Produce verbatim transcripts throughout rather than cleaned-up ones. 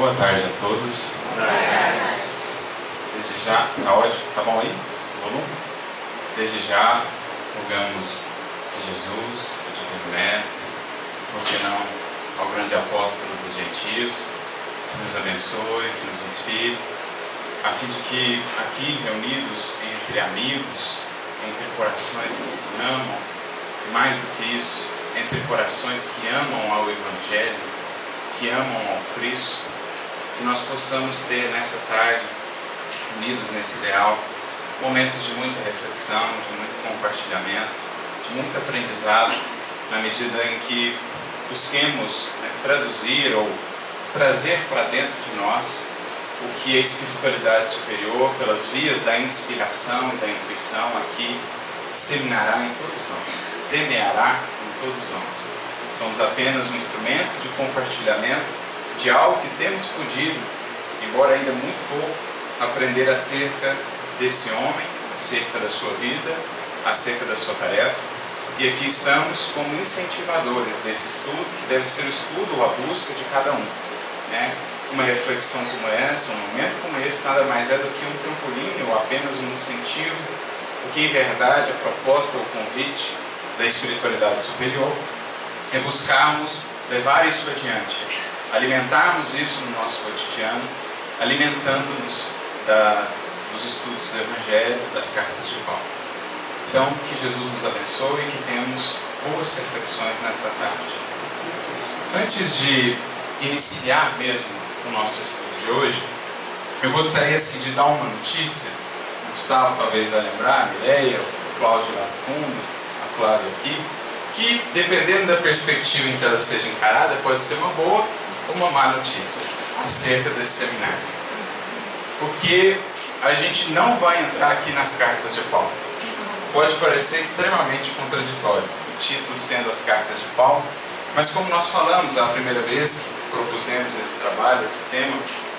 Boa tarde a todos. Desde já, tá ótimo, tá bom aí? O volume? Desde já, rogamos a Jesus, o Divino Mestre, por que não ao grande apóstolo dos gentios, que nos abençoe, que nos inspire, a fim de que aqui reunidos entre amigos, entre corações que se amam, e mais do que isso, entre corações que amam ao Evangelho, que amam ao Cristo, que nós possamos ter nessa tarde, unidos nesse ideal, momentos de muita reflexão, de muito compartilhamento, de muito aprendizado, na medida em que busquemos, né, traduzir ou trazer para dentro de nós o que a espiritualidade superior, pelas vias da inspiração e da intuição, aqui disseminará em todos nós, semeará em todos nós. Somos apenas um instrumento de compartilhamento de algo que temos podido, embora ainda muito pouco, aprender acerca desse homem, acerca da sua vida, acerca da sua tarefa. E aqui estamos como incentivadores desse estudo, que deve ser o estudo ou a busca de cada um, né? Uma reflexão como essa, um momento como esse, nada mais é do que um trampolim ou apenas um incentivo, porque em verdade a proposta ou o convite da espiritualidade superior é buscarmos levar isso adiante, alimentarmos isso no nosso cotidiano, alimentando-nos da, dos estudos do Evangelho, das cartas de Paulo. Então, que Jesus nos abençoe e que tenhamos boas reflexões nessa tarde. Antes de iniciar mesmo o nosso estudo de hoje, eu gostaria assim, de dar uma notícia. O Gustavo talvez vai lembrar, a Mireia, o Cláudio lá no fundo, a Flávia aqui, que dependendo da perspectiva em que ela seja encarada, pode ser uma boa ou uma má notícia acerca desse seminário. Porque a gente não vai entrar aqui nas cartas de Paulo. Pode parecer extremamente contraditório, o título sendo as cartas de Paulo, mas como nós falamos a primeira vez que propusemos esse trabalho, esse tema,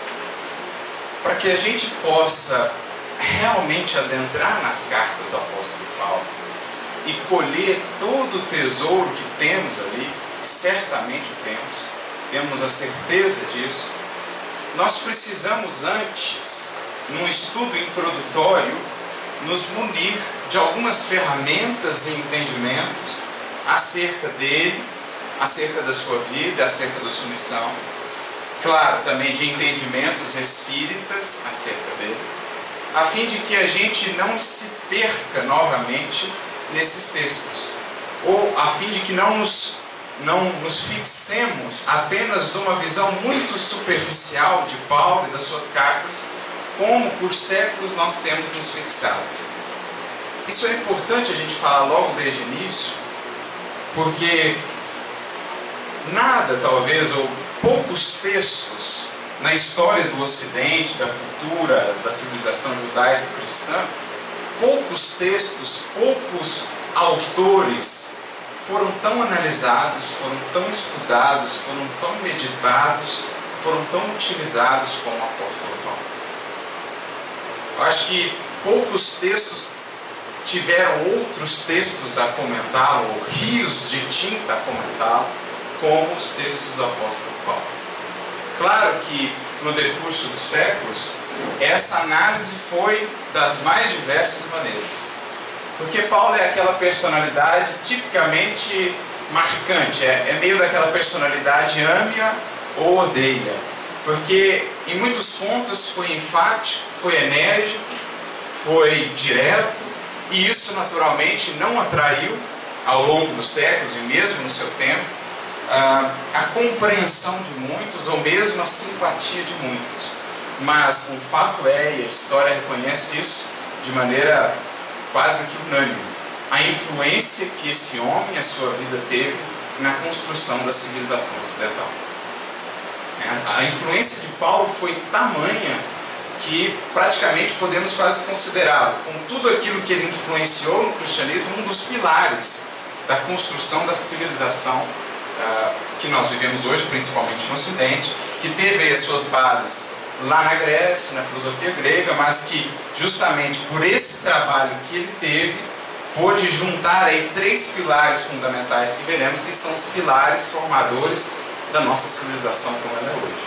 para que a gente possa realmente adentrar nas cartas do apóstolo Paulo e colher todo o tesouro que temos ali, certamente o temos, temos a certeza disso, nós precisamos antes, num estudo introdutório, nos munir de algumas ferramentas e entendimentos acerca dele, acerca da sua vida, acerca da sua missão. Claro, também de entendimentos espíritas acerca dele, a fim de que a gente não se perca novamente nesses textos, ou a fim de que não nos, não nos fixemos apenas numa visão muito superficial de Paulo e das suas cartas, como por séculos nós temos nos fixado. Isso é importante a gente falar logo desde o início, porque nada, talvez, ou poucos textos na história do Ocidente, da cultura, da civilização judaico-cristã, poucos textos, poucos autores foram tão analisados, foram tão estudados, foram tão meditados, foram tão utilizados como o apóstolo Paulo. Eu acho que poucos textos tiveram outros textos a comentá-lo, ou rios de tinta a comentá-lo, como os textos do apóstolo Paulo. Claro que no decurso dos séculos, essa análise foi das mais diversas maneiras. Porque Paulo é aquela personalidade tipicamente marcante, é, é meio daquela personalidade ame-a ou odeia. Porque em muitos pontos foi enfático, foi enérgico, foi direto, e isso naturalmente não atraiu, ao longo dos séculos e mesmo no seu tempo, a, a compreensão de muitos, ou mesmo a simpatia de muitos. Mas um fato é, e a história reconhece isso de maneira quase que unânime, a influência que esse homem e a sua vida teve na construção da civilização ocidental. A influência de Paulo foi tamanha que praticamente podemos quase considerá-lo, com tudo aquilo que ele influenciou no cristianismo, um dos pilares da construção da civilização uh, que nós vivemos hoje, principalmente no Ocidente, que teve as suas bases lá na Grécia, na filosofia grega, mas que justamente por esse trabalho que ele teve, pôde juntar aí três pilares fundamentais que veremos que são os pilares formadores da nossa civilização como ela é hoje.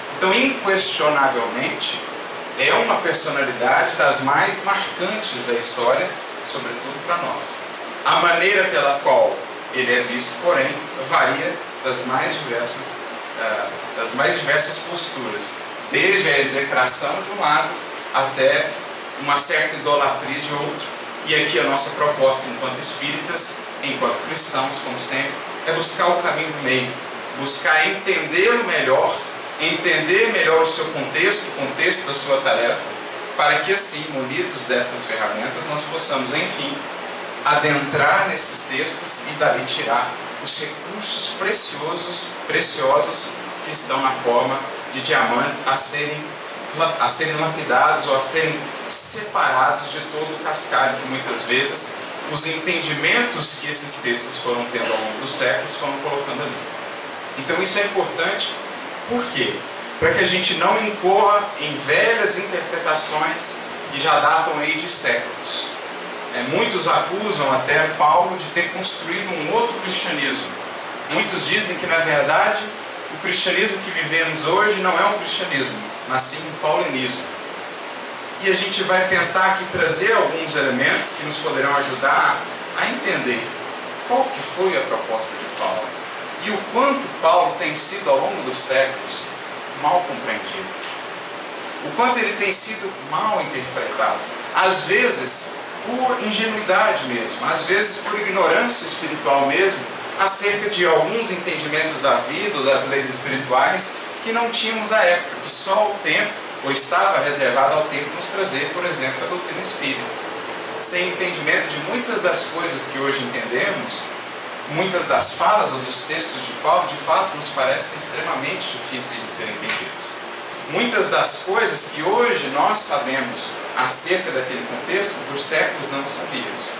Então, inquestionavelmente, é uma personalidade das mais marcantes da história, sobretudo para nós. A maneira pela qual ele é visto, porém, varia das mais diversas, uh, das mais diversas posturas, desde a execração de um lado até uma certa idolatria de outro. E aqui a nossa proposta enquanto espíritas, enquanto cristãos, como sempre, é buscar o caminho do meio, buscar entendê-lo melhor, entender melhor o seu contexto, o contexto da sua tarefa, para que assim, munidos dessas ferramentas, nós possamos, enfim, adentrar nesses textos e dali tirar os recursos preciosos, preciosos que estão na forma de diamantes a serem, a serem lapidados ou a serem separados de todo o cascalho que muitas vezes os entendimentos que esses textos foram tendo ao longo dos séculos foram colocando ali. Então isso é importante. Por quê? Para que a gente não incorra em velhas interpretações que já datam aí de séculos. É, muitos acusam até Paulo de ter construído um outro cristianismo. Muitos dizem que, na verdade, o cristianismo que vivemos hoje não é um cristianismo, mas sim um paulinismo. E a gente vai tentar aqui trazer alguns elementos que nos poderão ajudar a entender qual que foi a proposta de Paulo e o quanto Paulo tem sido, ao longo dos séculos, mal compreendido. O quanto ele tem sido mal interpretado. Às vezes, por ingenuidade mesmo, às vezes por ignorância espiritual mesmo, acerca de alguns entendimentos da vida ou das leis espirituais que não tínhamos à época, que só o tempo, ou estava reservado ao tempo, nos trazer, por exemplo, a doutrina espírita. Sem entendimento de muitas das coisas que hoje entendemos, muitas das falas ou dos textos de Paulo, de fato, nos parecem extremamente difíceis de serem entendidos. Muitas das coisas que hoje nós sabemos acerca daquele contexto, por séculos não sabíamos.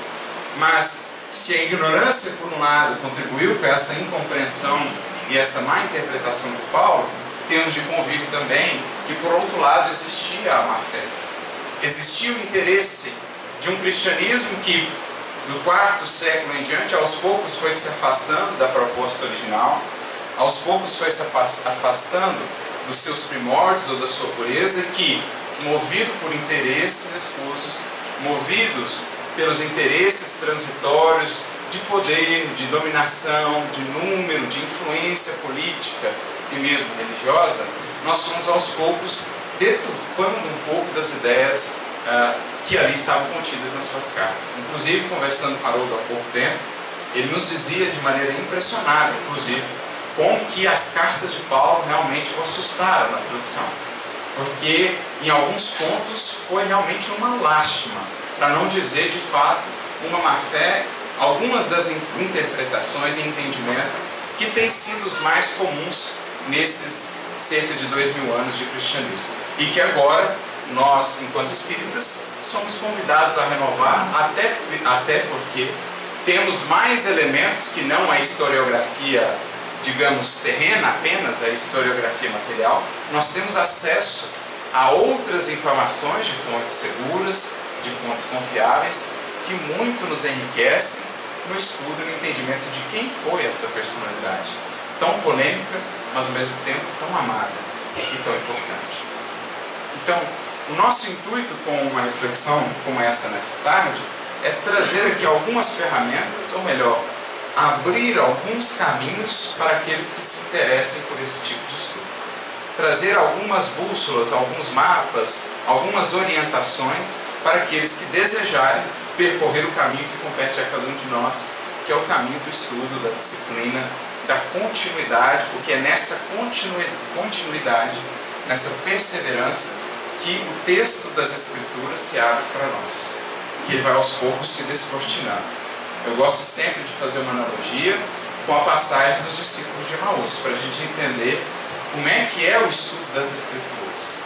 Mas, se a ignorância, por um lado, contribuiu com essa incompreensão e essa má interpretação de Paulo, temos de convir também que, por outro lado, existia a má fé. Existia o interesse de um cristianismo que, do quarto século em diante, aos poucos foi se afastando da proposta original, aos poucos foi se afastando dos seus primórdios ou da sua pureza, que, movido por interesses escusos, movidos pelos interesses transitórios de poder, de dominação, de número, de influência política e mesmo religiosa, nós fomos aos poucos deturpando um pouco das ideias uh, que ali estavam contidas nas suas cartas. Inclusive, conversando com Haroldo há pouco tempo, ele nos dizia de maneira impressionável, inclusive, como que as cartas de Paulo realmente o assustaram na tradução. Porque, em alguns pontos, foi realmente uma lástima, para não dizer, de fato, uma má-fé, algumas das interpretações e entendimentos que têm sido os mais comuns nesses cerca de dois mil anos de cristianismo. E que agora, nós, enquanto espíritas, somos convidados a renovar, até, até porque temos mais elementos que não a historiografia, digamos, terrena apenas, a historiografia material. Nós temos acesso a outras informações de fontes seguras, de fontes confiáveis, que muito nos enriquecem no estudo e no entendimento de quem foi essa personalidade tão polêmica, mas ao mesmo tempo tão amada e tão importante. Então, o nosso intuito com uma reflexão como essa nesta tarde é trazer aqui algumas ferramentas, ou melhor, abrir alguns caminhos para aqueles que se interessem por esse tipo de estudo. Trazer algumas bússolas, alguns mapas, algumas orientações para aqueles que desejarem percorrer o caminho que compete a cada um de nós, que é o caminho do estudo, da disciplina, da continuidade, porque é nessa continuidade, nessa perseverança, que o texto das Escrituras se abre para nós, que ele vai aos poucos se descortinando. Eu gosto sempre de fazer uma analogia com a passagem dos discípulos de Emaús, para a gente entender como é que é o estudo das Escrituras.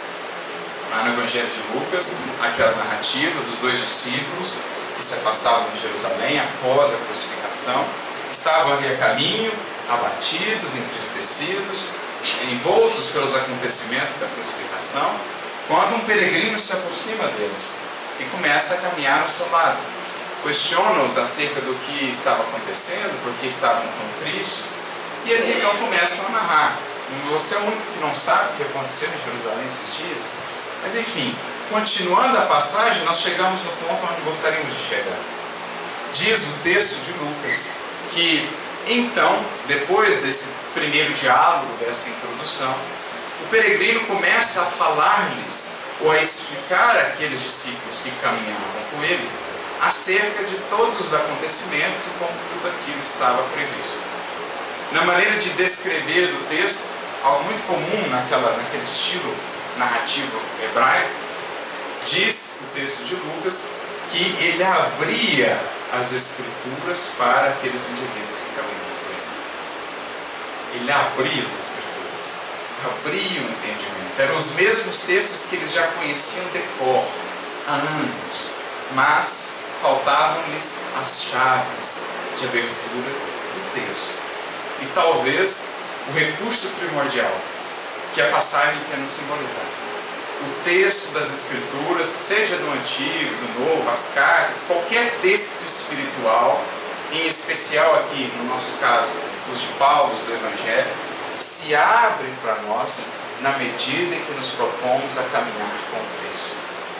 Lá no Evangelho de Lucas, aquela narrativa dos dois discípulos que se afastavam de Jerusalém após a crucificação, estavam ali a caminho, abatidos, entristecidos, envoltos pelos acontecimentos da crucificação, quando um peregrino se aproxima deles e começa a caminhar ao seu lado. Questiona-os acerca do que estava acontecendo, porque estavam tão tristes, e eles então começam a narrar Você é o único que não sabe o que aconteceu em Jerusalém esses dias. Mas enfim, continuando a passagem, nós chegamos no ponto onde gostaríamos de chegar. Diz o texto de Lucas que, então, depois desse primeiro diálogo, dessa introdução, o peregrino começa a falar-lhes, ou a explicar àqueles discípulos que caminhavam com ele, acerca de todos os acontecimentos e como tudo aquilo estava previsto. Na maneira de descrever do texto, algo muito comum naquela, naquele estilo narrativo hebraico, diz o texto de Lucas que ele abria as escrituras para aqueles indivíduos que caminhavam com ele. Ele abria as escrituras, abria o entendimento. Eram os mesmos textos que eles já conheciam de cor há anos, mas faltavam-lhes as chaves de abertura do texto. E talvez o recurso primordial que a passagem quer nos simbolizar. O texto das Escrituras, seja do Antigo, do Novo, as cartas, qualquer texto espiritual, em especial aqui, no nosso caso, os de Paulo, os do Evangelho, se abrem para nós na medida em que nos propomos a caminhar com Cristo.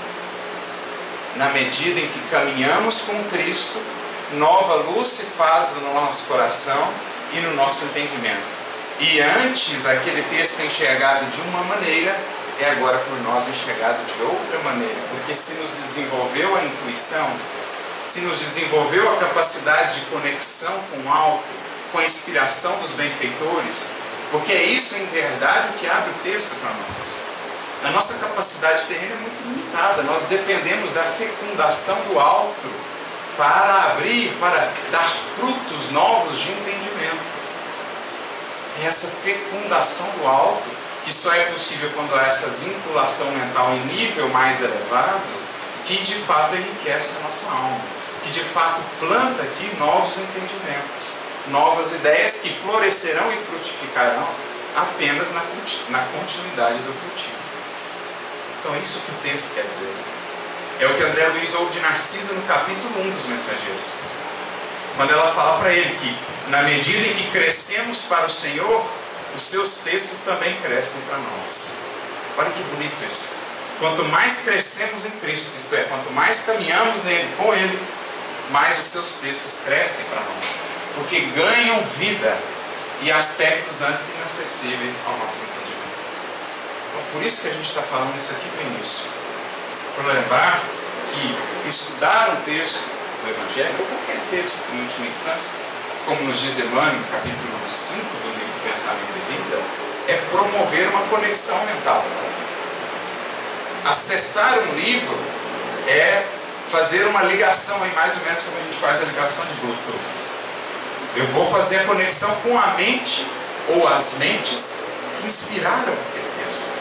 Na medida em que caminhamos com Cristo, nova luz se faz no nosso coração e no nosso entendimento. E antes aquele texto é enxergado de uma maneira, é agora por nós enxergado de outra maneira. Porque se nos desenvolveu a intuição, se nos desenvolveu a capacidade de conexão com o alto, com a inspiração dos benfeitores, porque é isso em verdade o que abre o texto para nós. A nossa capacidade terrena é muito limitada, nós dependemos da fecundação do alto para abrir, para dar frutos novos de entendimento. É essa fecundação do alto, que só é possível quando há essa vinculação mental em nível mais elevado, que de fato enriquece a nossa alma, que de fato planta aqui novos entendimentos, novas ideias que florescerão e frutificarão apenas na, na continuidade do cultivo. Então é isso que o texto quer dizer. É o que André Luiz ouve de Narcisa no capítulo um dos Mensageiros. Quando ela fala para ele que, na medida em que crescemos para o Senhor, os seus textos também crescem para nós. Olha que bonito isso. Quanto mais crescemos em Cristo, isto é, quanto mais caminhamos nele, com Ele, mais os seus textos crescem para nós. Porque ganham vida e aspectos antes inacessíveis ao nosso entendimento. Então, por isso que a gente está falando isso aqui no início. Para lembrar que estudar um texto do Evangelho, ou qualquer texto, em última instância, como nos diz Emmanuel, no capítulo cinco do livro Pensamento e Vida, é promover uma conexão mental. Acessar um livro é fazer uma ligação, aí mais ou menos como a gente faz a ligação de Bluetooth. Eu vou fazer a conexão com a mente, ou as mentes, que inspiraram aquele texto.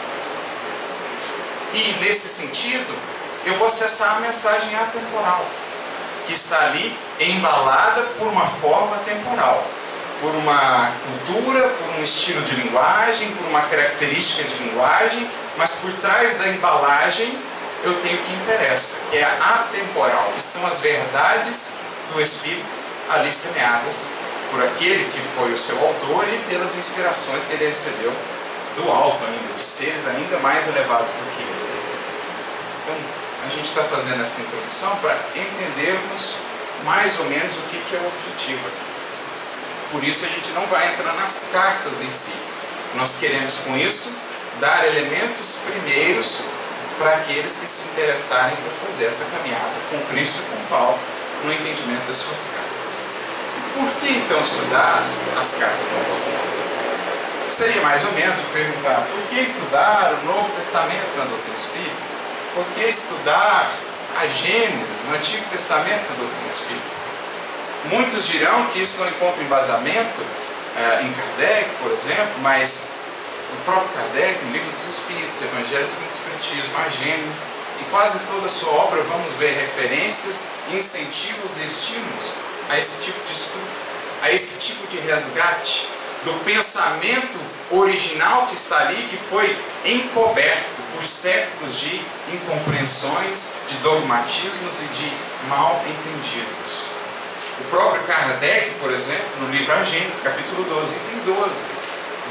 E, nesse sentido, eu vou acessar a mensagem atemporal, que está ali embalada por uma forma temporal, por uma cultura, por um estilo de linguagem, por uma característica de linguagem, mas por trás da embalagem eu tenho o que interessa, que é a atemporal, que são as verdades do Espírito ali semeadas por aquele que foi o seu autor e pelas inspirações que ele recebeu do alto ainda, de seres ainda mais elevados do que ele. Então, a gente está fazendo essa introdução para entendermos mais ou menos o que, que é o objetivo aqui. Por isso a gente não vai entrar nas cartas em si. Nós queremos com isso dar elementos primeiros para aqueles que se interessarem por fazer essa caminhada com Cristo e com Paulo no entendimento das suas cartas. Por que então estudar as cartas do apóstolo? Seria mais ou menos perguntar por que estudar o Novo Testamento na doutrina espírita? Por que estudar a Gênesis, no Antigo Testamento da doutrina espírita? Muitos dirão que isso não encontra embasamento uh, em Kardec, por exemplo, mas o próprio Kardec, no Livro dos Espíritos, Evangelho segundo o Espiritismo, a Gênesis, em quase toda a sua obra vamos ver referências, incentivos e estímulos a esse tipo de estudo, a esse tipo de resgate do pensamento original que está ali, que foi encoberto por séculos de incompreensões, de dogmatismos e de mal entendidos. O próprio Kardec, por exemplo, no livro A Gênesis, capítulo doze, item doze,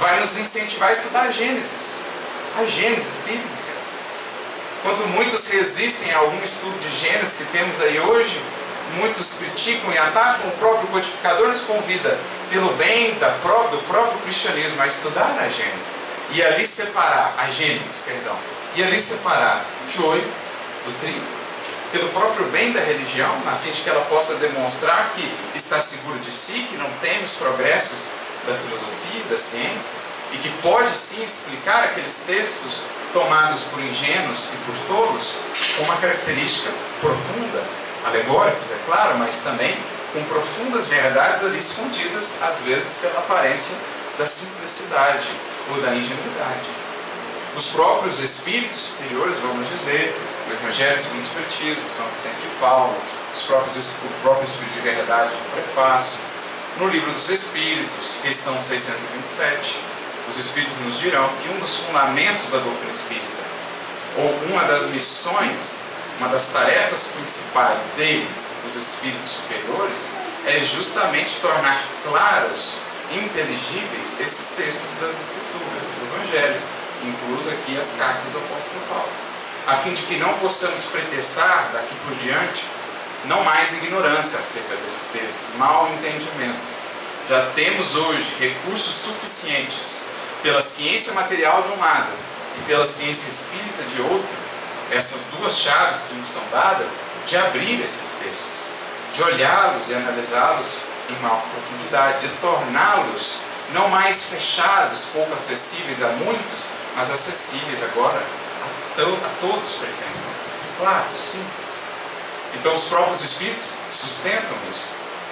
vai nos incentivar a estudar a Gênesis, a Gênesis bíblica. Quando muitos resistem a algum estudo de Gênesis que temos aí hoje, muitos criticam e atacam, o próprio codificador nos convida, pelo bem da pró- do próprio cristianismo, a estudar a Gênesis. E ali separar, a Gênesis, perdão, e ali separar o joio do trigo, pelo próprio bem da religião, a fim de que ela possa demonstrar que está seguro de si, que não teme os progressos da filosofia, da ciência, e que pode sim explicar aqueles textos tomados por ingênuos e por tolos com uma característica profunda, alegóricos, é claro, mas também com profundas verdades ali escondidas, às vezes pela aparência da simplicidade ou da ingenuidade. Os próprios espíritos superiores, vamos dizer, o Evangelho segundo o Espiritismo, São Vicente de Paulo, os próprios, o próprio Espírito de Verdade no prefácio, no Livro dos Espíritos, questão seiscentos e vinte e sete, os Espíritos nos dirão que um dos fundamentos da doutrina espírita, ou uma das missões, uma das tarefas principais deles, os Espíritos superiores, é justamente tornar claros, inteligíveis, esses textos das Escrituras, dos Evangelhos, incluso aqui as cartas do apóstolo Paulo, a fim de que não possamos pretextar, daqui por diante, não mais ignorância acerca desses textos, mau entendimento. Já temos hoje recursos suficientes pela ciência material de um lado e pela ciência espírita de outro, essas duas chaves que nos são dadas, de abrir esses textos, de olhá-los e analisá-los em maior profundidade, de torná-los não mais fechados, pouco acessíveis a muitos, mas acessíveis agora a, to a todos, preferência. Claro, simples. Então os próprios Espíritos sustentam isso.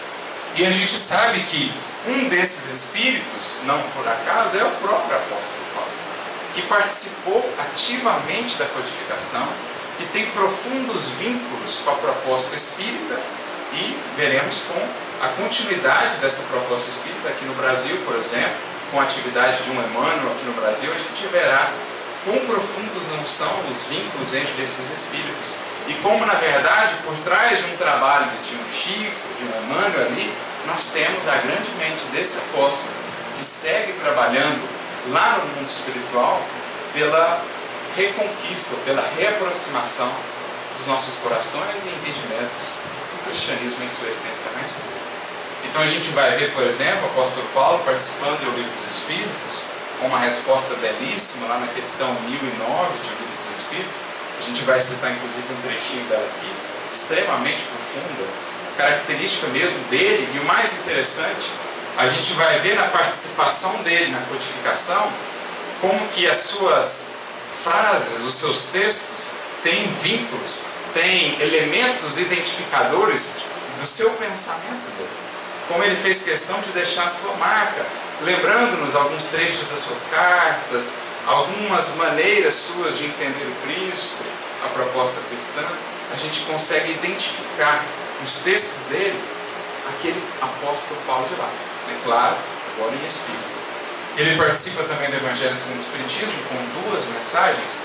E a gente sabe que um desses Espíritos, não por acaso, é o próprio apóstolo Paulo, que participou ativamente da codificação, que tem profundos vínculos com a proposta espírita, e veremos com a continuidade dessa proposta espírita aqui no Brasil, por exemplo, com a atividade de um Emmanuel aqui no Brasil, a gente verá quão profundos não são os vínculos entre esses espíritos, e como, na verdade, por trás de um trabalho de um Chico, de um Emmanuel ali, nós temos a grande mente desse apóstolo, que segue trabalhando lá no mundo espiritual pela reconquista, pela reaproximação dos nossos corações e entendimentos do cristianismo em sua essência mais pura. Então a gente vai ver, por exemplo, o apóstolo Paulo participando do Livro dos Espíritos, com uma resposta belíssima lá na questão mil e nove de O Livro dos Espíritos. A gente vai citar inclusive um trechinho dela aqui, extremamente profunda, característica mesmo dele. E o mais interessante, a gente vai ver na participação dele na codificação, como que as suas frases, os seus textos têm vínculos, têm elementos identificadores do seu pensamento mesmo. Como ele fez questão de deixar a sua marca, lembrando-nos alguns trechos das suas cartas, algumas maneiras suas de entender o Cristo, a proposta cristã. A gente consegue identificar nos textos dele aquele apóstolo Paulo de lá. É claro, agora em espírito. Ele participa também do Evangelho segundo o Espiritismo com duas mensagens,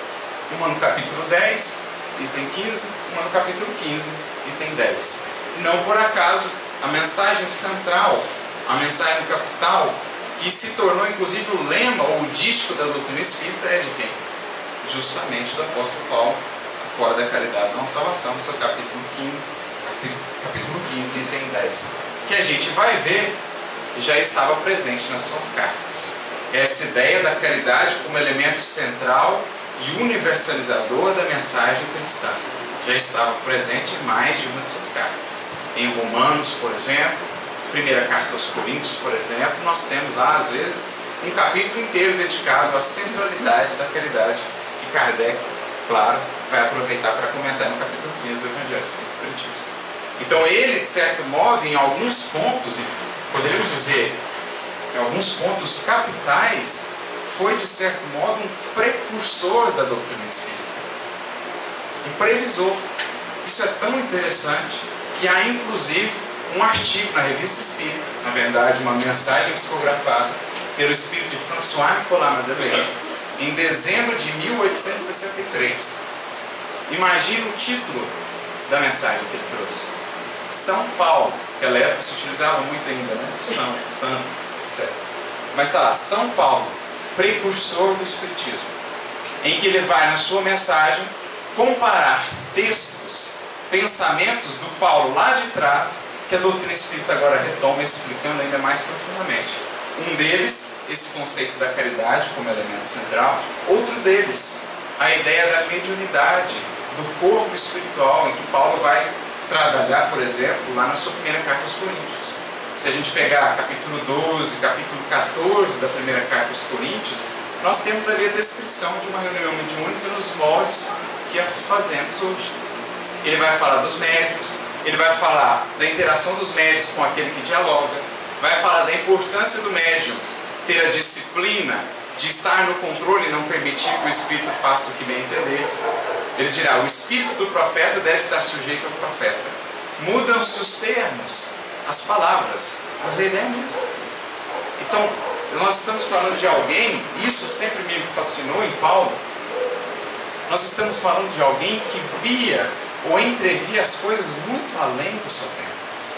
uma no capítulo dez, item quinze, uma no capítulo quinze, item dez. E não por acaso, a mensagem central, a mensagem capital, que se tornou inclusive o lema ou o dístico da doutrina espírita, é de quem? Justamente do apóstolo Paulo, Fora da Caridade Não Salvação, seu capítulo quinze, capítulo quinze, item dez. Que a gente vai ver já estava presente nas suas cartas. Essa ideia da caridade como elemento central e universalizador da mensagem cristã já estava presente em mais de uma de suas cartas. Em Romanos, por exemplo, primeira carta aos Coríntios, por exemplo, nós temos lá, às vezes, um capítulo inteiro dedicado à centralidade da caridade, que Kardec, claro, vai aproveitar para comentar no capítulo quinze do Evangelho segundo o Espiritismo. Então ele, de certo modo, em alguns pontos, poderíamos dizer, em alguns pontos capitais, foi, de certo modo, um precursor da doutrina espírita. Um previsor. Isso é tão interessante que há, inclusive, um artigo na Revista Espírita, na verdade, uma mensagem psicografada pelo espírito de François Nicolas Madeleine, em dezembro de mil oitocentos e sessenta e três. Imagina o título da mensagem que ele trouxe. São Paulo. Naquela época se utilizava muito ainda, né? O São, o Santo, etcétera. mas está lá, São Paulo, precursor do Espiritismo, em que ele vai, na sua mensagem, comparar textos, pensamentos do Paulo lá de trás, que a doutrina espírita agora retoma, explicando ainda mais profundamente. Um deles, esse conceito da caridade como elemento central. Outro deles, a ideia da mediunidade, do corpo espiritual, em que Paulo vai trabalhar, por exemplo, lá na sua primeira carta aos Coríntios. Se a gente pegar capítulo doze, capítulo quatorze da primeira carta aos Coríntios, nós temos ali a descrição de uma reunião mediúnica nos moldes que as fazemos hoje. Ele vai falar dos médiuns, ele vai falar da interação dos médiuns com aquele que dialoga, vai falar da importância do médium ter a disciplina de estar no controle e não permitir que o espírito faça o que bem entender. Ele dirá, o espírito do profeta deve estar sujeito ao profeta. Mudam-se os termos, as palavras, mas a ideia é a mesma. Então, nós estamos falando de alguém, isso sempre me fascinou em Paulo, nós estamos falando de alguém que via ou entrevia as coisas muito além do seu tempo.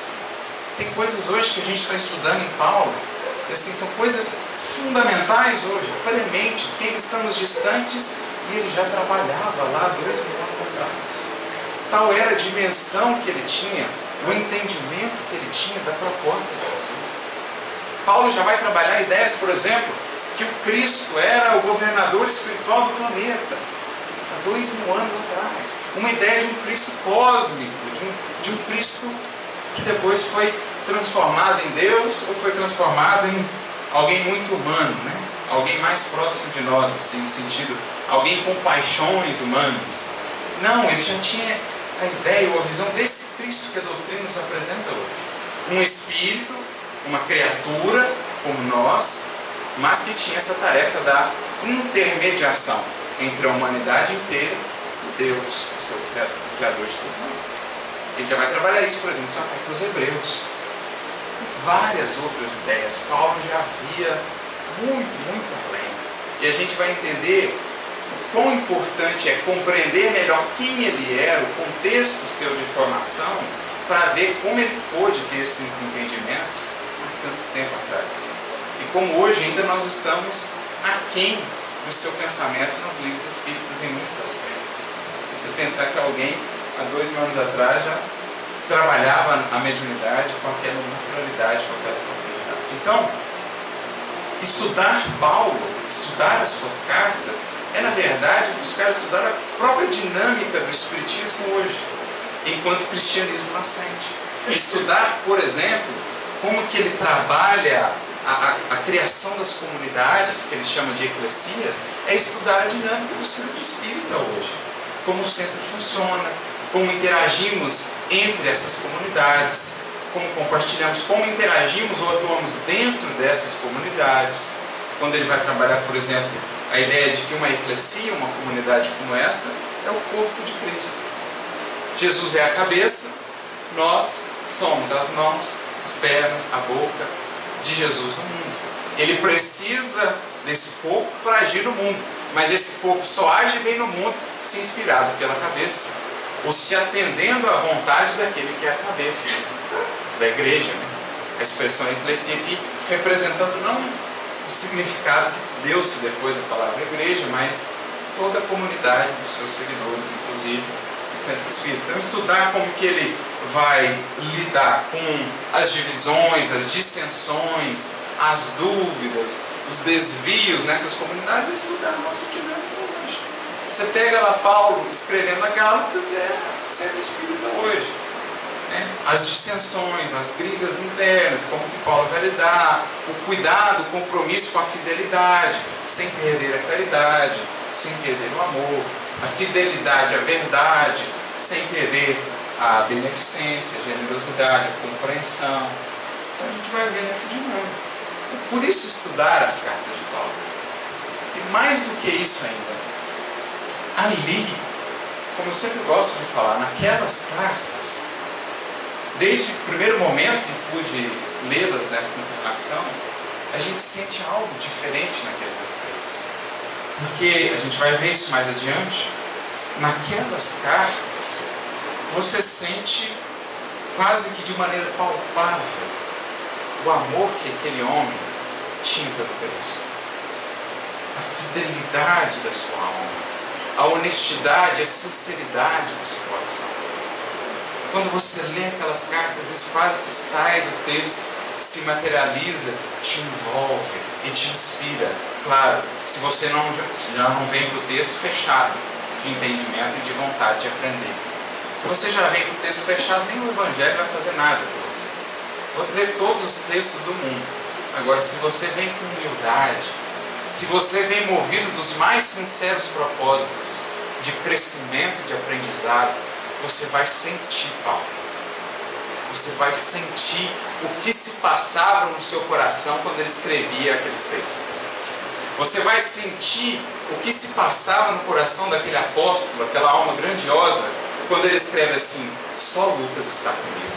Tem coisas hoje que a gente está estudando em Paulo, que assim, são coisas fundamentais hoje, prementes, que ainda estamos distantes, e ele já trabalhava lá dois mil anos atrás. Tal era a dimensão que ele tinha, o entendimento que ele tinha da proposta de Jesus. Paulo já vai trabalhar ideias, por exemplo, que o Cristo era o governador espiritual do planeta, há dois mil anos atrás. Uma ideia de um Cristo cósmico, de um, de um Cristo que depois foi transformado em Deus, ou foi transformado em alguém muito humano, né? Alguém mais próximo de nós, assim, no sentido, alguém com paixões humanas. Não, ele já tinha a ideia ou a visão desse Cristo que a doutrina nos apresenta hoje. Um espírito, uma criatura como nós, mas que tinha essa tarefa da intermediação entre a humanidade inteira e Deus, o seu Criador de todos nós. Ele já vai trabalhar isso, por exemplo, só para os Hebreus. E várias outras ideias. Paulo já havia muito, muito além. E a gente vai entender o quão importante é compreender melhor quem ele era, o contexto seu de formação, para ver como ele pôde ter esses entendimentos há tanto tempo atrás. E como hoje ainda nós estamos aquém do seu pensamento nas linhas espíritas em muitos aspectos. E você pensar que alguém, há dois mil anos atrás, já trabalhava a mediunidade com aquela naturalidade, com aquela profundidade. Então, estudar Paulo, estudar as suas cartas, é na verdade buscar estudar a própria dinâmica do Espiritismo hoje, enquanto cristianismo nascente. Estudar, por exemplo, como que ele trabalha a, a, a criação das comunidades, que ele chama de eclesias, é estudar a dinâmica do centro espírita hoje. Como o centro funciona, como interagimos entre essas comunidades, como compartilhamos, como interagimos ou atuamos dentro dessas comunidades. Quando ele vai trabalhar, por exemplo, a ideia de que uma eclesia, uma comunidade como essa, é o corpo de Cristo. Jesus é a cabeça, nós somos as mãos, as pernas, a boca de Jesus no mundo. Ele precisa desse corpo para agir no mundo, mas esse corpo só age bem no mundo se inspirado pela cabeça, ou se atendendo à vontade daquele que é a cabeça da igreja, né? A expressão eclesia aqui representando não o significado que deu-se depois da palavra igreja, mas toda a comunidade dos seus seguidores, inclusive os centros espíritas. Então, estudar como que ele vai lidar com as divisões, as dissensões, as dúvidas, os desvios nessas comunidades, é estudar a nossa dinâmica hoje. Você pega lá Paulo escrevendo a Gálatas, é o centro espírita hoje. Né? As dissensões, as brigas internas, como que Paulo vai lidar, o cuidado, o compromisso com a fidelidade, sem perder a caridade, sem perder o amor, a fidelidade à verdade, sem perder a beneficência, a generosidade, a compreensão. Então a gente vai ver nessa dinâmica. Por isso estudar as cartas de Paulo. E mais do que isso ainda, ali, como eu sempre gosto de falar, naquelas cartas, desde o primeiro momento que pude lê-las nessa encarnação, a gente sente algo diferente naqueles escritos. Porque a gente vai ver isso mais adiante. Naquelas cartas, você sente quase que de maneira palpável o amor que aquele homem tinha pelo Cristo. A fidelidade da sua alma, a honestidade, a sinceridade do seu coração. Quando você lê aquelas cartas, isso quase que sai do texto, se materializa, te envolve e te inspira. Claro, se você não, já não vem para o texto fechado de entendimento e de vontade de aprender. Se você já vem com o texto fechado, nem o Evangelho vai fazer nada por você. Vou ler todos os textos do mundo. Agora, se você vem com humildade, se você vem movido dos mais sinceros propósitos de crescimento, de aprendizado, você vai sentir, Paulo. Você vai sentir o que se passava no seu coração quando ele escrevia aqueles textos. Você vai sentir o que se passava no coração daquele apóstolo, aquela alma grandiosa, quando ele escreve assim: só Lucas está comigo.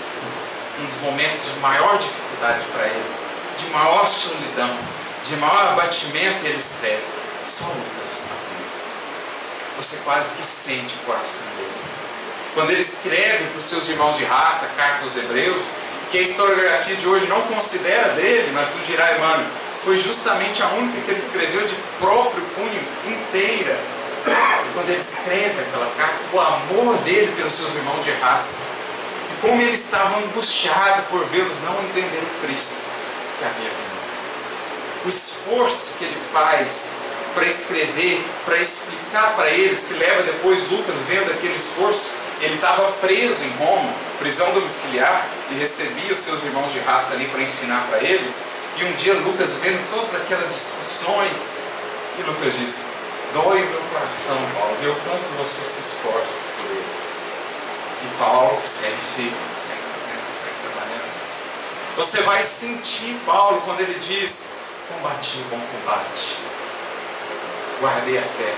Um dos momentos de maior dificuldade para ele, de maior solidão, de maior abatimento, ele escreve: só Lucas está comigo. Você quase que sente o coração dele. Quando ele escreve para os seus irmãos de raça, a carta aos Hebreus, que a historiografia de hoje não considera dele, mas o dirá Emmanuel, foi justamente a única que ele escreveu de próprio punho, inteira. Quando ele escreve aquela carta, o amor dele pelos seus irmãos de raça, e como ele estava angustiado por vê-los não entender o Cristo que havia vindo. O esforço que ele faz para escrever, para explicar para eles, que leva depois Lucas vendo aquele esforço. Ele estava preso em Roma, prisão domiciliar, e recebia os seus irmãos de raça ali para ensinar para eles. E um dia Lucas vendo todas aquelas discussões, e Lucas disse: dói o meu coração, Paulo, ver o quanto você se esforça por eles. E Paulo segue firme, segue fazendo, segue trabalhando. Você vai sentir Paulo quando ele diz: combati o bom combate, guardei a fé,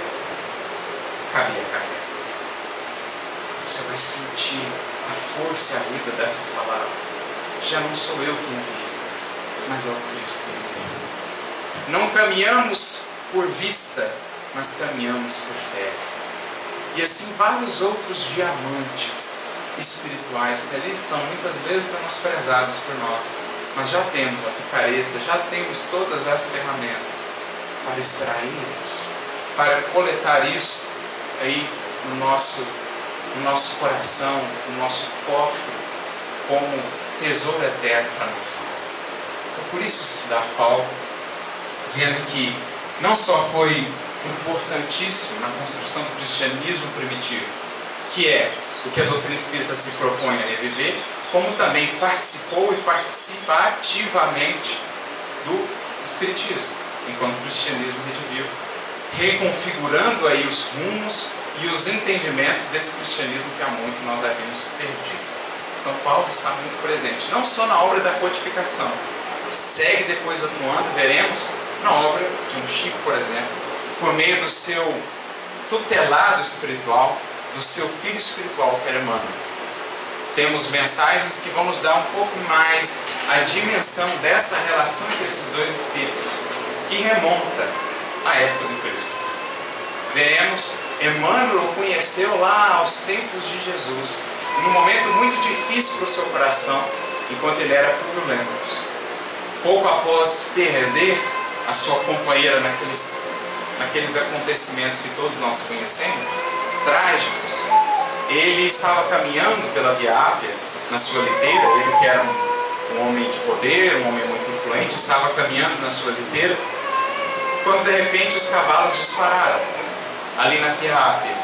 cabia a carreira. Você vai sentir a força e a vida dessas palavras. Já não sou eu quem envia, mas é o Cristo que envia. Não caminhamos por vista, mas caminhamos por fé. E assim vários outros diamantes espirituais que ali estão muitas vezes menosprezados por nós, mas já temos a picareta, já temos todas as ferramentas para extrair isso, para coletar isso aí no nosso, no nosso coração, no nosso cofre, como tesouro eterno para a nossa alma. Então, por isso estudar Paulo, vendo que não só foi importantíssimo na construção do cristianismo primitivo, que é o que a doutrina espírita se propõe a reviver, como também participou e participa ativamente do espiritismo, enquanto cristianismo redivivo, reconfigurando aí os rumos e os entendimentos desse cristianismo que há muito nós havíamos perdido. Então Paulo está muito presente, não só na obra da codificação, segue depois atuando, veremos, na obra de um Chico, por exemplo, por meio do seu tutelado espiritual, do seu filho espiritual, que era Emmanuel. Temos mensagens que vão nos dar um pouco mais a dimensão dessa relação entre esses dois espíritos, que remonta à época do Cristo. Veremos, Emmanuel o conheceu lá aos tempos de Jesus, num momento muito difícil para o seu coração, enquanto ele era turbulento. Pouco após perder a sua companheira naqueles, naqueles acontecimentos que todos nós conhecemos, trágicos, ele estava caminhando pela Via Ápia, na sua liteira, ele que era um, um homem de poder, um homem muito influente, estava caminhando na sua liteira, quando de repente os cavalos dispararam, ali na Via Ápia.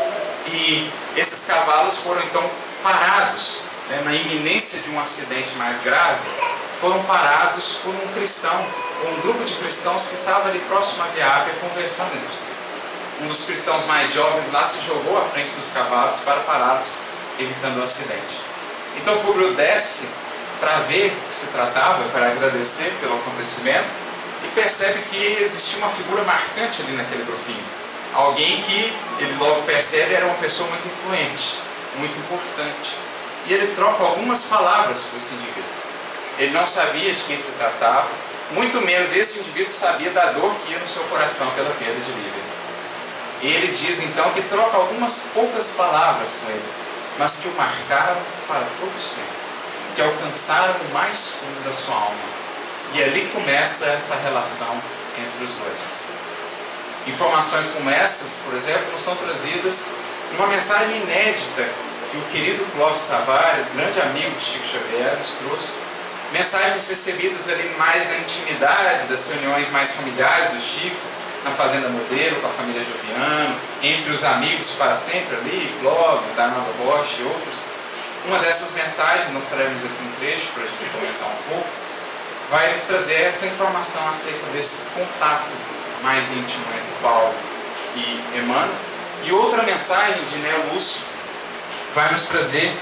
E esses cavalos foram então parados, né, na iminência de um acidente mais grave, foram parados por um cristão, um grupo de cristãos que estava ali próximo à Via Ápia conversando entre si. Um dos cristãos mais jovens lá se jogou à frente dos cavalos para pará-los, evitando o acidente. Então Públio desce para ver o que se tratava, para agradecer pelo acontecimento, e percebe que existia uma figura marcante ali naquele grupinho. Alguém que ele logo percebe era uma pessoa muito influente, muito importante. E ele troca algumas palavras com esse indivíduo. Ele não sabia de quem se tratava, muito menos esse indivíduo sabia da dor que ia no seu coração pela perda de Lívia. E ele diz então que troca algumas poucas palavras com ele, mas que o marcaram para todo sempre, que alcançaram o mais fundo da sua alma. E ali começa esta relação entre os dois. Informações como essas, por exemplo, nos são trazidas numa mensagem inédita que o querido Clóvis Tavares, grande amigo de Chico Xavier, nos trouxe. Mensagens recebidas ali mais na intimidade das reuniões mais familiares do Chico, na Fazenda Modelo, com a família Joviano, entre os amigos para sempre ali, Clóvis, Arnaldo Bosch e outros. Uma dessas mensagens, nós traremos aqui um trecho para a gente comentar um pouco, vai nos trazer essa informação acerca desse contato mais íntimo entre Paulo e Emmanuel. E outra mensagem de Neo Lúcio vai nos trazer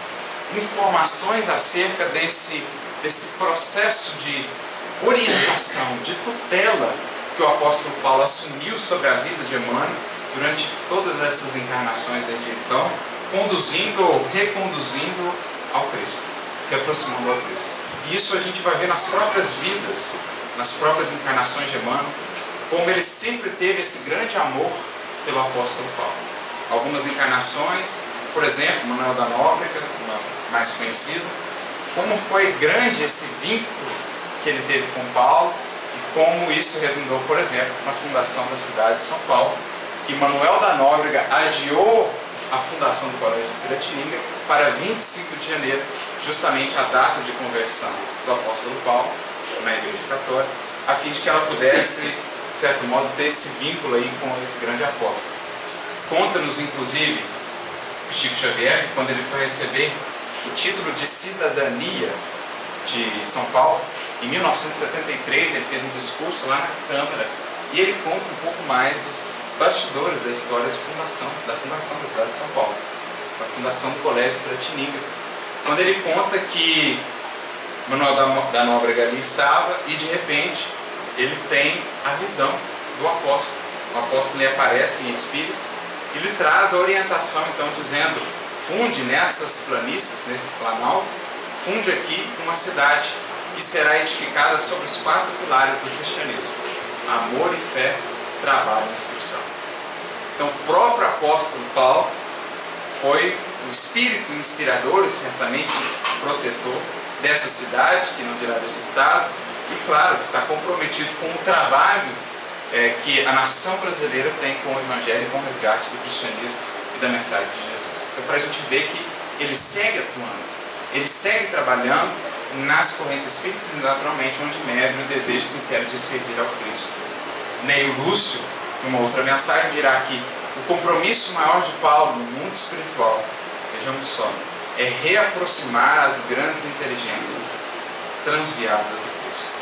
informações acerca desse, desse processo de orientação, de tutela que o apóstolo Paulo assumiu sobre a vida de Emmanuel durante todas essas encarnações desde então, conduzindo ou reconduzindo ao Cristo, reaproximando ao Cristo. E isso a gente vai ver nas próprias vidas, nas próprias encarnações de Emmanuel, como ele sempre teve esse grande amor pelo apóstolo Paulo. Algumas encarnações, por exemplo, Manuel da Nóbrega, uma mais conhecida, como foi grande esse vínculo que ele teve com Paulo e como isso redundou, por exemplo, na fundação da cidade de São Paulo, que Manuel da Nóbrega adiou a fundação do Colégio de Piratininga para vinte e cinco de janeiro, justamente a data de conversão do apóstolo Paulo na Igreja Católica, a fim de que ela pudesse, de certo modo, ter esse vínculo aí com esse grande apóstolo. Conta-nos, inclusive, Chico Xavier, quando ele foi receber o título de cidadania de São Paulo, em mil novecentos e setenta e três, ele fez um discurso lá na Câmara, e ele conta um pouco mais dos bastidores da história de fundação, da fundação da cidade de São Paulo, da fundação do Colégio de Piratininga, quando ele conta que Manuel da Nóbrega ali estava e de repente ele tem a visão do apóstolo. O apóstolo lhe aparece em espírito e lhe traz a orientação, então, dizendo: funde nessas planícies, nesse planalto, funde aqui uma cidade que será edificada sobre os quatro pilares do cristianismo: amor e fé, trabalho e instrução. Então, o próprio apóstolo Paulo foi o espírito inspirador e certamente protetor dessa cidade, que não dirá desse estado, e claro, está comprometido com o trabalho é, que a nação brasileira tem com o Evangelho e com o resgate do cristianismo e da mensagem de Jesus. Então, para a gente ver que ele segue atuando, ele segue trabalhando nas correntes espíritas e naturalmente onde medra o desejo sincero de servir ao Cristo. Neio Lúcio, numa outra mensagem, dirá que o compromisso maior de Paulo no mundo espiritual, vejamos só, é reaproximar as grandes inteligências transviadas do Cristo.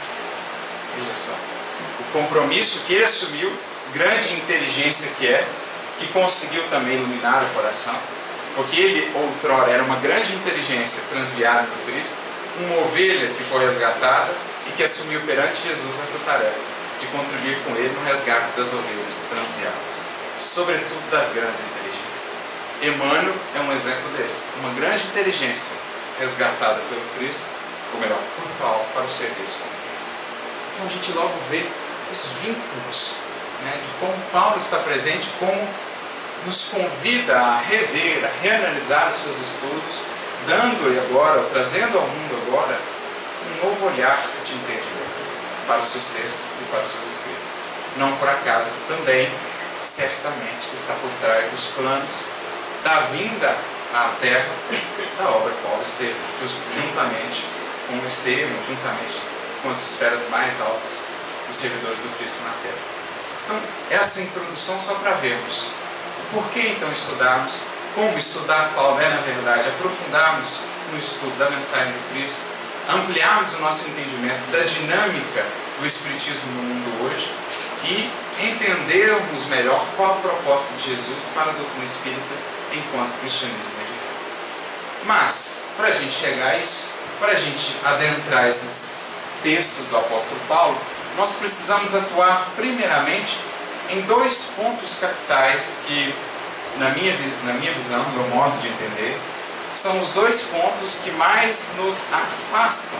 Veja só, o compromisso que ele assumiu, grande inteligência que é, que conseguiu também iluminar o coração, porque ele outrora era uma grande inteligência transviada do Cristo, uma ovelha que foi resgatada e que assumiu perante Jesus essa tarefa de contribuir com ele no resgate das ovelhas transviadas, sobretudo das grandes inteligências. Emmanuel é um exemplo desse, uma grande inteligência resgatada pelo Cristo, ou melhor, por Paulo, para o serviço com Cristo. Então a gente logo vê os vínculos, né, de como Paulo está presente, como nos convida a rever, a reanalisar os seus estudos, dando-lhe agora, trazendo ao mundo agora, um novo olhar de entendimento para os seus textos e para os seus escritos. Não por acaso, também, certamente, está por trás dos planos da vinda à Terra da obra Paulo Estevam, juntamente com o Estevam, juntamente com as esferas mais altas dos servidores do Cristo na Terra. Então, essa introdução só para vermos por que então estudarmos, como estudar Paulo é, na verdade, aprofundarmos no estudo da mensagem de Cristo, ampliarmos o nosso entendimento da dinâmica do Espiritismo no mundo hoje e entendermos melhor qual a proposta de Jesus para a doutrina espírita enquanto cristianismo medieval. Mas, para a gente chegar a isso, para a gente adentrar esses textos do apóstolo Paulo, nós precisamos atuar primeiramente em dois pontos capitais que, na minha, na minha visão, no meu modo de entender, são os dois pontos que mais nos afastam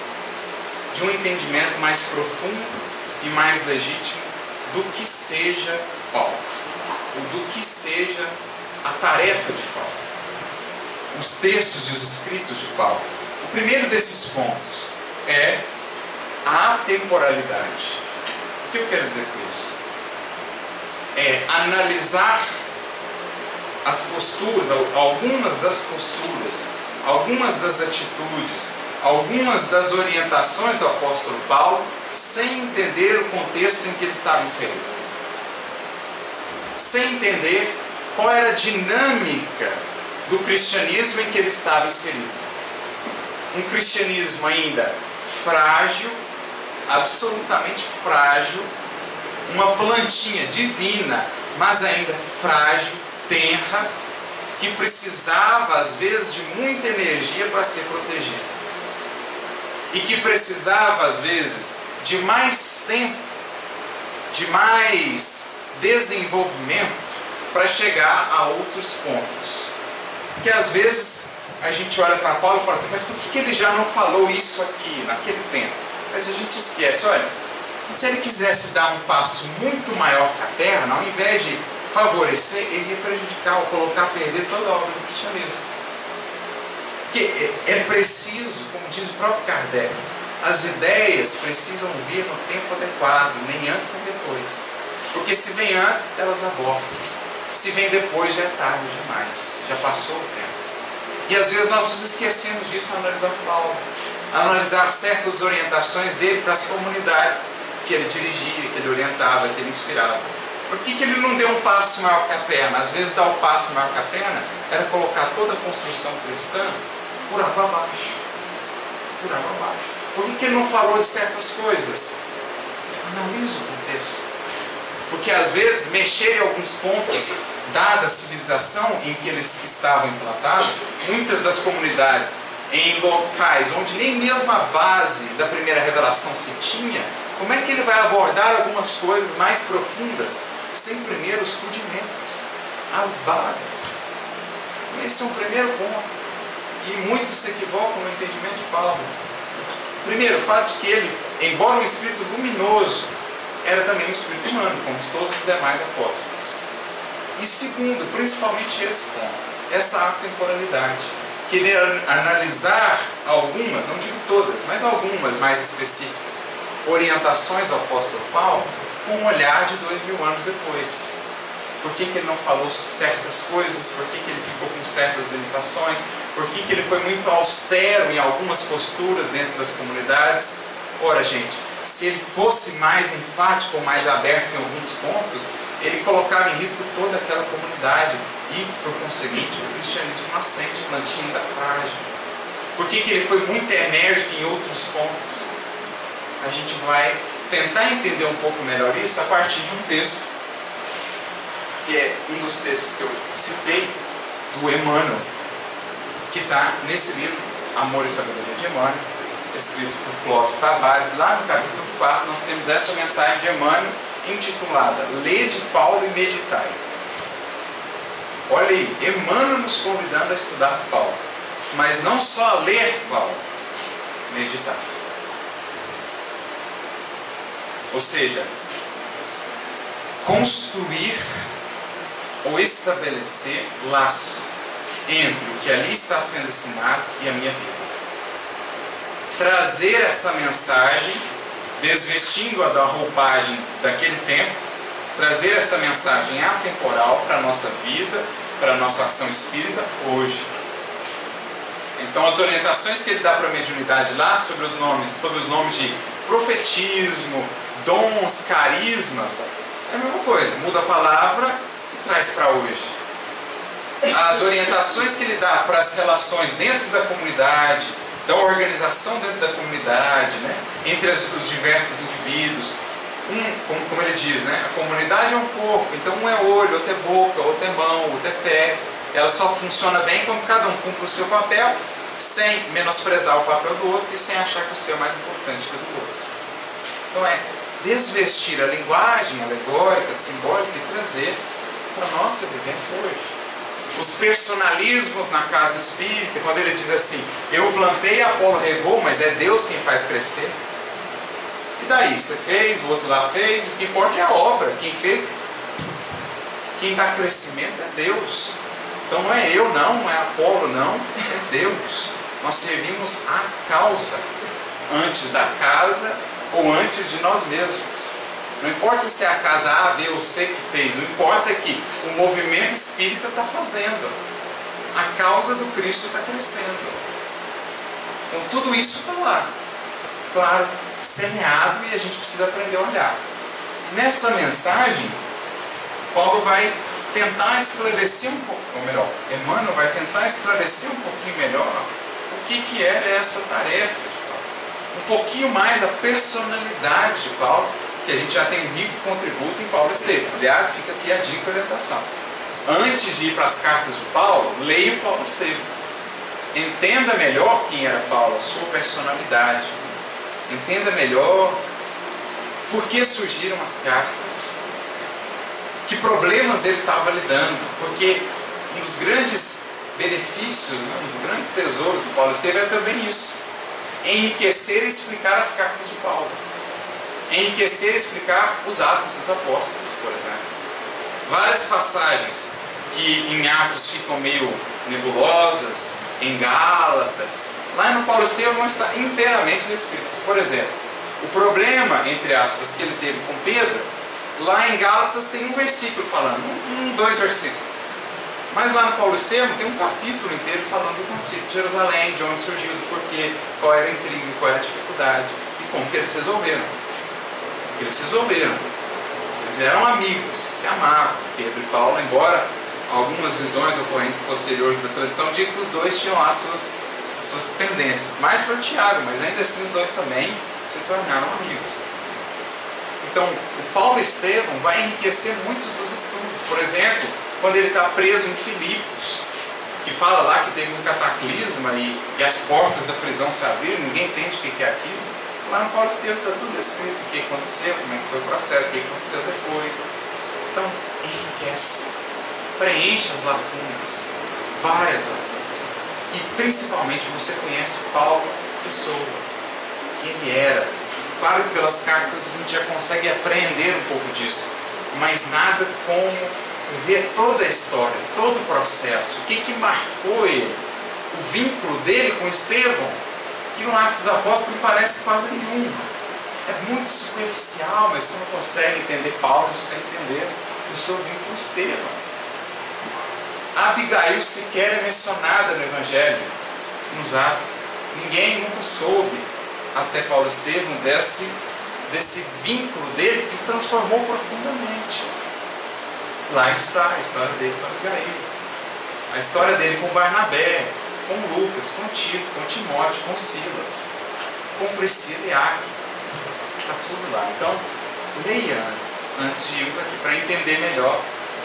de um entendimento mais profundo e mais legítimo do que seja Paulo, ou do que seja a tarefa de Paulo, os textos e os escritos de Paulo. O primeiro desses pontos é a atemporalidade. O que eu quero dizer com isso? É analisar as posturas, algumas das posturas, algumas das atitudes, algumas das orientações do apóstolo Paulo, sem entender o contexto em que ele estava inserido. Sem entender qual era a dinâmica do cristianismo em que ele estava inserido. Um cristianismo ainda frágil, absolutamente frágil, uma plantinha divina, mas ainda frágil, tenra, que precisava às vezes de muita energia para ser protegida. E que precisava às vezes de mais tempo, de mais desenvolvimento para chegar a outros pontos. Que às vezes a gente olha para Paulo e fala assim, mas por que ele já não falou isso aqui, naquele tempo? Mas a gente esquece, olha, se ele quisesse dar um passo muito maior que a perna, ao invés de favorecer, ele ia prejudicar ou colocar a perder toda a obra do cristianismo. Porque é preciso, como diz o próprio Kardec, as ideias precisam vir no tempo adequado, nem antes nem depois. Porque se vem antes, elas abortam. Se vem depois, já é tarde demais, já passou o tempo. E às vezes nós nos esquecemos disso ao analisar Paulo, ao analisar certas orientações dele para as comunidades que ele dirigia, que ele orientava, que ele inspirava. Por que que ele não deu um passo maior que a perna? Às vezes dar um passo maior que a perna era colocar toda a construção cristã por água abaixo. Por água abaixo. Por que que ele não falou de certas coisas? Analisa o contexto. Porque às vezes mexer em alguns pontos, dada a civilização em que eles estavam implantados, muitas das comunidades em locais onde nem mesmo a base da primeira revelação se tinha, como é que ele vai abordar algumas coisas mais profundas sem primeiro os rudimentos, as bases? Esse é um primeiro ponto que muitos se equivocam no entendimento de Paulo. Primeiro, o fato de que ele, embora um espírito luminoso, era também um espírito humano, como todos os demais apóstolos. E segundo, principalmente esse ponto, essa atemporalidade. Querer analisar algumas, não digo todas, mas algumas mais específicas, orientações do apóstolo Paulo com um olhar de dois mil anos depois. Por que que ele não falou certas coisas? Por que que ele ficou com certas limitações? Por que que ele foi muito austero em algumas posturas dentro das comunidades? Ora, gente, se ele fosse mais enfático ou mais aberto em alguns pontos, ele colocava em risco toda aquela comunidade e, por conseguinte, o cristianismo nascente, plantinha ainda frágil. Por que que ele foi muito enérgico em outros pontos? A gente vai tentar entender um pouco melhor isso a partir de um texto, que é um dos textos que eu citei, do Emmanuel, que está nesse livro, Amor e Sabedoria de Emmanuel, escrito por Clóvis Tavares. Lá no capítulo quatro nós temos essa mensagem de Emmanuel intitulada Lede Paulo e Meditai. Olha aí, Emmanuel nos convidando a estudar Paulo, mas não só a ler Paulo, meditar. Ou seja, construir ou estabelecer laços entre o que ali está sendo ensinado e a minha vida. Trazer essa mensagem, desvestindo-a da roupagem daquele tempo, trazer essa mensagem atemporal para a nossa vida, para a nossa ação espírita hoje. Então as orientações que ele dá para a mediunidade lá sobre os nomes, sobre os nomes de profetismo, dons, carismas, é a mesma coisa, muda a palavra e traz para hoje. As orientações que ele dá para as relações dentro da comunidade, da organização dentro da comunidade, né, entre as, os diversos indivíduos. Um, como, como ele diz, né, a comunidade é um corpo, então um é olho, outro é boca, outro é mão, outro é pé. Ela só funciona bem quando cada um cumpre o seu papel, sem menosprezar o papel do outro e sem achar que o seu é mais importante que o do outro. Então é desvestir a linguagem alegórica, simbólica e trazer para a nossa vivência hoje. Os personalismos na casa espírita, quando ele diz assim, eu plantei, Apolo regou, mas é Deus quem faz crescer. E daí? Você fez, o outro lá fez, o que importa é a obra. Quem fez, quem dá crescimento é Deus. Então não é eu não, não é Apolo não, é Deus. Nós servimos a causa. Antes da casa, ou antes de nós mesmos. Não importa se é a casa A, B ou C que fez, o importa é que o movimento espírita está fazendo. A causa do Cristo está crescendo. Então tudo isso está lá. Claro, semeado, e a gente precisa aprender a olhar. Nessa mensagem, Paulo vai tentar esclarecer um pouco, ou melhor, Emmanuel vai tentar esclarecer um pouquinho melhor o que, que era essa tarefa de Paulo. Um pouquinho mais a personalidade de Paulo, que a gente já tem um rico contributo em Paulo Estevam. Aliás, fica aqui a dica e orientação. Antes de ir para as cartas de Paulo, leia o Paulo Estevam. Entenda melhor quem era Paulo, a sua personalidade. Entenda melhor por que surgiram as cartas, que problemas ele estava lidando, porque um dos grandes benefícios, né, um dos grandes tesouros do Paulo Estevam é também isso: enriquecer e explicar as cartas de Paulo, enriquecer e explicar os Atos dos Apóstolos, por exemplo. Várias passagens que em Atos ficam meio nebulosas, em Gálatas, lá no Paulo Estevam vão estar inteiramente descritas. Por exemplo, o problema, entre aspas, que ele teve com Pedro, lá em Gálatas tem um versículo falando, um, dois versículos. Mas lá no Paulo Estevam tem um capítulo inteiro falando do concílio de Jerusalém, de onde surgiu, do porquê, qual era a intriga, qual era a dificuldade, e como que eles resolveram. Porque eles resolveram. Eles eram amigos, se amavam, Pedro e Paulo, embora algumas visões ocorrentes posteriores da tradição digam que os dois tinham lá as suas, as suas pendências. Mais para Tiago, mas ainda assim os dois também se tornaram amigos. Então, o Paulo Estevam vai enriquecer muitos dos estudos. Por exemplo, quando ele está preso em Filipos, que fala lá que teve um cataclisma e, e as portas da prisão se abriram, ninguém entende o que é aquilo. Lá no Paulo Estevam está tudo descrito, o que aconteceu, como é que foi o processo, o que aconteceu depois. Então, enriquece, preenche as lacunas, várias lacunas. E principalmente você conhece Paulo, pessoa, quem ele era. Claro que pelas cartas a gente já consegue aprender um pouco disso, mas nada como ver toda a história, todo o processo, o que, que marcou ele, o vínculo dele com Estevão, que no Atos dos Apóstolos não parece quase nenhum. É muito superficial, mas você não consegue entender Paulo sem entender o seu vínculo com Estevão. Abigail sequer é mencionada no Evangelho, nos Atos. Ninguém nunca soube, até Paulo Estevam, desse, desse vínculo dele que o transformou profundamente. Lá está a história dele com Abigail, a história dele com Barnabé, com Lucas, com Tito, com Timóteo, com Silas, com Priscila e Áquila. Está tudo lá. Então, leia antes, antes de irmos aqui, para entender melhor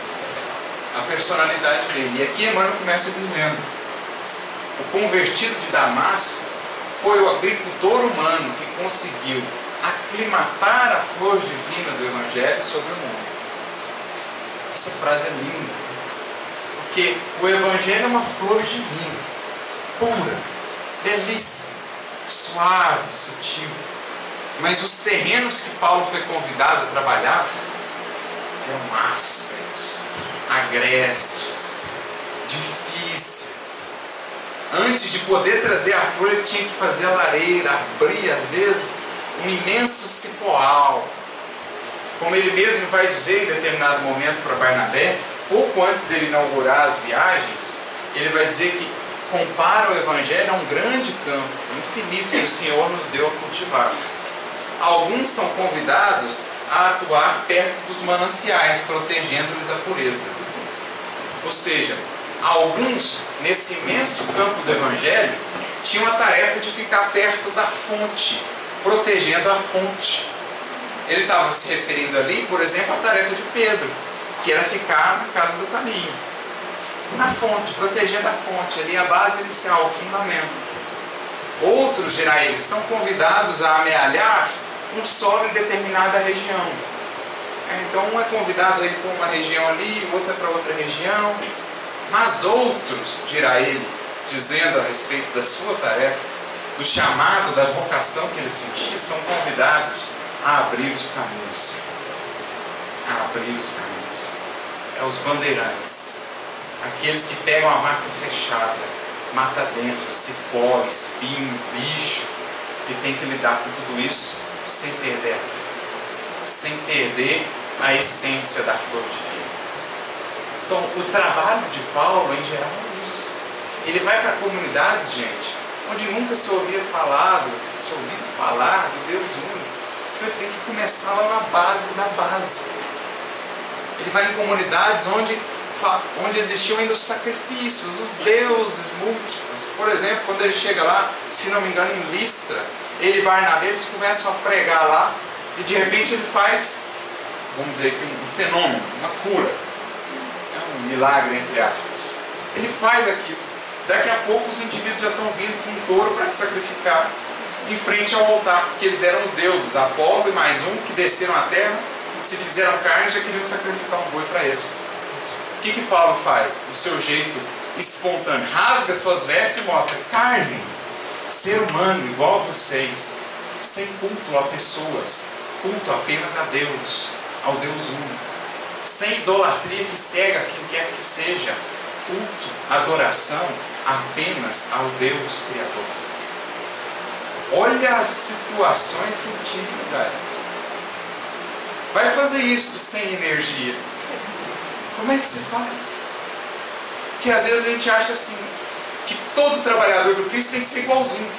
a personalidade dele. E aqui Emmanuel começa dizendo: o convertido de Damasco foi o agricultor humano que conseguiu aclimatar a flor divina do Evangelho sobre o mundo. Essa frase é linda, porque o Evangelho é uma flor divina, pura, belíssima, suave, sutil. Mas os terrenos que Paulo foi convidado a trabalhar eram ásperos, agrestes, difíceis. Antes de poder trazer a flor, ele tinha que fazer a lareira, abrir, às vezes, um imenso cipoal. Como ele mesmo vai dizer em determinado momento para Barnabé, pouco antes dele inaugurar as viagens, ele vai dizer que compara o Evangelho a um grande campo, infinito, que o Senhor nos deu a cultivar. Alguns são convidados a atuar perto dos mananciais, protegendo-lhes a pureza. Ou seja, alguns, nesse imenso campo do Evangelho, tinham a tarefa de ficar perto da fonte, protegendo a fonte. Ele estava se referindo ali, por exemplo, à tarefa de Pedro, que era ficar na casa do caminho, na fonte, protegendo a fonte, ali a base inicial, o fundamento. Outros, dirá ele, são convidados a amealhar um solo em determinada região. Então um é convidado a ir para uma região ali, outro é para outra região. Mas outros, dirá ele, dizendo a respeito da sua tarefa, do chamado, da vocação que ele sentia, são convidados a abrir os caminhos. A abrir os caminhos. É os bandeirantes, aqueles que pegam a mata fechada, mata densa, cipó, espinho, bicho, e tem que lidar com tudo isso sem perder a fé, sem perder a essência da flor de vida. Então, o trabalho de Paulo, em geral, é isso. Ele vai para comunidades, gente, onde nunca se ouvia falado, se ouvido falar do Deus único. Então, ele tem que começar lá na base, na base. Ele vai em comunidades onde, onde existiam ainda os sacrifícios, os deuses múltiplos. Por exemplo, quando ele chega lá, se não me engano, em Listra, ele e Barnabé, eles começam a pregar lá, e de repente ele faz, vamos dizer aqui, um fenômeno, uma cura, um milagre, entre aspas. Ele faz aquilo. Daqui a pouco os indivíduos já estão vindo com um touro para sacrificar em frente ao altar, porque eles eram os deuses, Apolo e mais um, que desceram à terra, se fizeram carne, já queriam sacrificar um boi para eles. O que que Paulo faz? Do seu jeito espontâneo, rasga suas vestes e mostra: carne, ser humano igual a vocês, sem culto a pessoas, culto apenas a Deus, ao Deus único, sem idolatria que cega quem quer que seja, culto, adoração apenas ao Deus Criador. Olha as situações que ele tinha que mudar, gente. Vai fazer isso sem energia? Como é que se faz? Porque às vezes a gente acha assim, que todo trabalhador do Cristo tem que ser igualzinho.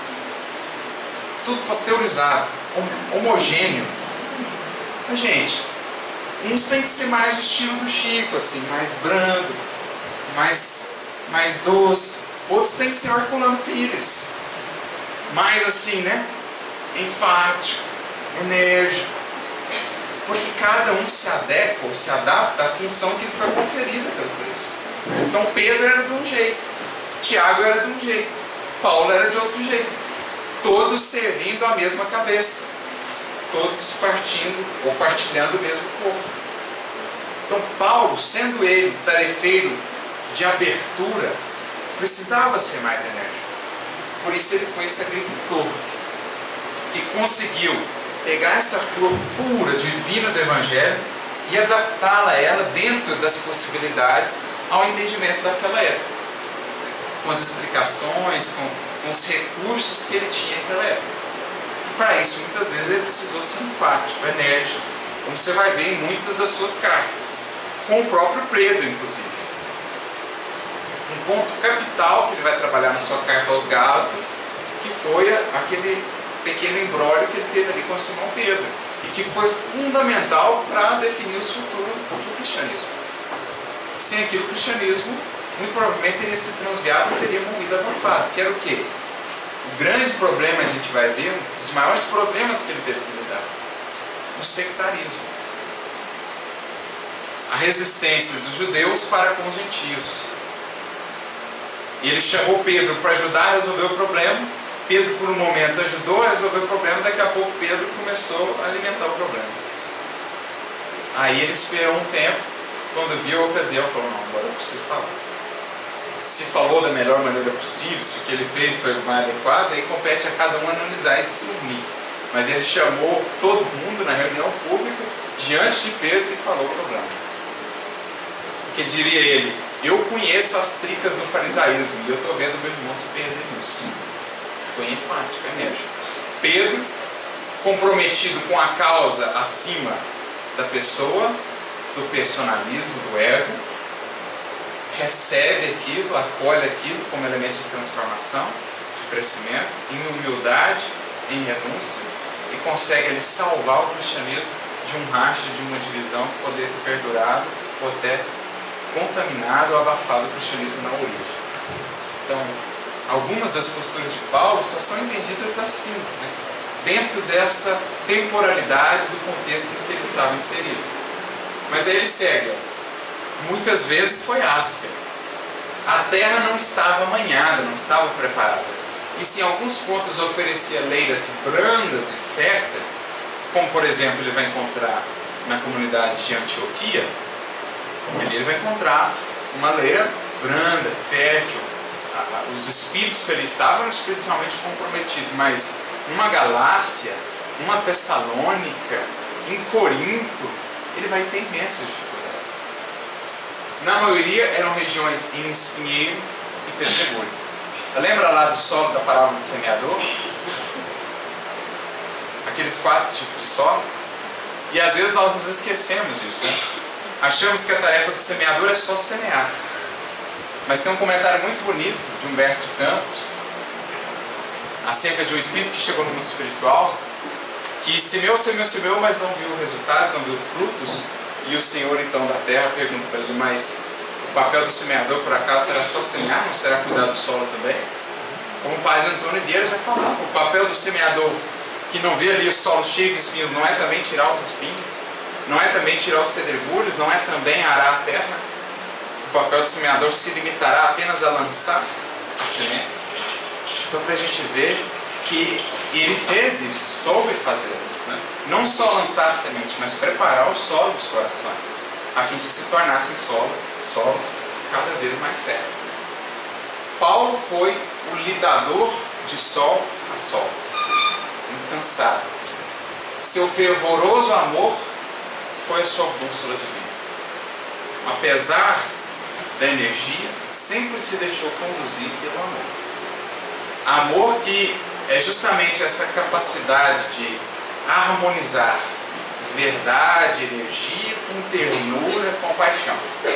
Tudo pasteurizado, homogêneo. Mas, gente, uns tem que ser mais o estilo do Chico, assim, mais brando, mais, mais doce. Outros tem que ser o Herculano Pires, mais assim, né? Enfático, enérgico. Porque cada um se adequa ou se adapta à função que lhe foi conferida pelo Cristo. Então Pedro era de um jeito, Tiago era de um jeito, Paulo era de outro jeito. Todos servindo a mesma cabeça, todos partindo ou partilhando o mesmo corpo. Então Paulo, sendo ele tarefeiro de abertura, precisava ser mais enérgico. Por isso ele foi esse agricultor que conseguiu pegar essa flor pura, divina do Evangelho e adaptá-la a ela dentro das possibilidades ao entendimento daquela época, com as explicações, com, com os recursos que ele tinha naquela época. E para isso, muitas vezes, ele precisou ser empático, enérgico, como você vai ver em muitas das suas cartas, com o próprio Pedro, inclusive. Um ponto capital que ele vai trabalhar na sua carta aos Gálatas, que foi aquele pequeno embrólio que ele teve ali com Simão Pedro, e que foi fundamental para definir o futuro do cristianismo. Sem aquilo, o cristianismo muito provavelmente teria se transviado e teria morrido abafado, que era o quê? O grande problema, a gente vai ver, um dos maiores problemas que ele teve que lidar: o sectarismo. A resistência dos judeus para com os gentios. E ele chamou Pedro para ajudar a resolver o problema. Pedro, por um momento, ajudou a resolver o problema, daqui a pouco Pedro começou a alimentar o problema. Aí ele esperou um tempo, quando viu a ocasião, falou: não, agora eu preciso falar. Se falou da melhor maneira possível, se o que ele fez foi o mais adequado, aí compete a cada um analisar e discernir. Mas ele chamou todo mundo na reunião pública, diante de Pedro, e falou o problema. Porque diria ele: eu conheço as tricas do farisaísmo, e eu estou vendo meu irmão se perder nisso. Foi enfático, enérgico. Pedro, comprometido com a causa acima da pessoa, do personalismo, do ego, recebe aquilo, acolhe aquilo como elemento de transformação, de crescimento, em humildade, em renúncia, e consegue ali salvar o cristianismo de um racha, de uma divisão que poderia ter perdurado ou até contaminado ou abafado o cristianismo na origem. Então, algumas das posturas de Paulo só são entendidas assim, né? Dentro dessa temporalidade do contexto em que ele estava inserido. Mas aí ele segue, ó. Muitas vezes foi áspero. A terra não estava amanhada, não estava preparada. E se em alguns pontos oferecia leiras brandas e férteis, como por exemplo ele vai encontrar na comunidade de Antioquia, ali ele vai encontrar uma leira branda, fértil. Os espíritos que ele estava eram espíritos realmente comprometidos, mas uma Galácia, uma Tessalônica, em Corinto, ele vai ter imensas dificuldades. Na maioria eram regiões em espinheiro e pedregulho. Lembra lá do solo da parábola do semeador? aqueles quatro tipos de solo. E às vezes nós nos esquecemos disso, né? Achamos que a tarefa do semeador é só semear. Mas tem um comentário muito bonito de Humberto de Campos acerca de um espírito que chegou no mundo espiritual, que semeou, semeou, semeou, mas não viu resultados, não viu frutos. E o Senhor então da terra pergunta para ele: mas o papel do semeador por acaso será só semear? Não será cuidar do solo também? Como o padre Antônio Vieira já falava, o papel do semeador que não vê ali o solo cheio de espinhos não é também tirar os espinhos? Não é também tirar os pedregulhos? Não é também arar a terra? O papel do semeador se limitará apenas a lançar as sementes? Então, para a gente ver que ele fez isso, soube fazer, né? Não só lançar a semente, mas preparar o solo dos corações, a fim de se tornassem solo, solos cada vez mais férteis. Paulo foi o lidador de sol a sol, incansável. Seu fervoroso amor foi a sua bússola divina. Apesar da energia, sempre se deixou conduzir pelo amor. Amor que é justamente essa capacidade de harmonizar verdade, energia com ternura, com paixão.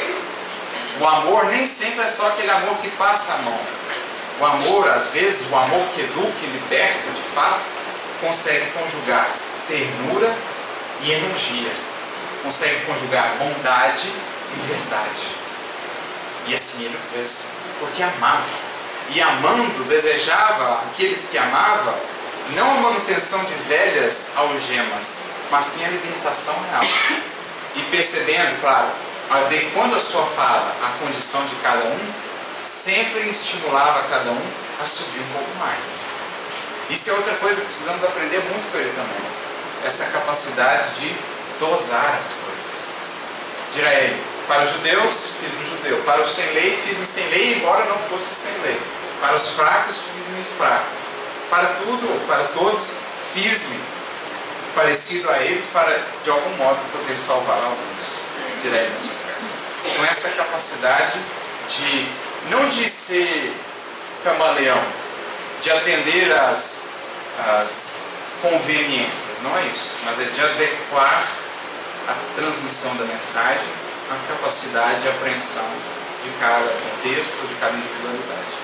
O amor nem sempre é só aquele amor que passa a mão. O amor, às vezes, o amor que educa e liberta, de fato, consegue conjugar ternura e energia. Consegue conjugar bondade e verdade. E assim ele fez, porque amava. E amando, desejava aqueles que amava, não a manutenção de velhas algemas, mas sim a libertação real. E percebendo, claro, adequando a sua fala à condição de cada um, sempre estimulava cada um a subir um pouco mais. Isso é outra coisa que precisamos aprender muito com ele também. Essa capacidade de dosar as coisas. Dirá ele: para os judeus, fiz-me judeu. Para os sem lei, fiz-me sem lei, embora não fosse sem lei. Para os fracos, fiz-me fraco. Para tudo, para todos, fiz-me parecido a eles, para, de algum modo, poder salvar alguns. Dirá ele nas suas cartas. Com essa capacidade de, não de ser camaleão, de atender às, às conveniências, não é isso, mas é de adequar a transmissão da mensagem à capacidade de apreensão de cada contexto ou de cada individualidade.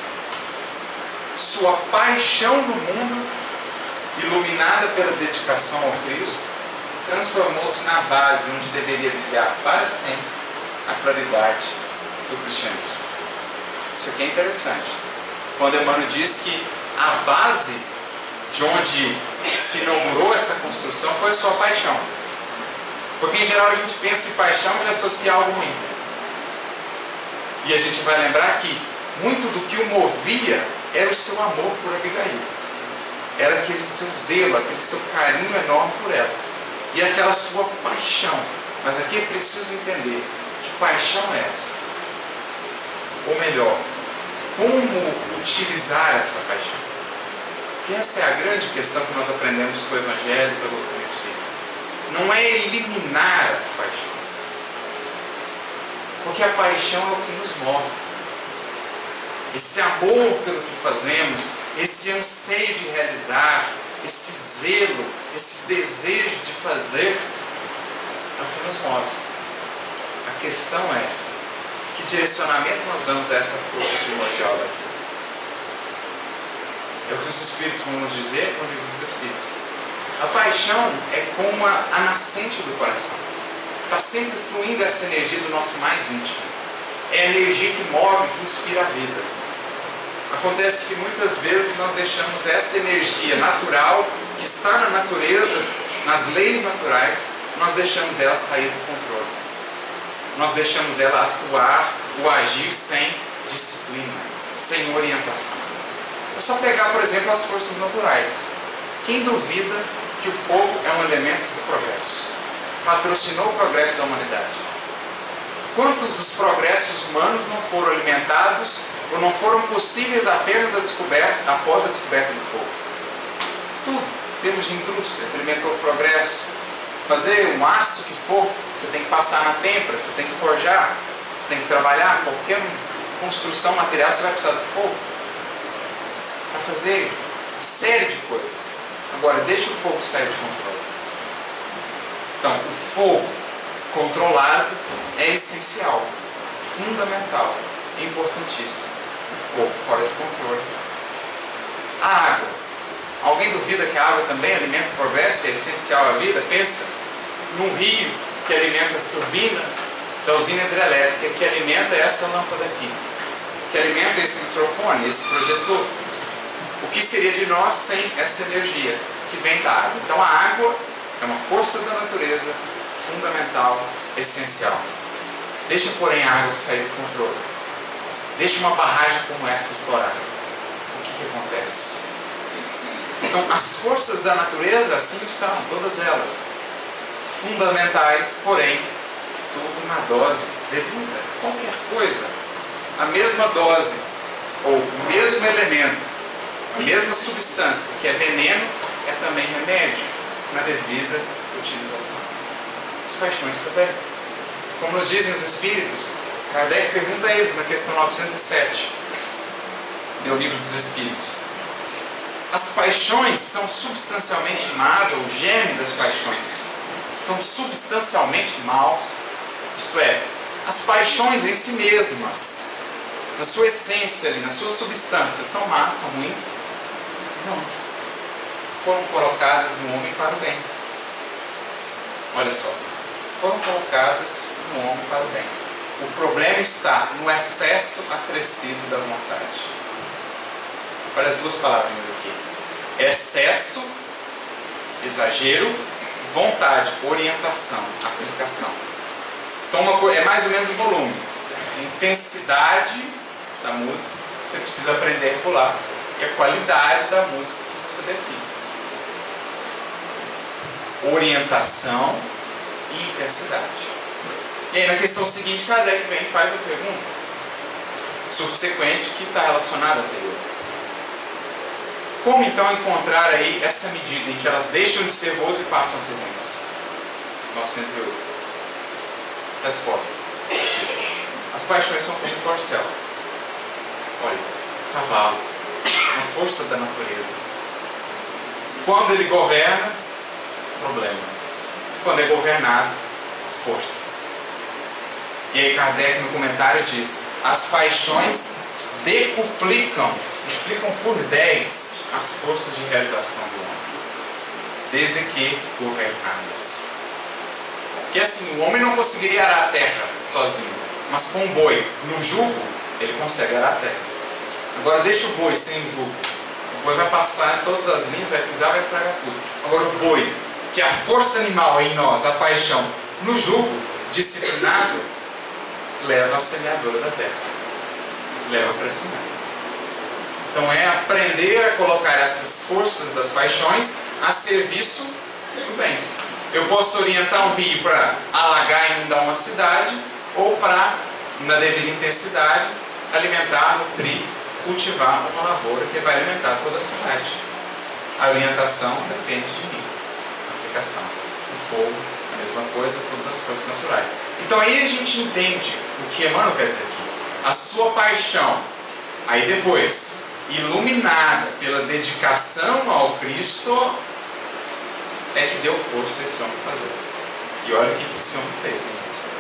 Sua paixão no mundo, iluminada pela dedicação ao Cristo, transformou-se na base onde deveria brilhar para sempre a claridade do cristianismo. Isso aqui é interessante. Quando Emmanuel diz que a base de onde se inaugurou essa construção foi a sua paixão. Porque em geral a gente pensa em paixão e associa algo ruim. E a gente vai lembrar que muito do que o movia era o seu amor por Abigail. Era aquele seu zelo, aquele seu carinho enorme por ela. E aquela sua paixão. Mas aqui é preciso entender que paixão é essa. Ou melhor, como utilizar essa paixão. Porque essa é a grande questão que nós aprendemos com o Evangelho e pela doutrina espírita. Não é eliminar as paixões. Porque a paixão é o que nos move. Esse amor pelo que fazemos, esse anseio de realizar, esse zelo, esse desejo de fazer, é o que nos move. A questão é, que direcionamento nós damos a essa força primordial daqui? É o que os Espíritos vão nos dizer no livro dos Espíritos. A paixão é como a, a nascente do coração. Está sempre fluindo essa energia do nosso mais íntimo. É a energia que move, que inspira a vida. Acontece que muitas vezes nós deixamos essa energia natural, que está na natureza, nas leis naturais, nós deixamos ela sair do controle. Nós deixamos ela atuar ou agir sem disciplina, sem orientação. É só pegar, por exemplo, as forças naturais. Quem duvida que o fogo é um elemento do progresso? Patrocinou o progresso da humanidade. Quantos dos progressos humanos não foram alimentados ou não foram possíveis apenas a descoberta, após a descoberta do fogo? Tudo, em termos de indústria, alimentou o progresso. Fazer um aço que for, você tem que passar na têmpera, você tem que forjar, você tem que trabalhar. Qualquer construção material você vai precisar do fogo. Para fazer uma série de coisas. Agora, deixa o fogo sair do controle. Então, o fogo controlado é essencial, fundamental, importantíssimo. O fogo fora de controle. A água. Alguém duvida que a água também alimenta o progresso e é essencial à vida? Pensa num rio que alimenta as turbinas da usina hidrelétrica, que alimenta essa lâmpada aqui, que alimenta esse microfone, esse projetor. O que seria de nós sem essa energia que vem da água? Então a água é uma força da natureza fundamental, essencial. Deixa, porém, a água sair do controle. Deixa uma barragem como essa estourar. O que, que acontece? Então as forças da natureza assim são, todas elas. Fundamentais, porém, tudo na dose devida. Qualquer coisa, a mesma dose, ou o mesmo elemento, a mesma substância que é veneno, é também remédio, na devida utilização. As paixões também. Como nos dizem os Espíritos, Kardec pergunta a eles na questão novecentos e sete, do Livro dos Espíritos. As paixões são substancialmente más, ou o germe das paixões são substancialmente maus, isto é, as paixões em si mesmas, na sua essência, ali, na sua substância, são más, são ruins? Não. Foram colocadas no homem para o bem. Olha só, foram colocadas no homem para o bem. O problema está no excesso acrescido da vontade. Olha as duas palavrinhas aqui. Excesso, exagero, vontade, orientação, aplicação. Então uma coisa, é mais ou menos o volume. A intensidade da música, você precisa aprender a regular. E a qualidade da música que você define. Orientação e intensidade. E aí na questão seguinte, Kardec vem e faz a pergunta subsequente que está relacionada à anterior. Como então encontrar aí essa medida em que elas deixam de ser boas e passam a ser ruins? novecentos e oito. Resposta. As paixões são como um corcel. Olha, cavalo, uma força da natureza. Quando ele governa, problema. Quando é governado, força. E aí Kardec no comentário diz: as paixões decuplicam, multiplicam por dez as forças de realização do homem, desde que governadas. Porque assim, o homem não conseguiria arar a terra sozinho, mas com um boi no jugo, ele consegue arar a terra. Agora deixa o boi sem o jugo, o boi vai passar em todas as linhas, vai pisar, vai estragar tudo. Agora o boi, que é a força animal em nós, a paixão, no jugo, disciplinado, leva a semeadura da terra, leva ao crescimento. Então é aprender a colocar essas forças das paixões a serviço do bem. Eu posso orientar um rio para alagar e inundar uma cidade, ou para, na devida intensidade, alimentar, nutrir, cultivar uma lavoura que vai alimentar toda a cidade. A orientação depende de mim, a aplicação. O fogo, a mesma coisa, todas as forças naturais. Então aí a gente entende o que Emmanuel quer dizer aqui. A sua paixão, aí depois, iluminada pela dedicação ao Cristo, é que deu força a esse homem fazer. E olha o que esse homem fez, hein?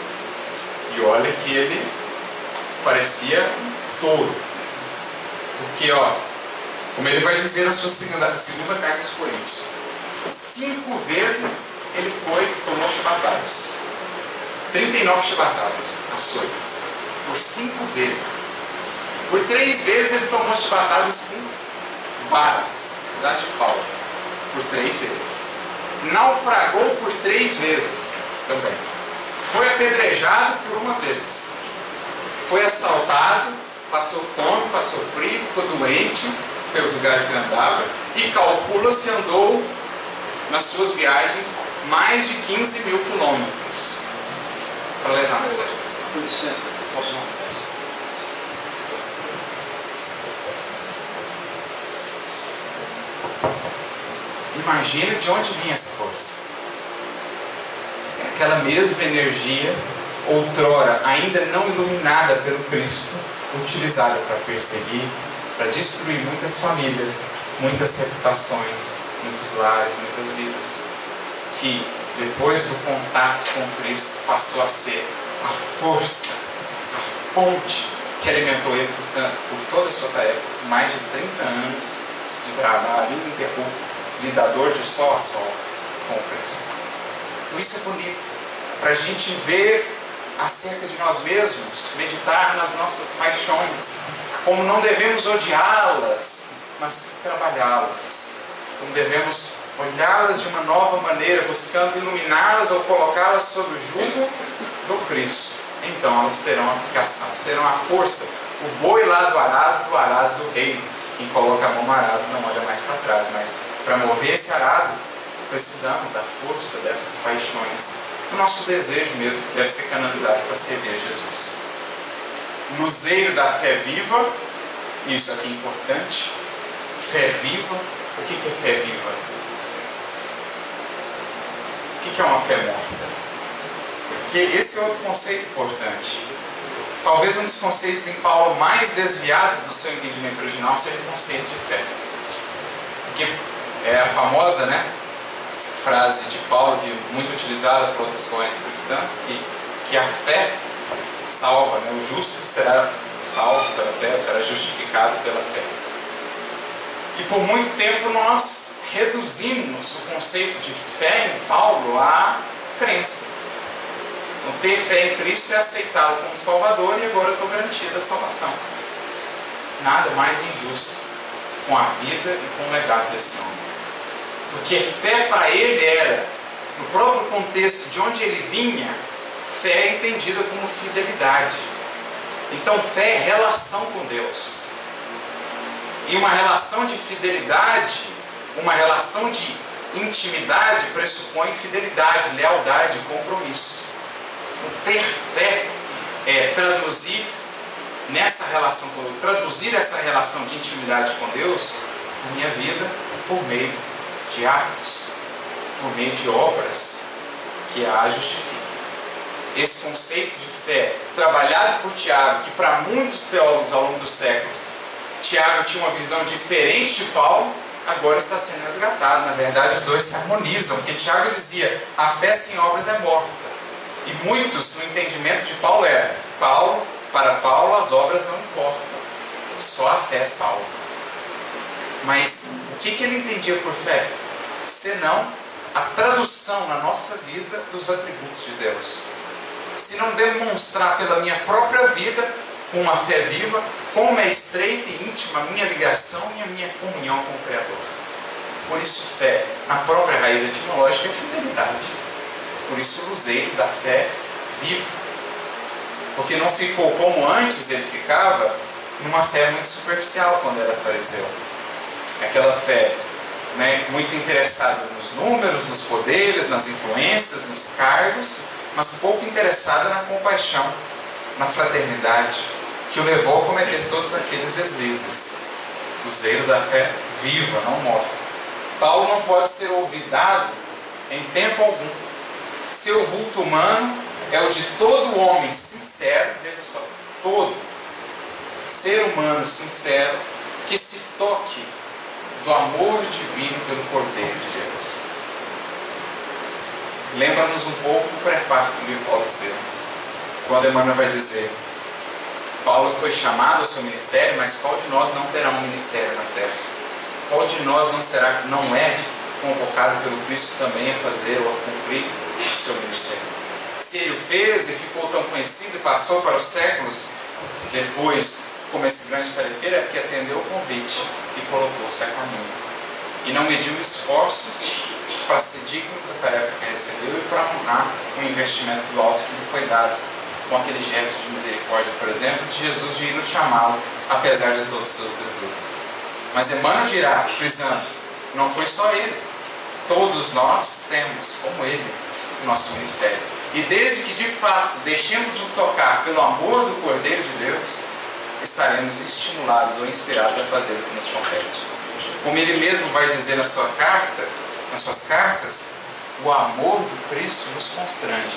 E olha que ele parecia um touro. Porque, ó, como ele vai dizer na sua segunda, segunda carta aos Coríntios, cinco vezes ele foi, tomou chibatadas. trinta e nove chibatadas, açoites. Por cinco vezes. Por três vezes ele tomou chibatadas com vara, pedaço de pau. Por três vezes. Naufragou por três vezes também. Foi apedrejado por uma vez. Foi assaltado, passou fome, passou frio, ficou doente pelos lugares que andava, e calcula-se andou nas suas viagens mais de quinze mil quilômetros para levar a mensagem cristã. Com licença, posso não? Imagina de onde vinha essa força. É aquela mesma energia, outrora ainda não iluminada pelo Cristo, utilizada para perseguir, para destruir muitas famílias, muitas reputações, muitos lares, muitas vidas, que depois do contato com Cristo passou a ser a força, a fonte que alimentou ele por, por toda a sua tarefa, mais de trinta anos de trabalho ininterrupto, lidador de sol a sol com Cristo. Então isso é bonito, para a gente ver acerca de nós mesmos, meditar nas nossas paixões, como não devemos odiá-las, mas trabalhá-las, como devemos olhá-las de uma nova maneira, buscando iluminá-las ou colocá-las sob o jugo do Cristo. Então elas terão aplicação, serão a força, o boi lá do arado, do arado do reino. Quem coloca a mão no arado não olha mais para trás, mas para mover esse arado, precisamos da força dessas paixões, do nosso desejo mesmo, que deve ser canalizado para servir a Jesus. Luzeiro da fé viva, isso aqui é importante, fé viva. O que é fé viva? O que é uma fé morta? Porque esse é outro conceito importante. Talvez um dos conceitos em Paulo mais desviados do seu entendimento original seja o conceito de fé. Porque é a famosa, né, frase de Paulo, que é muito utilizada por outras correntes cristãs, que, que a fé salva, né? O justo será salvo pela fé, será justificado pela fé. E por muito tempo nós reduzimos o conceito de fé em Paulo à crença. Então, ter fé em Cristo é aceitá-lo como Salvador e agora eu estou garantido a salvação. Nada mais injusto com a vida e com o legado desse homem. Porque fé para ele era, no próprio contexto de onde ele vinha, fé é entendida como fidelidade. Então fé é relação com Deus. E uma relação de fidelidade, uma relação de intimidade pressupõe fidelidade, lealdade, compromisso. Então, ter fé é traduzir nessa relação com Deus, traduzir essa relação de intimidade com Deus na minha vida por meio de atos, por meio de obras que a justifiquem. Esse conceito de fé, trabalhado por Tiago, que para muitos teólogos ao longo dos séculos, Tiago tinha uma visão diferente de Paulo, agora está sendo resgatado. Na verdade, os dois se harmonizam, porque Tiago dizia, a fé sem obras é morta. E muitos, no entendimento de Paulo, era, Paulo, para Paulo as obras não importam, só a fé salva. Mas o que, que ele entendia por fé? Senão a tradução na nossa vida dos atributos de Deus. Se não demonstrar pela minha própria vida, com uma fé viva, como é estreita e íntima a minha ligação e a minha comunhão com o Criador. Por isso fé, na própria raiz etimológica, é fidelidade. Por isso luzeiro da fé viva. Porque não ficou como antes ele ficava, numa fé muito superficial quando era fariseu. Aquela fé, né, muito interessada nos números, nos poderes, nas influências, nos cargos, mas pouco interessada na compaixão, na fraternidade, que o levou a cometer todos aqueles deslizes. Luzeiro da fé viva, não morta. Paulo não pode ser olvidado em tempo algum. Seu vulto humano é o de todo homem sincero, veja só, todo ser humano sincero que se toque do amor divino pelo Cordeiro de Deus. Lembra-nos um pouco o prefácio do livro Paulo Estevam, quando Emmanuel vai dizer, Paulo foi chamado ao seu ministério, mas qual de nós não terá um ministério na terra? Qual de nós não será, não é convocado pelo Cristo também a fazer ou a cumprir o seu ministério? Se ele o fez e ficou tão conhecido e passou para os séculos depois como esse grande tarefeiro, é porque atendeu o convite e colocou-se a caminho. E não mediu esforços para ser digno da tarefa que recebeu e para honrar o investimento do alto que lhe foi dado, com aquele gesto de misericórdia, por exemplo, de Jesus de ir nos chamá-lo, apesar de todos os seus deslizes. Mas Emmanuel dirá, frisando, não foi só ele, todos nós temos, como ele, o nosso ministério. E desde que de fato deixemos nos tocar pelo amor do Cordeiro de Deus, estaremos estimulados ou inspirados a fazer o que nos compete. Como ele mesmo vai dizer na sua carta, nas suas cartas, o amor do Cristo nos constrange.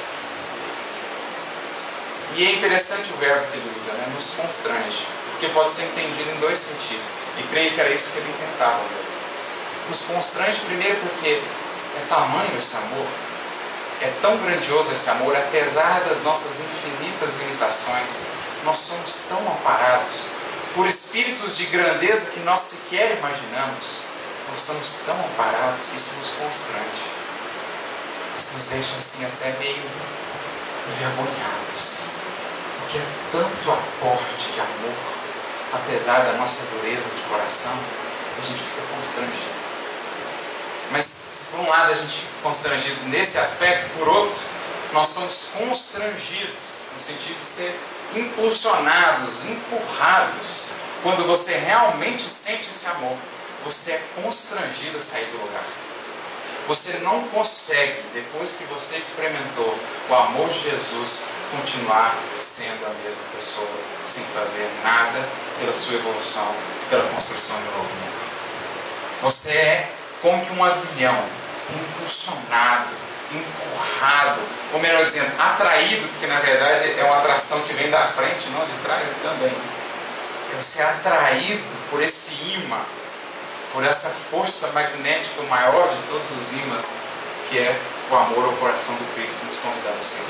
E é interessante o verbo que ele usa, né? Nos constrange, porque pode ser entendido em dois sentidos. E creio que era isso que ele intentava mesmo. Nos constrange primeiro porque é tamanho esse amor, é tão grandioso esse amor, apesar das nossas infinitas limitações, nós somos tão amparados por espíritos de grandeza que nós sequer imaginamos. Nós somos tão amparados que isso nos constrange. Isso nos deixa assim até meio envergonhados, porque é tanto aporte de amor, apesar da nossa dureza de coração, a gente fica constrangido. Mas se por um lado a gente fica constrangido nesse aspecto, por outro, nós somos constrangidos no sentido de ser impulsionados, empurrados. Quando você realmente sente esse amor, você é constrangido a sair do lugar. Você não consegue, depois que você experimentou o amor de Jesus, continuar sendo a mesma pessoa, sem fazer nada pela sua evolução e pela construção de um novo mundo. Você é como que um aguilhão, impulsionado, empurrado, ou melhor dizendo, atraído, porque na verdade é uma atração que vem da frente, não de trás também. Você é atraído por esse imã, por essa força magnética maior de todos os ímãs, que é o amor ao coração do Cristo nos convidando a seguir.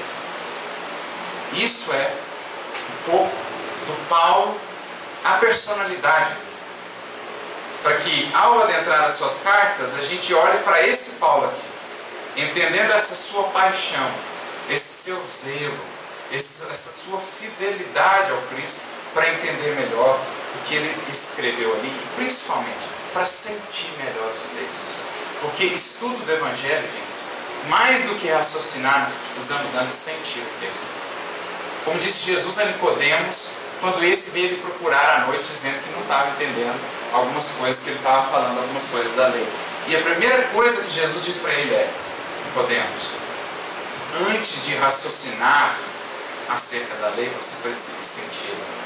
Isso é um pouco do Paulo, a personalidade dele. Para que ao adentrar as suas cartas, a gente olhe para esse Paulo aqui, entendendo essa sua paixão, esse seu zelo, essa sua fidelidade ao Cristo, para entender melhor o que ele escreveu ali, e principalmente para sentir melhor os textos. Porque estudo do Evangelho, gente, mais do que raciocinar, nós precisamos antes sentir o texto. Como disse Jesus a Nicodemos, quando esse veio lhe procurar à noite, dizendo que não estava entendendo algumas coisas que ele estava falando, algumas coisas da lei. E a primeira coisa que Jesus disse para ele é: Nicodemos, antes de raciocinar acerca da lei, você precisa senti-la.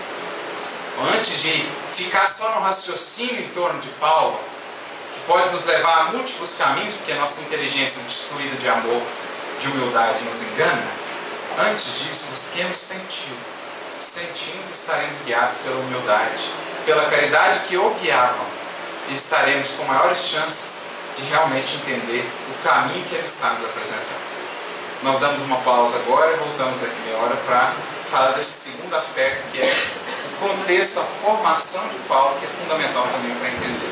Antes de ficar só no raciocínio em torno de Paulo, que pode nos levar a múltiplos caminhos, porque a nossa inteligência destituída de amor, de humildade, nos engana, antes disso, busquemos senti-lo. Sentindo, estaremos guiados pela humildade, pela caridade que o guiavam, e estaremos com maiores chances de realmente entender o caminho que ele está nos apresentando. Nós damos uma pausa agora e voltamos daqui meia hora para falar desse segundo aspecto, que é o contexto, a formação de Paulo, que é fundamental também para entender.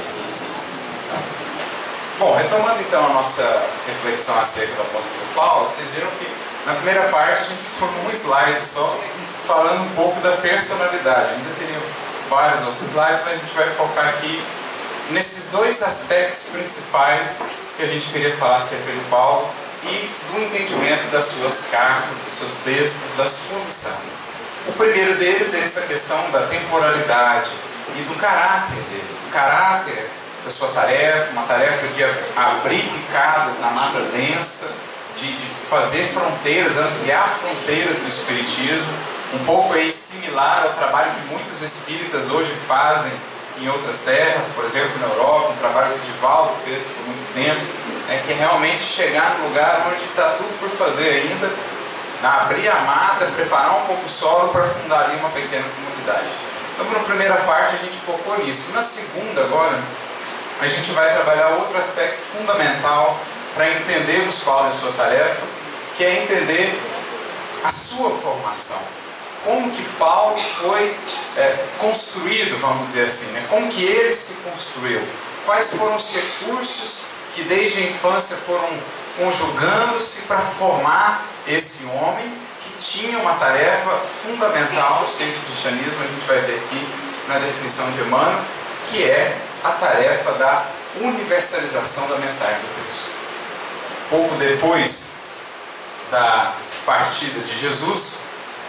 Bom, retomando então a nossa reflexão acerca do apóstolo Paulo, vocês viram que na primeira parte a gente ficou num slide só, falando um pouco da personalidade. Ainda teria vários outros slides, mas a gente vai focar aqui nesses dois aspectos principais que a gente queria falar acerca de Paulo e do entendimento das suas cartas, dos seus textos, da sua missão. O primeiro deles é essa questão da temporalidade e do caráter dele, do caráter da sua tarefa, uma tarefa de abrir picadas na mata densa, de, de fazer fronteiras, ampliar fronteiras do Espiritismo, um pouco aí similar ao trabalho que muitos espíritas hoje fazem em outras terras, por exemplo na Europa, um trabalho que o Divaldo fez por muito tempo, né, que é realmente chegar no lugar onde está tudo por fazer ainda, abrir a mata, preparar um pouco o solo para fundar ali uma pequena comunidade. Então na primeira parte a gente focou nisso. Na segunda agora, a gente vai trabalhar outro aspecto fundamental para entendermos Paulo e a sua tarefa, que é entender a sua formação. Como que Paulo foi é, construído, vamos dizer assim, né? Como que ele se construiu, quais foram os recursos que desde a infância foram conjugando-se para formar esse homem que tinha uma tarefa fundamental no seio do cristianismo. A gente vai ver aqui na definição de Emmanuel, que é a tarefa da universalização da mensagem de Cristo. Pouco depois da partida de Jesus,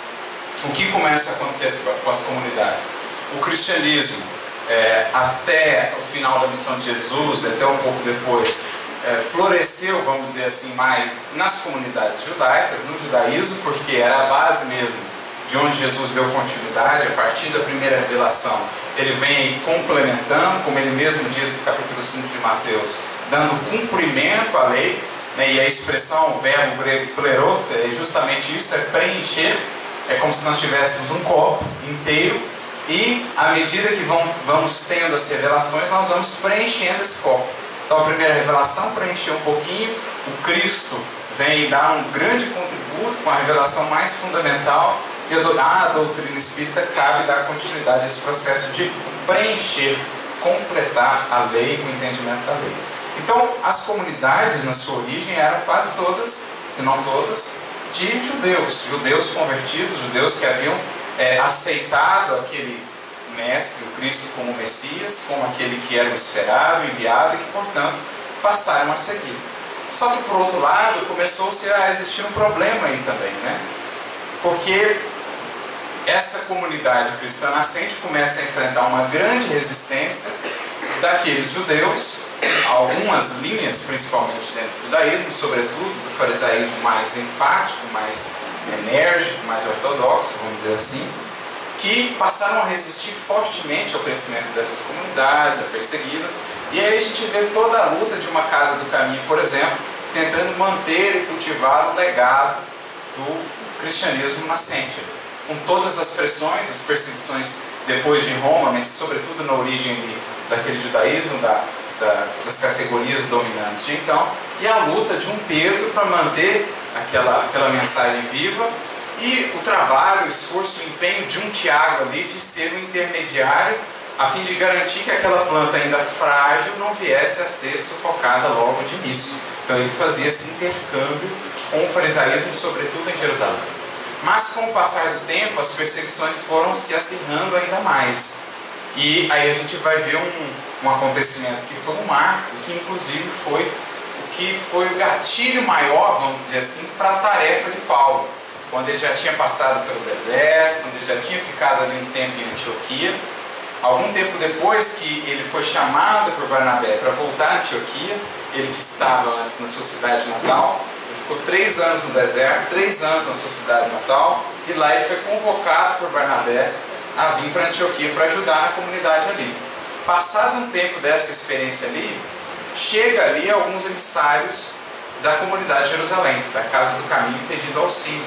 o que começa a acontecer com as comunidades? O cristianismo, é, até o final da missão de Jesus, até um pouco depois, é, floresceu, vamos dizer assim, mais nas comunidades judaicas, no judaísmo, porque era a base mesmo de onde Jesus deu continuidade. A partir da primeira revelação, ele vem complementando, como ele mesmo diz no capítulo cinco de Mateus, dando cumprimento à lei, né? E a expressão, o verbo grego plerothe, é justamente isso, é preencher. É como se nós tivéssemos um copo inteiro E à medida que vamos, vamos tendo as revelações, nós vamos preenchendo esse copo. Então a primeira revelação preencheu um pouquinho, o Cristo vem dar um grande contributo com a revelação mais fundamental, e a doutrina espírita cabe dar continuidade a esse processo de preencher, completar a lei, o entendimento da lei. Então as comunidades na sua origem eram quase todas, se não todas, de judeus, judeus convertidos, judeus que haviam é, aceitado aquele mestre, o Cristo, como Messias, como aquele que era o esperado, enviado e que, portanto, passaram a seguir. Só que, por outro lado, começou-se a existir um problema aí também, né? Porque essa comunidade cristã nascente começa a enfrentar uma grande resistência daqueles judeus, algumas linhas, principalmente dentro do judaísmo, sobretudo do farisaísmo mais enfático, mais enérgico, mais ortodoxo, vamos dizer assim, que passaram a resistir fortemente ao crescimento dessas comunidades, a persegui-las. E aí a gente vê toda a luta de uma Casa do Caminho, por exemplo, tentando manter e cultivar o legado do cristianismo nascente, com todas as pressões, as perseguições depois de Roma, mas sobretudo na origem de, daquele judaísmo, da, da, das categorias dominantes de então, e a luta de um Pedro para manter aquela, aquela mensagem viva, e o trabalho, o esforço, o empenho de um Tiago ali de ser um intermediário, a fim de garantir que aquela planta ainda frágil não viesse a ser sufocada logo de início. Então ele fazia esse intercâmbio com o farisaísmo, sobretudo em Jerusalém. Mas com o passar do tempo, as perseguições foram se acirrando ainda mais. E aí a gente vai ver um, um acontecimento que foi um marco, que inclusive foi o que foi o gatilho maior, vamos dizer assim, para a tarefa de Paulo. Quando ele já tinha passado pelo deserto, quando ele já tinha ficado ali um tempo em Antioquia. Algum tempo depois que ele foi chamado por Barnabé para voltar a Antioquia, ele que estava antes na sua cidade natal, ele ficou três anos no deserto, três anos na sua cidade natal, e lá ele foi convocado por Barnabé a vir para Antioquia para ajudar na comunidade ali. Passado um tempo dessa experiência ali, chega ali alguns emissários da comunidade de Jerusalém, da Casa do Caminho, pedindo auxílio.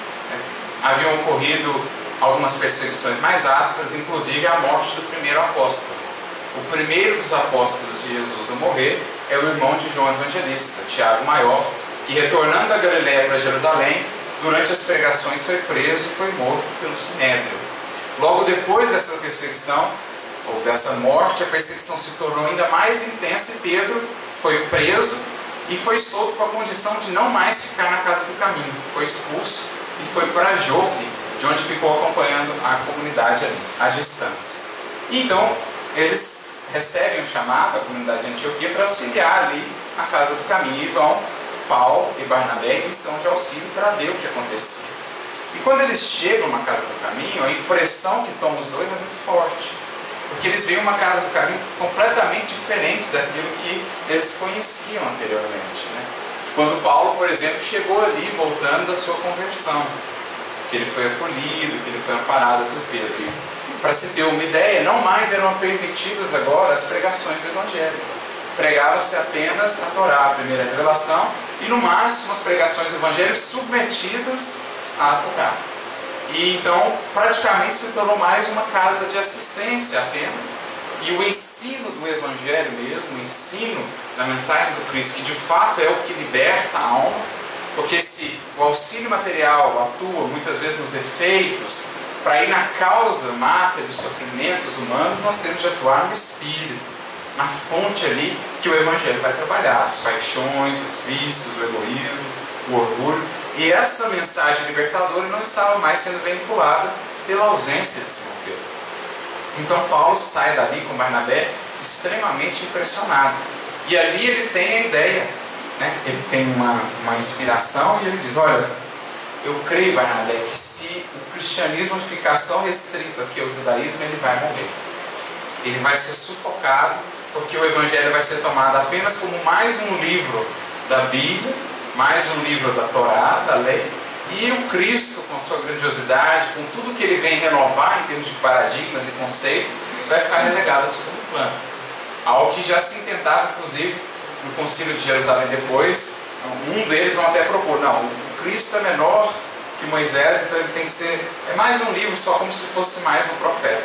Haviam ocorrido algumas perseguições mais ásperas, inclusive a morte do primeiro apóstolo. O primeiro dos apóstolos de Jesus a morrer é o irmão de João Evangelista, Tiago Maior, que retornando da Galiléia para Jerusalém, durante as pregações foi preso e foi morto pelo Sinédrio. Logo depois dessa perseguição, ou dessa morte, a perseguição se tornou ainda mais intensa e Pedro foi preso e foi solto com a condição de não mais ficar na Casa do Caminho. Foi expulso e foi para Jope, de onde ficou acompanhando a comunidade ali, à distância. E então, eles recebem o chamado, a comunidade de Antioquia, para auxiliar ali a Casa do Caminho. E vão Paulo e Barnabé em missão de auxílio para ver o que acontecia. E quando eles chegam na Casa do Caminho, a impressão que tomam os dois é muito forte. Porque eles veem uma Casa do Caminho completamente diferente daquilo que eles conheciam anteriormente, né? Quando Paulo, por exemplo, chegou ali voltando da sua conversão, que ele foi acolhido, que ele foi amparado por Pedro. Para se ter uma ideia, não mais eram permitidas agora as pregações do Evangelho. Pregava-se apenas a Torá, a primeira revelação, e no máximo as pregações do Evangelho submetidas à Torá. E então praticamente se tornou mais uma casa de assistência apenas. E o ensino do Evangelho mesmo, o ensino da mensagem do Cristo, que de fato é o que liberta a alma, porque se o auxílio material atua muitas vezes nos efeitos, para ir na causa mata dos sofrimentos humanos, nós temos de atuar no espírito, na fonte ali que o Evangelho vai trabalhar, as paixões, os vícios, o egoísmo, o orgulho. E essa mensagem libertadora não estava mais sendo vinculada pela ausência de Simão Pedro. Então Paulo sai dali com Barnabé extremamente impressionado. E ali ele tem a ideia, né? Ele tem uma, uma inspiração e ele diz, olha, eu creio, Barnabé, que se o cristianismo ficar só restrito aqui ao judaísmo, ele vai morrer. Ele vai ser sufocado, porque o Evangelho vai ser tomado apenas como mais um livro da Bíblia, mais um livro da Torá, da lei, e o Cristo, com sua grandiosidade, com tudo que ele vem renovar em termos de paradigmas e conceitos, vai ficar relegado a segundo plano. Algo que já se intentava, inclusive, no Concílio de Jerusalém depois, um deles vão até propor, não, o Cristo é menor que Moisés, então ele tem que ser, é mais um livro só como se fosse mais um profeta.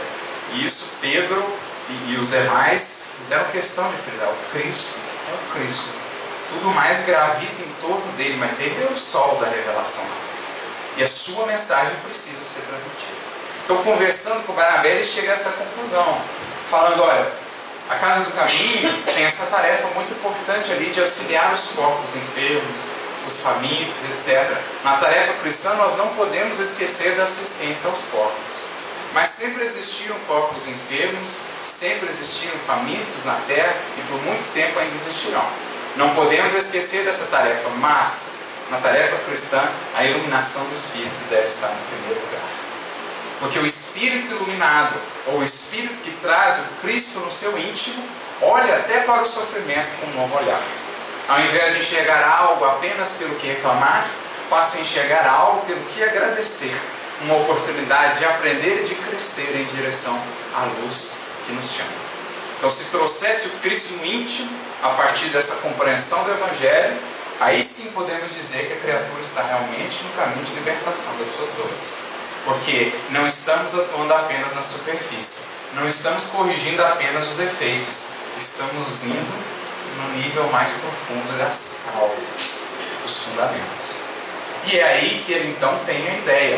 E isso Pedro e, e os demais fizeram questão de frisar: o Cristo é o Cristo. Tudo mais gravita em torno dele, mas ele é o sol da revelação. E a sua mensagem precisa ser transmitida. Então, conversando com o Barnabé, ele chega a essa conclusão, falando: olha, a Casa do Caminho tem essa tarefa muito importante ali de auxiliar os corpos enfermos, os famintos, etcétera. Na tarefa cristã, nós não podemos esquecer da assistência aos corpos. Mas sempre existiram corpos enfermos, sempre existiram famintos na terra e por muito tempo ainda existirão. Não podemos esquecer dessa tarefa, mas na tarefa cristã, a iluminação do Espírito deve estar no primeiro lugar. Porque o Espírito iluminado, ou o Espírito que traz o Cristo no seu íntimo, olha até para o sofrimento com um novo olhar. Ao invés de enxergar algo apenas pelo que reclamar, passa a enxergar algo pelo que agradecer. Uma oportunidade de aprender e de crescer em direção à luz que nos chama. Então, se trouxesse o Cristo no íntimo, a partir dessa compreensão do Evangelho, aí sim podemos dizer que a criatura está realmente no caminho de libertação das suas dores. Porque não estamos atuando apenas na superfície, não estamos corrigindo apenas os efeitos, estamos indo no nível mais profundo das causas, dos fundamentos. E é aí que ele então tem a ideia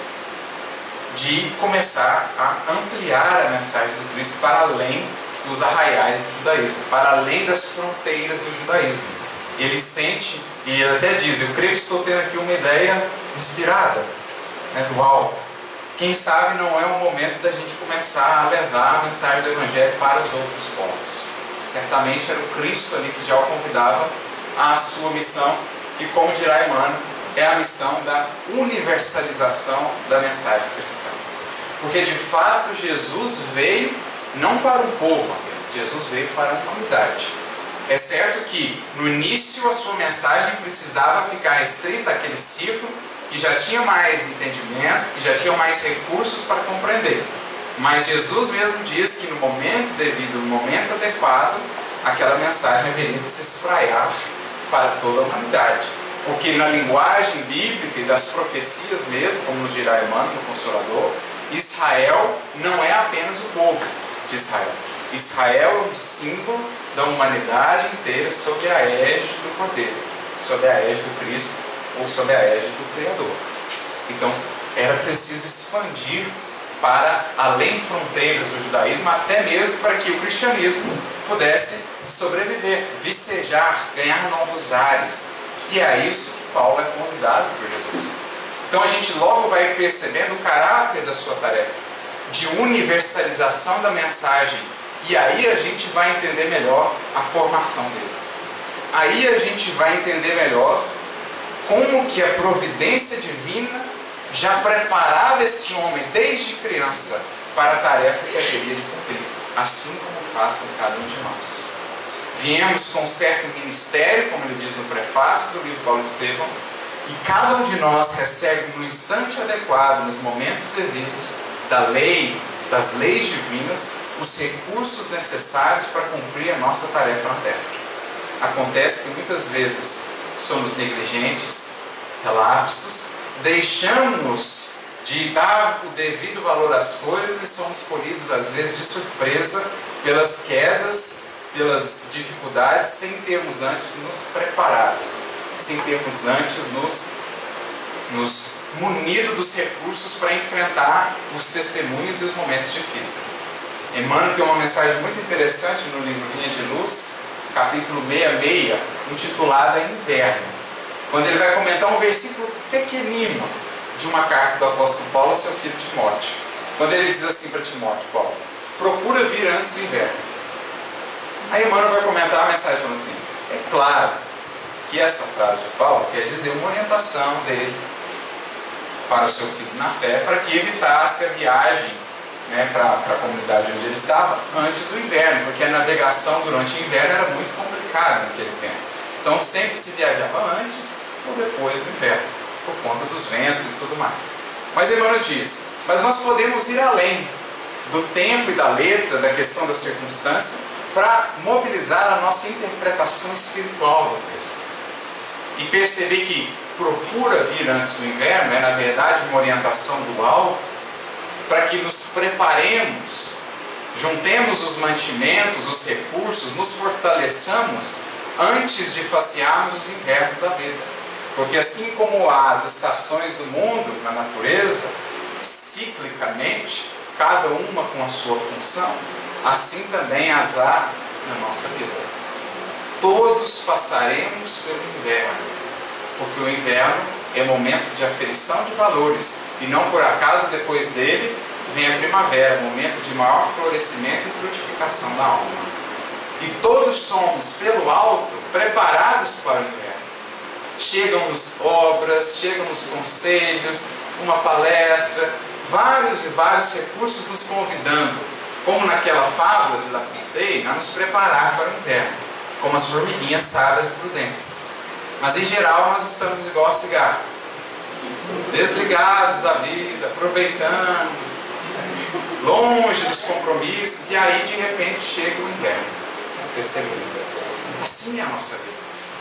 de começar a ampliar a mensagem do Cristo para além dos arraiais do judaísmo, para além das fronteiras do judaísmo. Ele sente, e ele até diz: eu creio que estou tendo aqui uma ideia inspirada, né, do alto. Quem sabe não é o momento da gente começar a levar a mensagem do Evangelho para os outros povos. Certamente era o Cristo ali que já o convidava à sua missão, que, como dirá Emmanuel, é a missão da universalização da mensagem cristã. Porque de fato Jesus veio não para um povo, Jesus veio para a humanidade. É certo que no início a sua mensagem precisava ficar restrita àquele ciclo que já tinha mais entendimento, que já tinha mais recursos para compreender. Mas Jesus mesmo diz que no momento devido, no momento adequado, aquela mensagem haveria de se espraiar para toda a humanidade. Porque na linguagem bíblica e das profecias mesmo, como nos dirá Emmanuel no Consolador, Israel não é apenas o povo de Israel. Israel é um símbolo da humanidade inteira sob a égide do Cordeiro, sob a égide do Cristo ou sob a égide do Criador. Então, era preciso expandir para além fronteiras do judaísmo, até mesmo para que o cristianismo pudesse sobreviver, vicejar, ganhar novos ares. E é isso que Paulo é convidado por Jesus. Então a gente logo vai percebendo o caráter da sua tarefa, de universalização da mensagem. E aí a gente vai entender melhor a formação dele. Aí a gente vai entender melhor como que a providência divina já preparava esse homem desde criança para a tarefa que haveria de cumprir, assim como faz com cada um de nós. Viemos com um certo ministério, como ele diz no prefácio do livro Paulo Estevão, e cada um de nós recebe no instante adequado, nos momentos devidos, da lei, das leis divinas, os recursos necessários para cumprir a nossa tarefa na terra. Acontece que muitas vezes somos negligentes, relapsos, deixamos de dar o devido valor às coisas e somos colhidos às vezes de surpresa pelas quedas, pelas dificuldades, sem termos antes nos preparado, sem termos antes nos, nos munido dos recursos para enfrentar os testemunhos e os momentos difíceis. Emmanuel tem uma mensagem muito interessante no livro Vinha de Luz, capítulo sessenta e seis, intitulada Inverno, quando ele vai comentar um versículo pequenino de uma carta do apóstolo Paulo ao seu filho Timóteo. Quando ele diz assim para Timóteo: Paulo, procura vir antes do inverno. Aí Emmanuel vai comentar a mensagem falando assim: é claro que essa frase de Paulo quer dizer uma orientação dele para o seu filho na fé, para que evitasse a viagem, né, para a comunidade onde ele estava antes do inverno, porque a navegação durante o inverno era muito complicada naquele tempo. Então sempre se viajava antes ou depois do inverno, por conta dos ventos e tudo mais. Mas Emmanuel diz: mas nós podemos ir além do tempo e da letra, da questão da circunstância, para mobilizar a nossa interpretação espiritual do texto. E perceber que procura vir antes do inverno é, na verdade, uma orientação do alto para que nos preparemos, juntemos os mantimentos, os recursos, nos fortaleçamos antes de facearmos os invernos da vida. Porque assim como há as estações do mundo na natureza, ciclicamente, cada uma com a sua função, assim também as há na nossa vida. Todos passaremos pelo inverno, porque o inverno é momento de aferição de valores, e não por acaso depois dele vem a primavera, momento de maior florescimento e frutificação da alma. E todos somos, pelo alto, preparados para o inverno. Chegam-nos obras, chegam-nos conselhos, uma palestra, vários e vários recursos nos convidando, como naquela fábula de La Fontaine, a nos preparar para o inverno, como as formiguinhas sábias e prudentes. Mas em geral nós estamos igual a cigarro, desligados da vida, aproveitando, longe dos compromissos, e aí de repente chega o inverno, o testemunho. Assim é a nossa vida.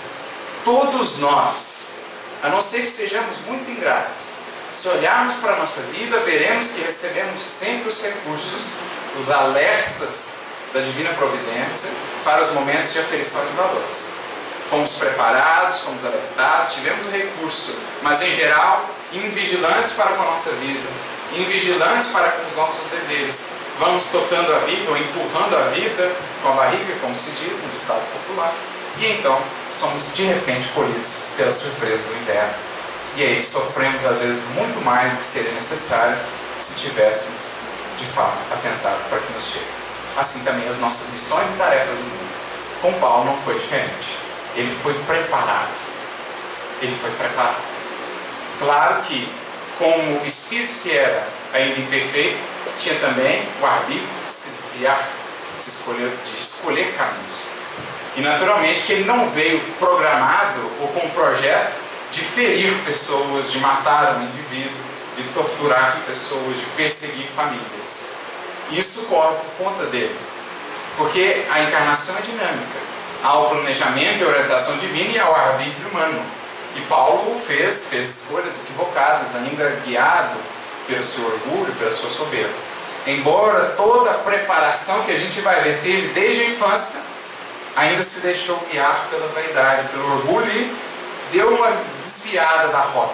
Todos nós, a não ser que sejamos muito ingratos, se olharmos para a nossa vida, veremos que recebemos sempre os recursos, os alertas da divina providência para os momentos de aferição de valores. Fomos preparados, fomos alertados, tivemos o recurso, mas em geral, invigilantes para com a nossa vida, invigilantes para com os nossos deveres. Vamos tocando a vida ou empurrando a vida com a barriga, como se diz no ditado popular. E então, somos de repente colhidos pela surpresa do inverno. E aí sofremos às vezes muito mais do que seria necessário se tivéssemos, de fato, atentado para que nos chegue. Assim também as nossas missões e tarefas no mundo. Com Paulo não foi diferente. Ele foi preparado. Ele foi preparado. Claro que, como o espírito que era ainda imperfeito, tinha também o arbítrio de se desviar, de, se escolher, de escolher caminhos. E naturalmente que ele não veio programado ou com um projeto de ferir pessoas, de matar um indivíduo, de torturar pessoas, de perseguir famílias. Isso corre por conta dele. Porque a encarnação é dinâmica. Há o planejamento e orientação divina e há o arbítrio humano. E Paulo fez, fez escolhas equivocadas, ainda guiado pelo seu orgulho, pela sua soberba. Embora toda a preparação que a gente vai ver teve desde a infância, ainda se deixou guiar pela vaidade, pelo orgulho e deu uma desviada da rota.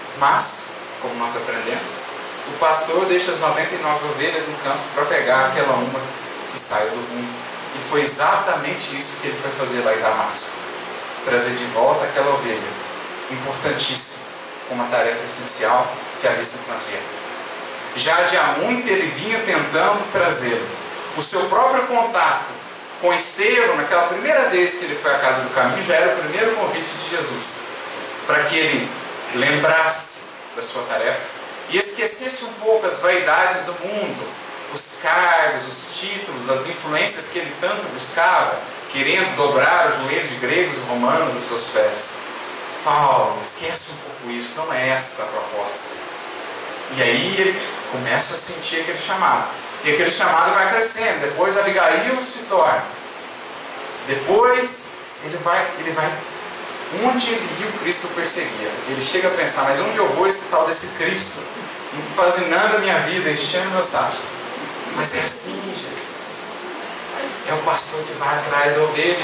Mas, como nós aprendemos, o pastor deixa as noventa e nove ovelhas no campo para pegar aquela uma que saiu do rumo. E foi exatamente isso que ele foi fazer lá em Damasco. Trazer de volta aquela ovelha, importantíssima, com uma tarefa essencial que havia se transviado. Já de há muito ele vinha tentando trazê-lo. O seu próprio contato com Estevão, naquela primeira vez que ele foi à casa do caminho, já era o primeiro convite de Jesus, para que ele lembrasse da sua tarefa e esquecesse um pouco as vaidades do mundo, os cargos, os títulos, as influências que ele tanto buscava, querendo dobrar o joelho de gregos e romanos aos seus pés. Paulo, esquece um pouco isso, não é essa a proposta. E aí ele começa a sentir aquele chamado. E aquele chamado vai crescendo. Depois Abigail se torna. Depois ele vai, ele vai onde ele ia, o Cristo perseguia. Ele chega a pensar, mas onde eu vou esse tal desse Cristo? Empazinando a minha vida, enchendo o meu saco. Mas é assim, Jesus. É o pastor que vai atrás da ovelha.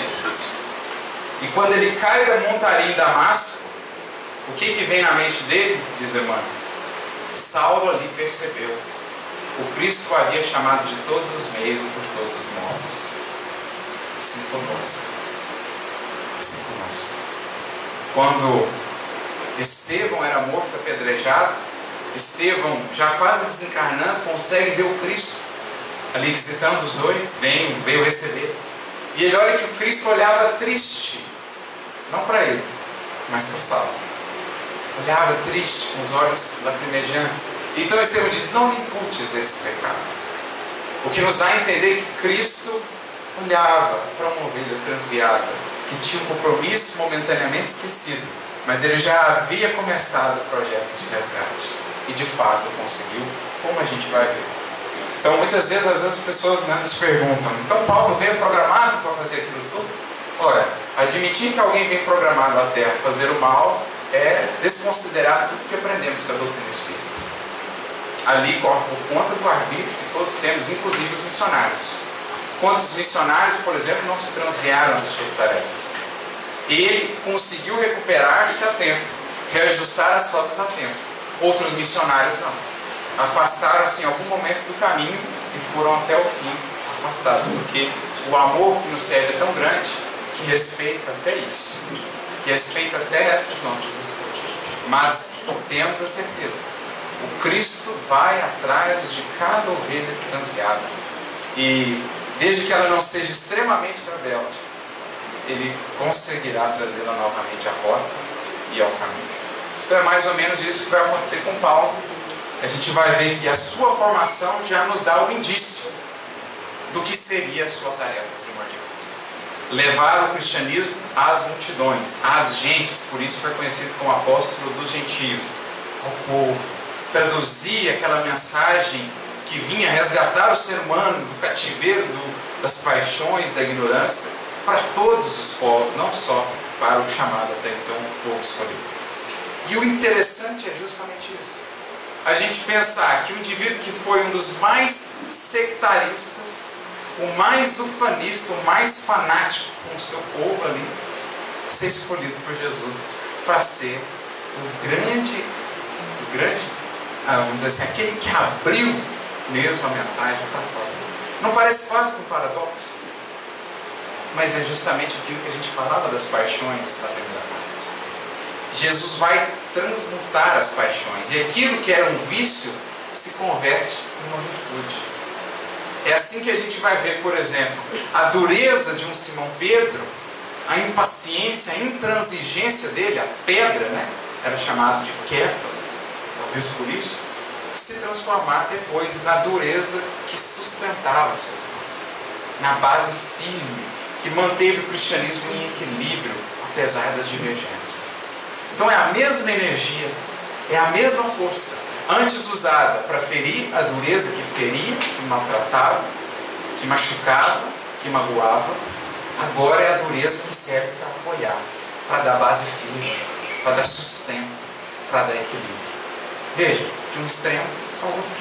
E quando ele cai da montaria em Damasco, o que, que vem na mente dele? Diz Emmanuel. Saulo ali percebeu. O Cristo o havia chamado de todos os meios e por todos os modos. Assim conosco. Assim conosco. Quando Estevão era morto apedrejado, Estevão, já quase desencarnando, consegue ver o Cristo ali visitando os dois, veio, veio receber. E ele olha que o Cristo olhava triste, não para ele, mas para Saulo. Olhava triste, com os olhos lacrimejantes. Então Estevão diz, não me imputes esse pecado. O que nos dá a entender que Cristo olhava para uma ovelha transviada, que tinha um compromisso momentaneamente esquecido, mas ele já havia começado o projeto de resgate. E de fato conseguiu, como a gente vai ver. Então muitas vezes, às vezes as pessoas, né, nos perguntam, então Paulo veio programado para fazer aquilo tudo? Ora, admitir que alguém vem programado à Terra fazer o mal é desconsiderar tudo que aprendemos com a doutrina espírita. ali por conta do arbítrio que todos temos, inclusive os missionários. Quantos missionários, por exemplo, não se transviaram de suas tarefas? Ele conseguiu recuperar-se a tempo, reajustar as rotas a tempo. Outros missionários não. Afastaram-se em algum momento do caminho e foram até o fim afastados, porque o amor que nos serve é tão grande que respeita até isso, que respeita até essas nossas escolhas. Mas temos a certeza, o Cristo vai atrás de cada ovelha transviada, e desde que ela não seja extremamente rebelde, Ele conseguirá trazê-la novamente à rota e ao caminho. Então é mais ou menos isso que vai acontecer com Paulo. A gente vai ver que a sua formação já nos dá o indício do que seria a sua tarefa primordial. Levar o cristianismo às multidões, às gentes, por isso foi conhecido como apóstolo dos gentios, ao povo. Traduzir aquela mensagem que vinha resgatar o ser humano do cativeiro, do, das paixões, da ignorância, para todos os povos, não só para o chamado até então povo escolhido. E o interessante é justamente isso. A gente pensar que o indivíduo que foi um dos mais sectaristas, o mais ufanista, o mais fanático com o seu povo ali, ser escolhido por Jesus para ser o grande, o grande, vamos dizer assim, aquele que abriu mesmo a mensagem para fora. Não parece quase um paradoxo? Mas é justamente aquilo que a gente falava das paixões da primeira parte. Jesus vai transmutar as paixões, e aquilo que era um vício se converte em uma virtude. É assim que a gente vai ver, por exemplo, a dureza de um Simão Pedro, a impaciência, a intransigência dele, a pedra, né? Era chamado de Kéfas, talvez por isso, se transformar depois na dureza que sustentava os seus irmãos, na base firme, que manteve o cristianismo em equilíbrio, apesar das divergências. Então é a mesma energia, é a mesma força, antes usada para ferir a dureza que feria, que maltratava, que machucava, que magoava, agora é a dureza que serve para apoiar, para dar base firme, para dar sustento, para dar equilíbrio. Veja, de um extremo ao outro.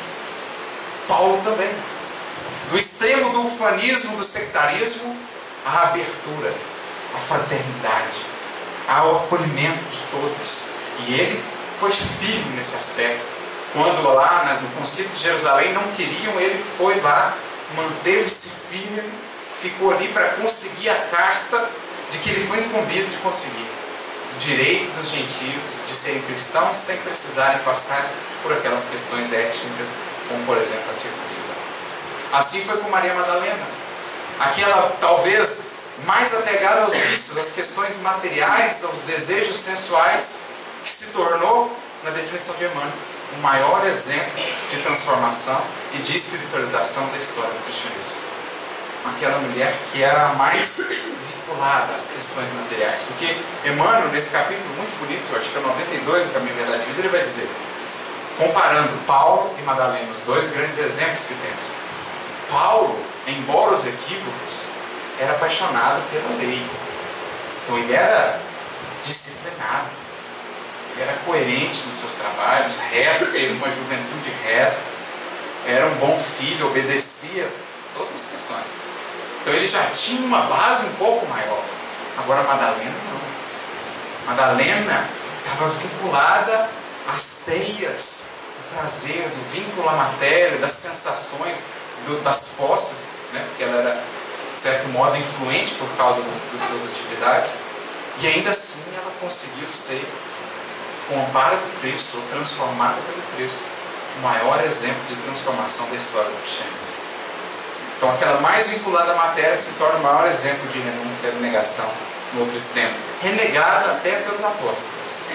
Paulo também. Do extremo do ufanismo, do sectarismo, à abertura, à fraternidade, ao acolhimento de todos. E ele foi firme nesse aspecto. Quando lá no concílio de Jerusalém não queriam, ele foi lá, manteve-se firme, ficou ali para conseguir a carta de que ele foi incumbido de conseguir. O direito dos gentios de serem cristãos sem precisarem passar por aquelas questões étnicas, como por exemplo a circuncisão. Assim foi com Maria Madalena. Aquela talvez mais apegada aos vícios, às questões materiais, aos desejos sensuais, que se tornou, na definição de Emmanuel, o maior exemplo de transformação e de espiritualização da história do cristianismo. Aquela mulher que era a mais vinculada às questões materiais. Porque Emmanuel, nesse capítulo muito bonito, eu acho que é noventa e dois do Caminho, Verdade e Vida, ele vai dizer, comparando Paulo e Madalena, os dois grandes exemplos que temos. Paulo, embora os equívocos, era apaixonado pela lei. Então ele era disciplinado, ele era coerente nos seus trabalhos, reto, teve uma juventude reta, era um bom filho, obedecia todas as questões. Então ele já tinha uma base um pouco maior. Agora Madalena não. Madalena estava vinculada às teias do prazer, do vínculo à matéria, das sensações, do, das posses, né? Porque ela era, de certo modo, influente por causa das, das suas atividades. E ainda assim ela conseguiu ser, com o amparo do Cristo, ou transformada pelo Cristo, o maior exemplo de transformação da história do cristianismo. Então aquela mais vinculada à matéria se torna o maior exemplo de renúncia e abnegação no outro extremo, renegada até pelos apóstolos,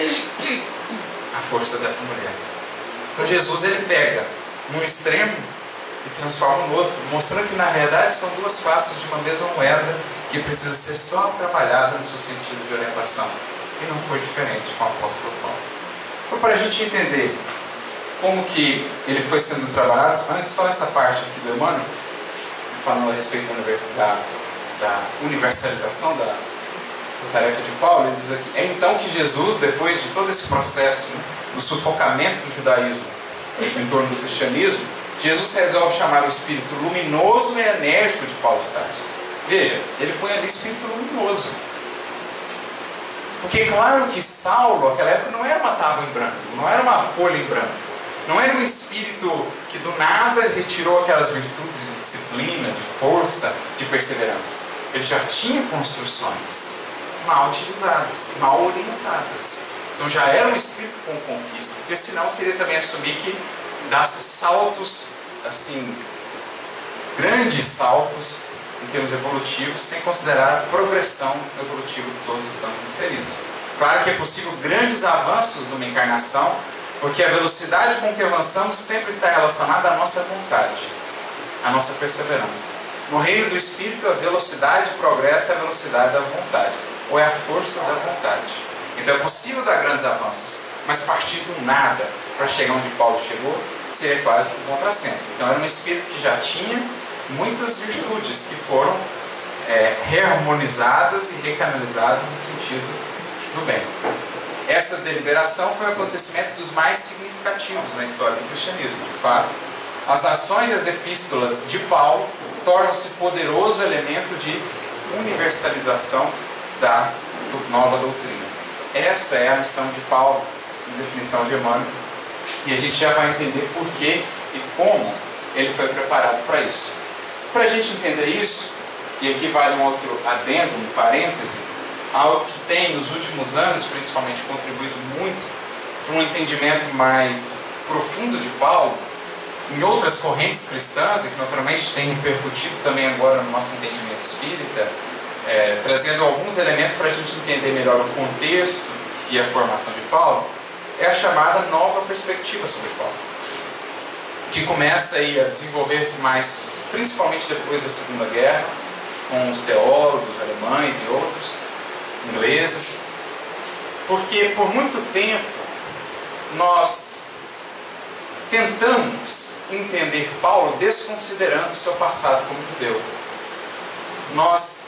a força dessa mulher. Então Jesus ele pega num extremo e transforma no outro, mostrando que na verdade são duas faces de uma mesma moeda que precisa ser só trabalhada no seu sentido de orientação, e não foi diferente com o apóstolo Paulo. Então, para a gente entender como que ele foi sendo trabalhado, antes só essa parte aqui do Emmanuel, falando a respeito da, da universalização da, da tarefa de Paulo, ele diz aqui, é então que Jesus, depois de todo esse processo, né, do sufocamento do judaísmo, em torno do cristianismo, Jesus resolve chamar o espírito luminoso e enérgico de Paulo de Tarso. Veja, ele põe ali espírito luminoso. Porque claro que Saulo, naquela época, não era uma tábua em branco, não era uma folha em branco. Não era um espírito que do nada retirou aquelas virtudes de disciplina, de força, de perseverança. Ele já tinha construções mal utilizadas, mal orientadas. Então já era um espírito com conquista, porque senão seria também assumir que dasse saltos, assim, grandes saltos em termos evolutivos, sem considerar a progressão evolutiva que todos estamos inseridos. Claro que é possível grandes avanços numa encarnação, porque a velocidade com que avançamos sempre está relacionada à nossa vontade, à nossa perseverança. No reino do Espírito, a velocidade progressa é a velocidade da vontade, ou é a força da vontade. Então é possível dar grandes avanços, mas partir do nada para chegar onde Paulo chegou, seria quase um contrassenso. Então era um espírito que já tinha muitas virtudes que foram é, reharmonizadas e recanalizadas no sentido do bem. Essa deliberação foi o acontecimento dos mais significativos na história do cristianismo. De fato, as ações e as epístolas de Paulo tornam-se poderoso elemento de universalização da nova doutrina. Essa é a missão de Paulo, em definição de Emmanuel, e a gente já vai entender por que e como ele foi preparado para isso. Para a gente entender isso, e aqui vale um outro adendo, um parêntese, algo que tem nos últimos anos principalmente contribuído muito para um entendimento mais profundo de Paulo, em outras correntes cristãs, e que naturalmente tem repercutido também agora no nosso entendimento espírita, é, trazendo alguns elementos para a gente entender melhor o contexto e a formação de Paulo, é a chamada nova perspectiva sobre Paulo, que começa aí a desenvolver-se mais, principalmente depois da Segunda Guerra, com os teólogos alemães e outros, ingleses, porque por muito tempo nós tentamos entender Paulo desconsiderando o seu passado como judeu. Nós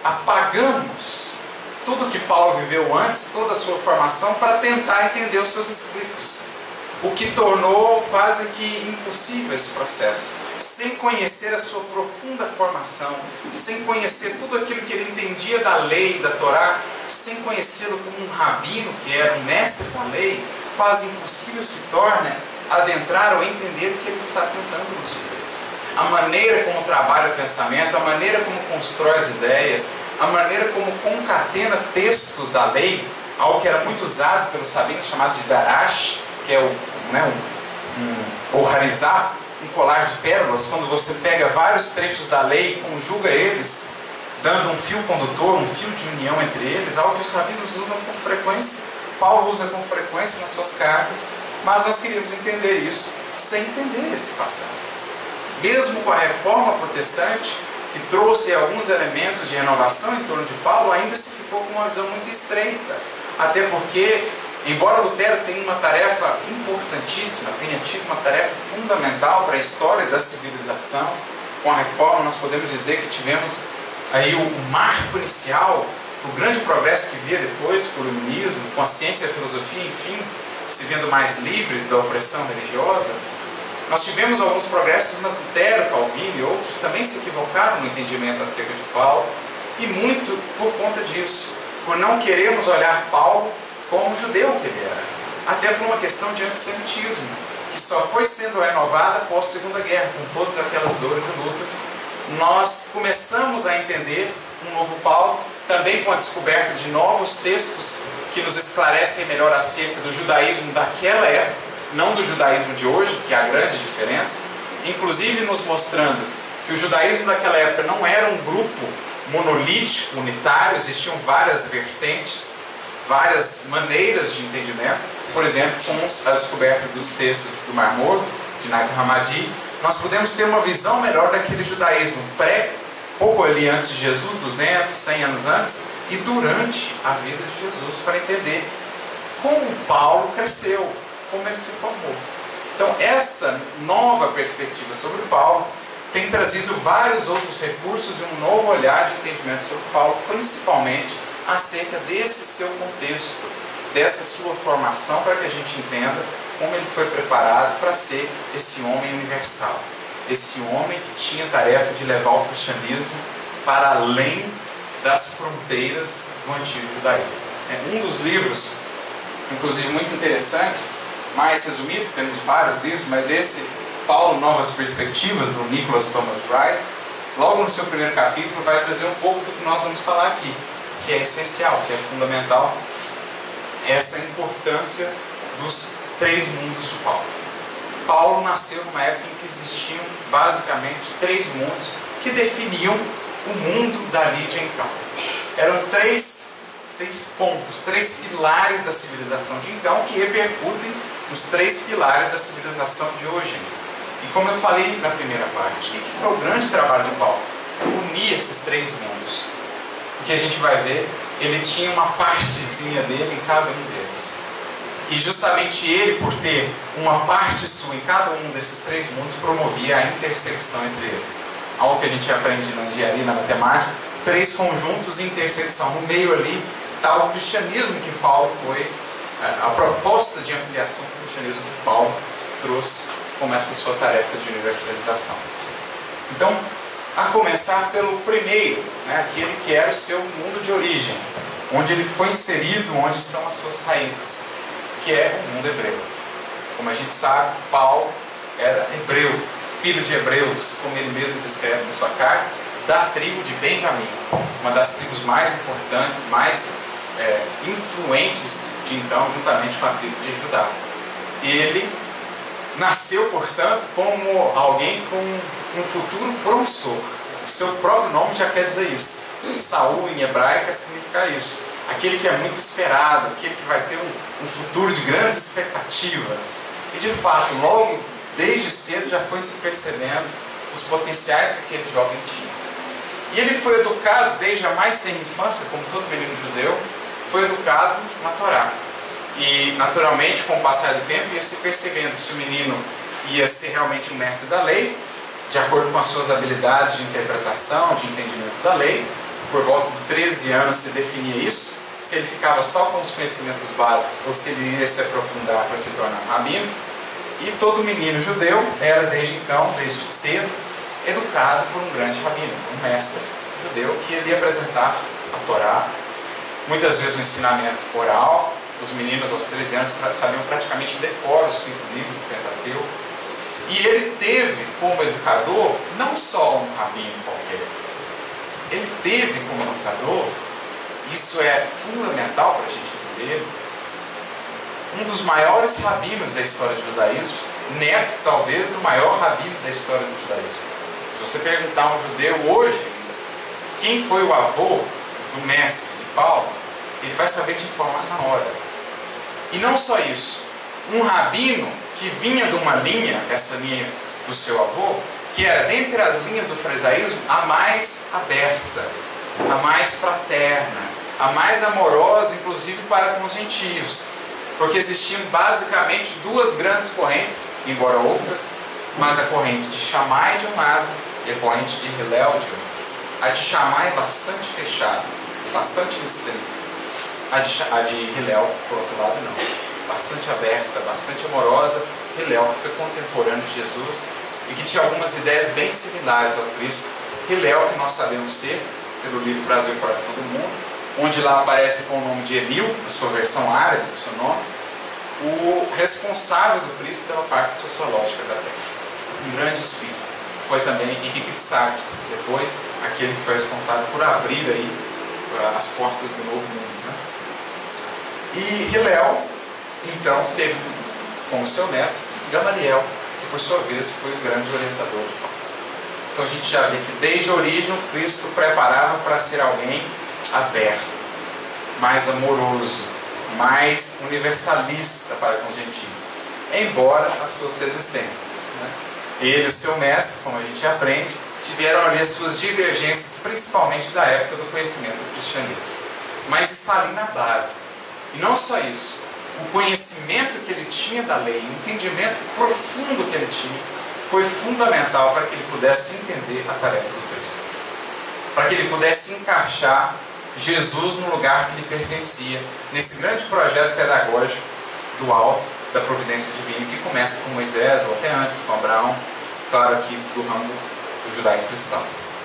apagamos tudo que Paulo viveu antes, toda a sua formação, para tentar entender os seus escritos, o que tornou quase que impossível esse processo, sem conhecer a sua profunda formação, sem conhecer tudo aquilo que ele entendia da lei, da Torá, sem conhecê-lo como um rabino, que era um mestre da lei, quase impossível se torna adentrar ou entender o que ele está tentando nos dizer. A maneira como trabalha o pensamento, a maneira como constrói as ideias, a maneira como concatena textos da lei, algo que era muito usado pelos sabinos, chamado de darash, que é o, né, um, um, ou harizá, um colar de pérolas, quando você pega vários trechos da lei e conjuga eles, dando um fio condutor, um fio de união entre eles, algo que os sabinos usam com frequência, Paulo usa com frequência nas suas cartas, mas nós queríamos entender isso sem entender esse passado. Mesmo com a reforma protestante, que trouxe alguns elementos de renovação em torno de Paulo, ainda se ficou com uma visão muito estreita. Até porque, embora Lutero tenha uma tarefa importantíssima, tenha tido uma tarefa fundamental para a história da civilização, com a reforma nós podemos dizer que tivemos aí o marco inicial, o grande progresso que via depois, com o iluminismo, com a ciência e a filosofia, enfim, se vendo mais livres da opressão religiosa. Nós tivemos alguns progressos, mas Lutero, Calvino e outros também se equivocaram no entendimento acerca de Paulo, e muito por conta disso, por não querermos olhar Paulo como o judeu que ele era, até por uma questão de antissemitismo, que só foi sendo renovada após a Segunda Guerra, com todas aquelas dores e lutas. Nós começamos a entender um novo Paulo, também com a descoberta de novos textos que nos esclarecem melhor acerca do judaísmo daquela época, não do judaísmo de hoje, que é a grande diferença, inclusive nos mostrando que o judaísmo daquela época não era um grupo monolítico, unitário, existiam várias vertentes, várias maneiras de entendimento. Por exemplo, com a descoberta dos textos do Mar Morto, de Nag Hammadi, nós podemos ter uma visão melhor daquele judaísmo pré, pouco ali antes de Jesus, duzentos, cem anos antes, e durante a vida de Jesus, para entender como Paulo cresceu, como ele se formou. Então, essa nova perspectiva sobre Paulo tem trazido vários outros recursos e um novo olhar de entendimento sobre Paulo, principalmente acerca desse seu contexto, dessa sua formação, para que a gente entenda como ele foi preparado para ser esse homem universal. Esse homem que tinha a tarefa de levar o cristianismo para além das fronteiras do antigo judaísmo. Um dos livros, inclusive muito interessantes, mais resumido, temos vários livros, mas esse, Paulo, Novas Perspectivas, do Nicholas Thomas Wright, logo no seu primeiro capítulo vai trazer um pouco do que nós vamos falar aqui, que é essencial, que é fundamental, essa importância dos três mundos de Paulo. Paulo nasceu numa época em que existiam basicamente três mundos que definiam o mundo dali de então. Eram três, três pontos, três pilares da civilização de então que repercutem nos três pilares da civilização de hoje. E como eu falei na primeira parte, o que foi o grande trabalho de Paulo? Unir esses três mundos. Porque a gente vai ver, ele tinha uma partezinha dele em cada um deles. E justamente ele, por ter uma parte sua em cada um desses três mundos, promovia a intersecção entre eles. Algo que a gente aprende na engenharia, na matemática, três conjuntos e intersecção. No meio ali está o cristianismo que Paulo foi, a proposta de ampliação do cristianismo que Paulo trouxe como essa sua tarefa de universalização. Então, a começar pelo primeiro, né, aquele que era o seu mundo de origem, onde ele foi inserido, onde estão as suas raízes, que é o mundo hebreu. Como a gente sabe, Paulo era hebreu, filho de hebreus, como ele mesmo descreve na sua carta, da tribo de Benjamim, uma das tribos mais importantes, mais é, influentes de então, juntamente com a tribo de Judá. Ele nasceu, portanto, como alguém com um futuro promissor. O seu próprio nome já quer dizer isso. Saul, em hebraica, significa isso. Aquele que é muito esperado, aquele que vai ter um, um futuro de grandes expectativas. E, de fato, logo, desde cedo, já foi se percebendo os potenciais que aquele jovem tinha. E ele foi educado, desde a mais tenra infância, como todo menino judeu, foi educado na Torá. E, naturalmente, com o passar do tempo, ia se percebendo se o menino ia ser realmente um mestre da lei, de acordo com as suas habilidades de interpretação, de entendimento da lei. Por volta de treze anos se definia isso, se ele ficava só com os conhecimentos básicos ou se ele iria se aprofundar para se tornar um rabino. E todo menino judeu era, desde então, desde cedo, educado por um grande rabino, um mestre judeu, que ele ia apresentar a Torá, muitas vezes o ensinamento oral. Os meninos aos treze anos sabiam praticamente decor os cinco livros do Pentateuco. E ele teve como educador não só um rabino qualquer. Ele teve como educador, isso é fundamental para a gente entender, um dos maiores rabinos da história do judaísmo, neto talvez do maior rabino da história do judaísmo. Se você perguntar a um judeu hoje quem foi o avô do mestre de Paulo, ele vai saber te informar na hora. E não só isso, um rabino que vinha de uma linha, essa linha do seu avô, que era, dentre as linhas do farisaísmo, a mais aberta, a mais fraterna, a mais amorosa, inclusive para com os gentios. Porque existiam basicamente duas grandes correntes, embora outras, mas a corrente de Shammai de um lado e a corrente de Hillel de outro. A de Shammai é bastante fechada, bastante restrita. A de, a de Hillel, por outro lado, não. Bastante aberta, bastante amorosa. Hillel, que foi contemporâneo de Jesus e que tinha algumas ideias bem similares ao Cristo. Hillel, que nós sabemos ser, pelo livro Brasil, Coração do Mundo, onde lá aparece com o nome de Elil, a sua versão árabe do seu nome, o responsável do Cristo pela parte sociológica da Terra. Um grande espírito. Foi também Henrique de Sales, depois aquele que foi responsável por abrir aí as portas do novo mundo. Né? E Hillel, então, teve como seu neto Gamaliel, que por sua vez foi o grande orientador de Paulo. Então a gente já vê que desde a origem o Cristo preparava para ser alguém aberto, mais amoroso, mais universalista para com os gentios, embora as suas resistências. Né? Ele e o seu mestre, como a gente aprende, tiveram ali as suas divergências, principalmente da época do conhecimento do cristianismo. Mas está ali na base. E não só isso, o conhecimento que ele tinha da lei, o entendimento profundo que ele tinha, foi fundamental para que ele pudesse entender a tarefa do Cristo. Para que ele pudesse encaixar Jesus no lugar que lhe pertencia, nesse grande projeto pedagógico do alto, da providência divina, que começa com Moisés, ou até antes com Abraão, claro aqui do ramo do judaico-cristão.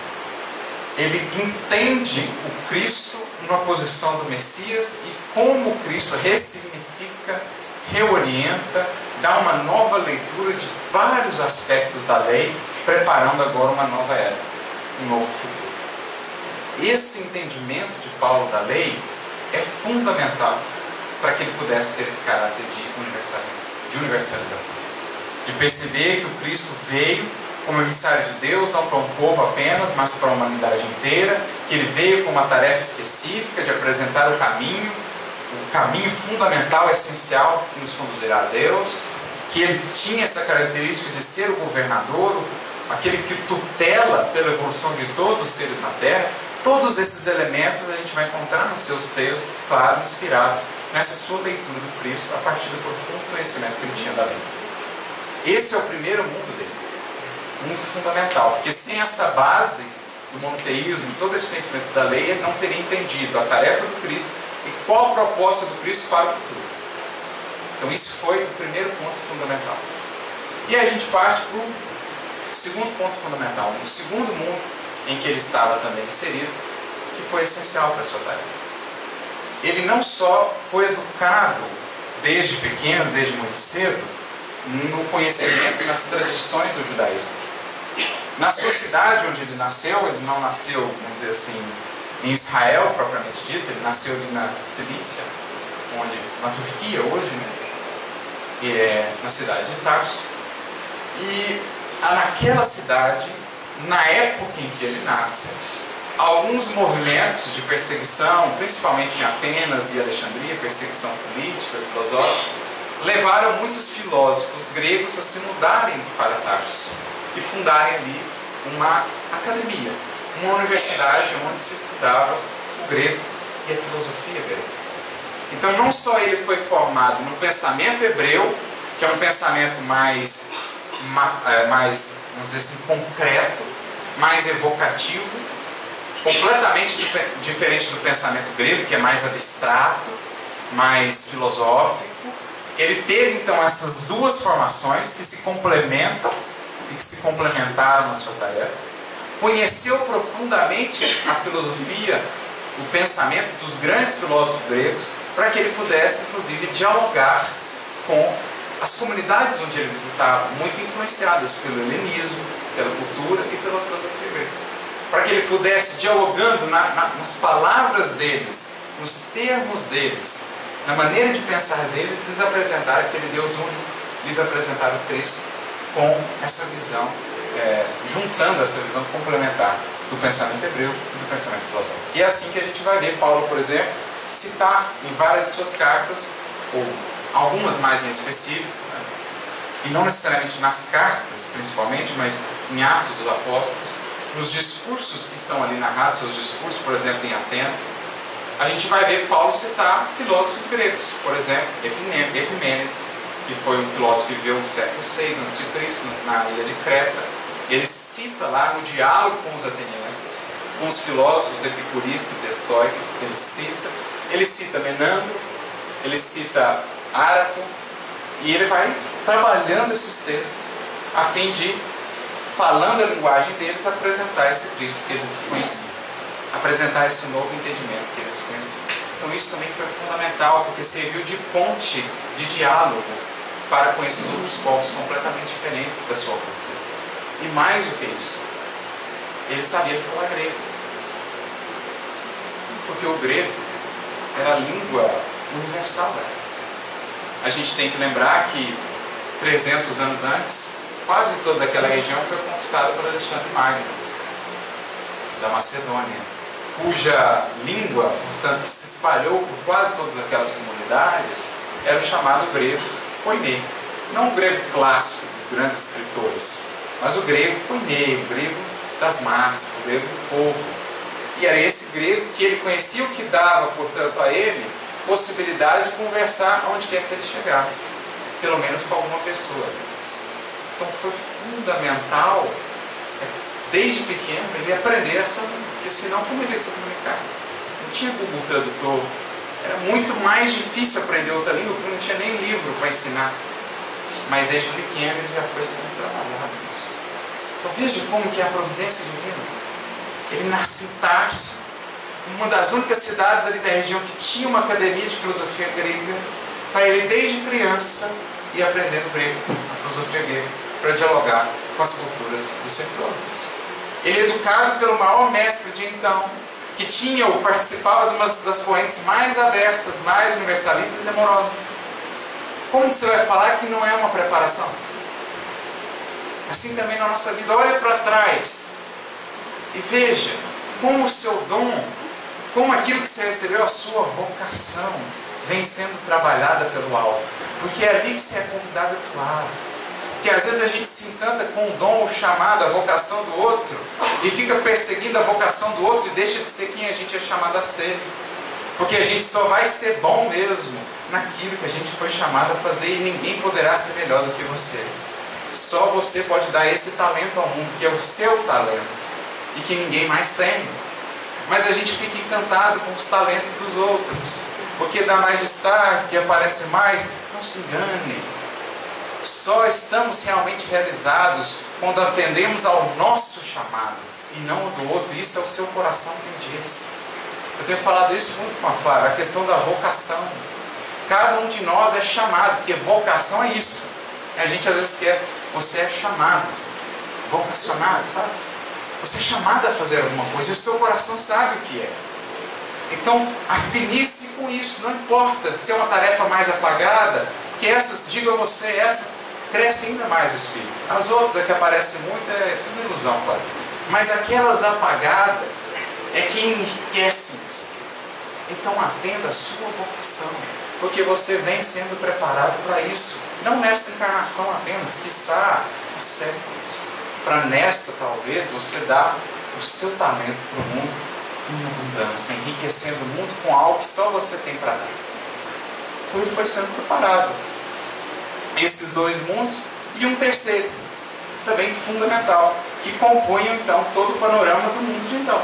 Ele entende o Cristo numa posição do Messias e como o Cristo ressignifica, reorienta, dá uma nova leitura de vários aspectos da lei, preparando agora uma nova era, um novo futuro. Esse entendimento de Paulo da lei é fundamental para que ele pudesse ter esse caráter de universalização, de perceber que o Cristo veio como emissário de Deus, não para um povo apenas, mas para a humanidade inteira, que ele veio com uma tarefa específica de apresentar o caminho, o caminho fundamental, essencial, que nos conduzirá a Deus, que ele tinha essa característica de ser o governador, aquele que tutela pela evolução de todos os seres na Terra. Todos esses elementos a gente vai encontrar nos seus textos, claro, inspirados nessa sua leitura do Cristo, a partir do profundo conhecimento que ele tinha da lei. Esse é o primeiro mundo dele, mundo fundamental, porque sem essa base do monoteísmo, todo esse conhecimento da lei, ele não teria entendido a tarefa do Cristo e qual a proposta do Cristo para o futuro. Então isso foi o primeiro ponto fundamental. E aí a gente parte para o segundo ponto fundamental, o segundo mundo em que ele estava também inserido, que foi essencial para a sua tarefa. Ele não só foi educado desde pequeno, desde muito cedo, no conhecimento e nas tradições do judaísmo. Na sua cidade onde ele nasceu, ele não nasceu, vamos dizer assim, em Israel propriamente dito, ele nasceu ali na Cilícia, onde, na Turquia hoje, né? É, na cidade de Tarso. E naquela cidade, na época em que ele nasce, alguns movimentos de perseguição, principalmente em Atenas e Alexandria, perseguição política e filosófica, levaram muitos filósofos gregos a se mudarem para Tarso e fundarem ali uma academia, uma universidade onde se estudava o grego e a filosofia grega. Então não só ele foi formado no pensamento hebreu, que é um pensamento mais, mais vamos dizer assim, concreto, mais evocativo, completamente diferente do pensamento grego, que é mais abstrato, mais filosófico. Ele teve então essas duas formações que se complementam e que se complementaram na sua tarefa. Conheceu profundamente a filosofia, o pensamento dos grandes filósofos gregos, para que ele pudesse, inclusive, dialogar com as comunidades onde ele visitava, muito influenciadas pelo helenismo, pela cultura e pela filosofia grega. Para que ele pudesse, dialogando na, na, nas palavras deles, nos termos deles, na maneira de pensar deles, lhes apresentar aquele Deus único, lhes apresentar o Cristo com essa visão, é, juntando essa visão complementar do pensamento hebreu e do pensamento filosófico. E é assim que a gente vai ver Paulo, por exemplo, citar em várias de suas cartas, ou algumas mais em específico, né? E não necessariamente nas cartas, principalmente, mas em Atos dos Apóstolos, nos discursos que estão ali narrados, seus discursos, por exemplo, em Atenas, a gente vai ver Paulo citar filósofos gregos, por exemplo, Epimênides, que foi um filósofo que viveu no século seis antes de Cristo, na ilha de Creta. Ele cita lá no diálogo com os atenienses, com os filósofos epicuristas e estoicos, ele cita, ele cita Menandro, ele cita Árato, e ele vai trabalhando esses textos a fim de, falando a linguagem deles, apresentar esse Cristo que eles desconheciam, apresentar esse novo entendimento que eles desconheciam. Então isso também foi fundamental, porque serviu de ponte, de diálogo para com esses outros povos completamente diferentes da sua cultura. E mais do que isso, ele sabia falar grego, porque o grego era a língua universal da época. A gente tem que lembrar que trezentos anos antes, quase toda aquela região foi conquistada por Alexandre Magno, da Macedônia, cuja língua, portanto, se espalhou por quase todas aquelas comunidades, era o chamado grego koiné. Não o grego clássico dos grandes escritores, mas o grego koiné, o grego das massas, o grego do povo. E era esse grego que ele conhecia, o que dava, portanto, a ele possibilidade de conversar onde quer que ele chegasse, pelo menos com alguma pessoa. Então foi fundamental, desde pequeno, ele aprender essa língua, porque senão como ele ia se comunicar? Não tinha Google Tradutor, Era muito mais difícil aprender outra língua, porque não tinha nem livro para ensinar. Mas desde pequeno ele já foi sendo trabalhado nisso. Então veja como que é a providência divina. Ele nasce em Tarso, uma das únicas cidades ali da região que tinha uma academia de filosofia grega, para ele desde criança ir aprendendo grego, a filosofia grega, para dialogar com as culturas do seu entorno. Ele é educado pelo maior mestre de então, que tinha ou participava de uma das correntes mais abertas, mais universalistas e amorosas. Como que você vai falar que não é uma preparação? Assim também na nossa vida, olha para trás e veja como o seu dom, como aquilo que você recebeu, a sua vocação, vem sendo trabalhada pelo alto. Porque é ali que você é convidado a atuar. Porque às vezes a gente se encanta com o dom, o chamado, a vocação do outro, e fica perseguindo a vocação do outro e deixa de ser quem a gente é chamado a ser. Porque a gente só vai ser bom mesmo naquilo que a gente foi chamado a fazer, e ninguém poderá ser melhor do que você. Só você pode dar esse talento ao mundo, que é o seu talento, e que ninguém mais tem. Mas a gente fica encantado com os talentos dos outros, porque dá mais destaque, que aparece mais. Não se engane. Só estamos realmente realizados quando atendemos ao nosso chamado e não ao do outro. Isso é o seu coração quem diz. Eu tenho falado isso muito com a Flávia, a questão da vocação. Cada um de nós é chamado, porque vocação é isso. A gente às vezes esquece, você é chamado, vocacionado, sabe? Você é chamado a fazer alguma coisa e o seu coração sabe o que é. Então, afine-se com isso, não importa se é uma tarefa mais apagada, porque essas, digo a você, essas crescem ainda mais o Espírito. As outras, a que aparecem muito, é tudo ilusão quase. Mas aquelas apagadas é que enriquecem o Espírito. Então, atenda a sua vocação, porque você vem sendo preparado para isso. Não nessa encarnação apenas, quiçá há séculos. Para nessa, talvez, você dar o seu talento para o mundo em abundância, enriquecendo o mundo com algo que só você tem para dar. Então ele foi sendo preparado. Esses dois mundos e um terceiro, também fundamental, que compunham então todo o panorama do mundo de então.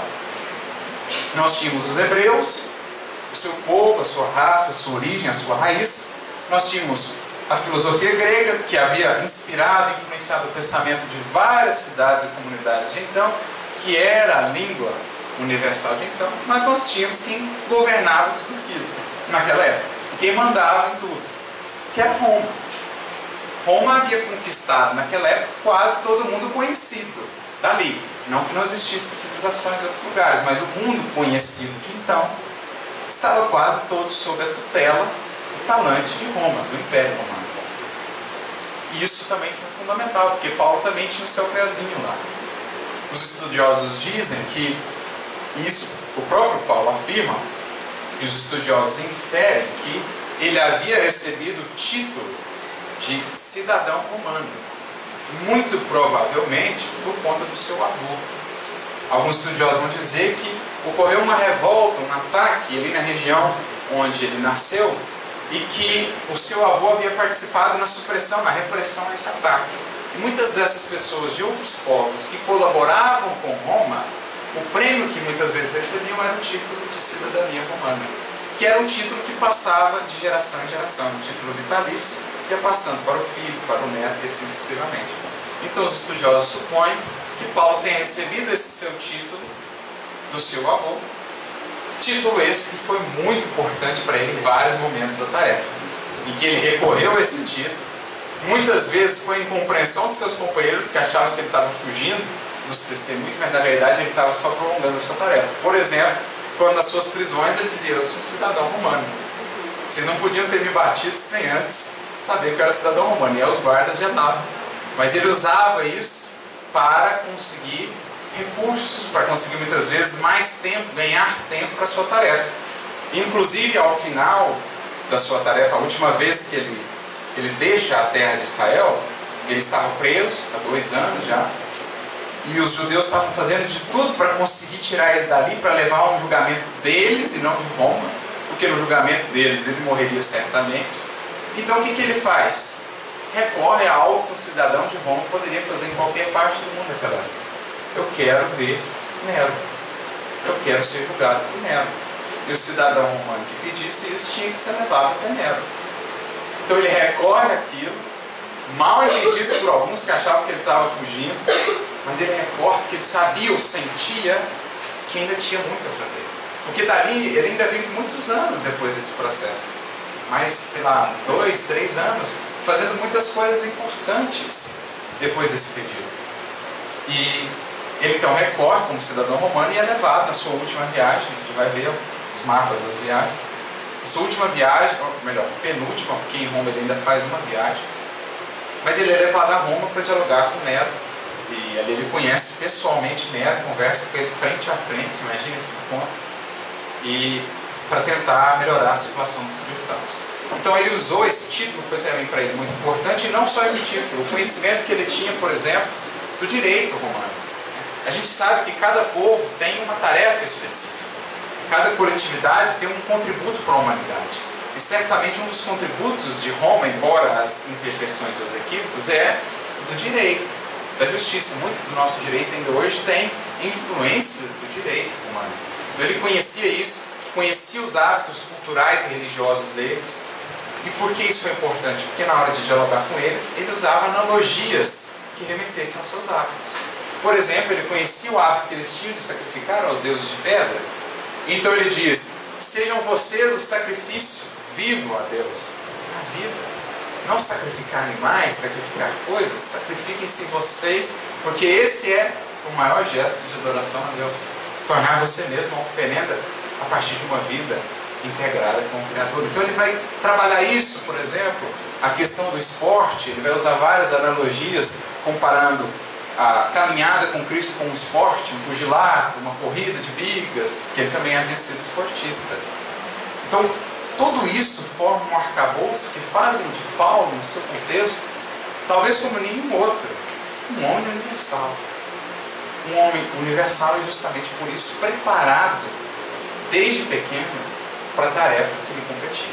Nós tínhamos os hebreus, o seu povo, a sua raça, a sua origem, a sua raiz. Nós tínhamos a filosofia grega, que havia inspirado e influenciado o pensamento de várias cidades e comunidades de então, que era a língua universal de então. Mas nós tínhamos quem governava tudo aquilo naquela época, quem mandava em tudo, que era Roma. Roma havia conquistado naquela época quase todo mundo conhecido dali. Não que não existissem civilizações em outros lugares, mas o mundo conhecido de então estava quase todo sob a tutela, o talante de Roma, do Império Romano. E isso também foi fundamental, porque Paulo também tinha o seu pezinho lá. Os estudiosos dizem que isso, o próprio Paulo afirma, e os estudiosos inferem que ele havia recebido o título de cidadão romano, muito provavelmente por conta do seu avô. Alguns estudiosos vão dizer que ocorreu uma revolta, um ataque ali na região onde ele nasceu, e que o seu avô havia participado na supressão, na repressão a esse ataque. E muitas dessas pessoas de outros povos que colaboravam com Roma, o prêmio que muitas vezes recebiam era o título de cidadania romana, que era um título que passava de geração em geração, um título vitalício, que ia passando para o filho, para o neto e assim sucessivamente. Então os estudiosos supõem que Paulo tenha recebido esse seu título do seu avô, título esse que foi muito importante para ele em vários momentos da tarefa, em que ele recorreu a esse título. Muitas vezes foi incompreensão dos seus companheiros que achavam que ele estava fugindo dos testemunhos, mas na verdade ele estava só prolongando a sua tarefa. Por exemplo, quando nas suas prisões ele dizia: eu sou um cidadão romano, vocês não podiam ter me batido sem antes saber que eu era cidadão romano. E aí os guardas já davam, mas ele usava isso para conseguir recursos, para conseguir muitas vezes mais tempo, ganhar tempo para a sua tarefa. Inclusive ao final da sua tarefa, a última vez que ele, ele deixa a terra de Israel, ele estava preso há dois anos já, e os judeus estavam fazendo de tudo para conseguir tirar ele dali, para levar a um julgamento deles e não de Roma, porque no julgamento deles ele morreria certamente. Então o que, que ele faz? Recorre a algo que um cidadão de Roma poderia fazer em qualquer parte do mundo naquela época. Eu quero ver Nero. Eu quero ser julgado por Nero. e o cidadão romano que pedisse isso tinha que ser levado até Nero. Então ele recorre àquilo, mal entendido por alguns que achavam que ele estava fugindo, mas ele recorre porque ele sabia ou sentia que ainda tinha muito a fazer. Porque dali ele ainda vive muitos anos depois desse processo. Mais, sei lá, dois, três anos, fazendo muitas coisas importantes depois desse pedido. E ele então recorre como cidadão romano e é levado na sua última viagem. A gente vai ver os mapas das viagens. A sua última viagem, ou melhor, penúltima, porque em Roma ele ainda faz uma viagem. Mas ele é levado a Roma para dialogar com Nero. E ali ele conhece pessoalmente Nero, conversa com ele frente a frente, você imagina esse ponto. E para tentar melhorar a situação dos cristãos. Então ele usou esse título, foi também para ele muito importante, e não só esse título, o conhecimento que ele tinha, por exemplo, do direito romano. A gente sabe que cada povo tem uma tarefa específica, cada coletividade tem um contributo para a humanidade. E certamente um dos contributos de Roma, embora as imperfeições e os equívocos, é do direito, da justiça. Muito do nosso direito ainda hoje tem influências do direito romano. Ele conhecia isso, conhecia os hábitos culturais e religiosos deles. E por que isso foi importante? Porque na hora de dialogar com eles, ele usava analogias que remetessem aos seus hábitos. Por exemplo, ele conhecia o hábito que eles tinham de sacrificar aos deuses de pedra. Então ele diz, sejam vocês o sacrifício vivo a Deus, a vida. Não sacrificar animais, sacrificar coisas, sacrifiquem-se vocês, porque esse é o maior gesto de adoração a Deus. Tornar você mesmo uma oferenda a partir de uma vida integrada com o Criador. Então ele vai trabalhar isso, por exemplo, a questão do esporte, ele vai usar várias analogias, comparando a caminhada com Cristo com um esporte, um pugilato, uma corrida de bigas, que ele também havia sido esportista. Então, tudo isso forma um arcabouço que fazem de Paulo, no seu contexto, talvez como nenhum outro, um homem universal. Um homem universal e justamente por isso preparado, desde pequeno, para a tarefa que lhe competia.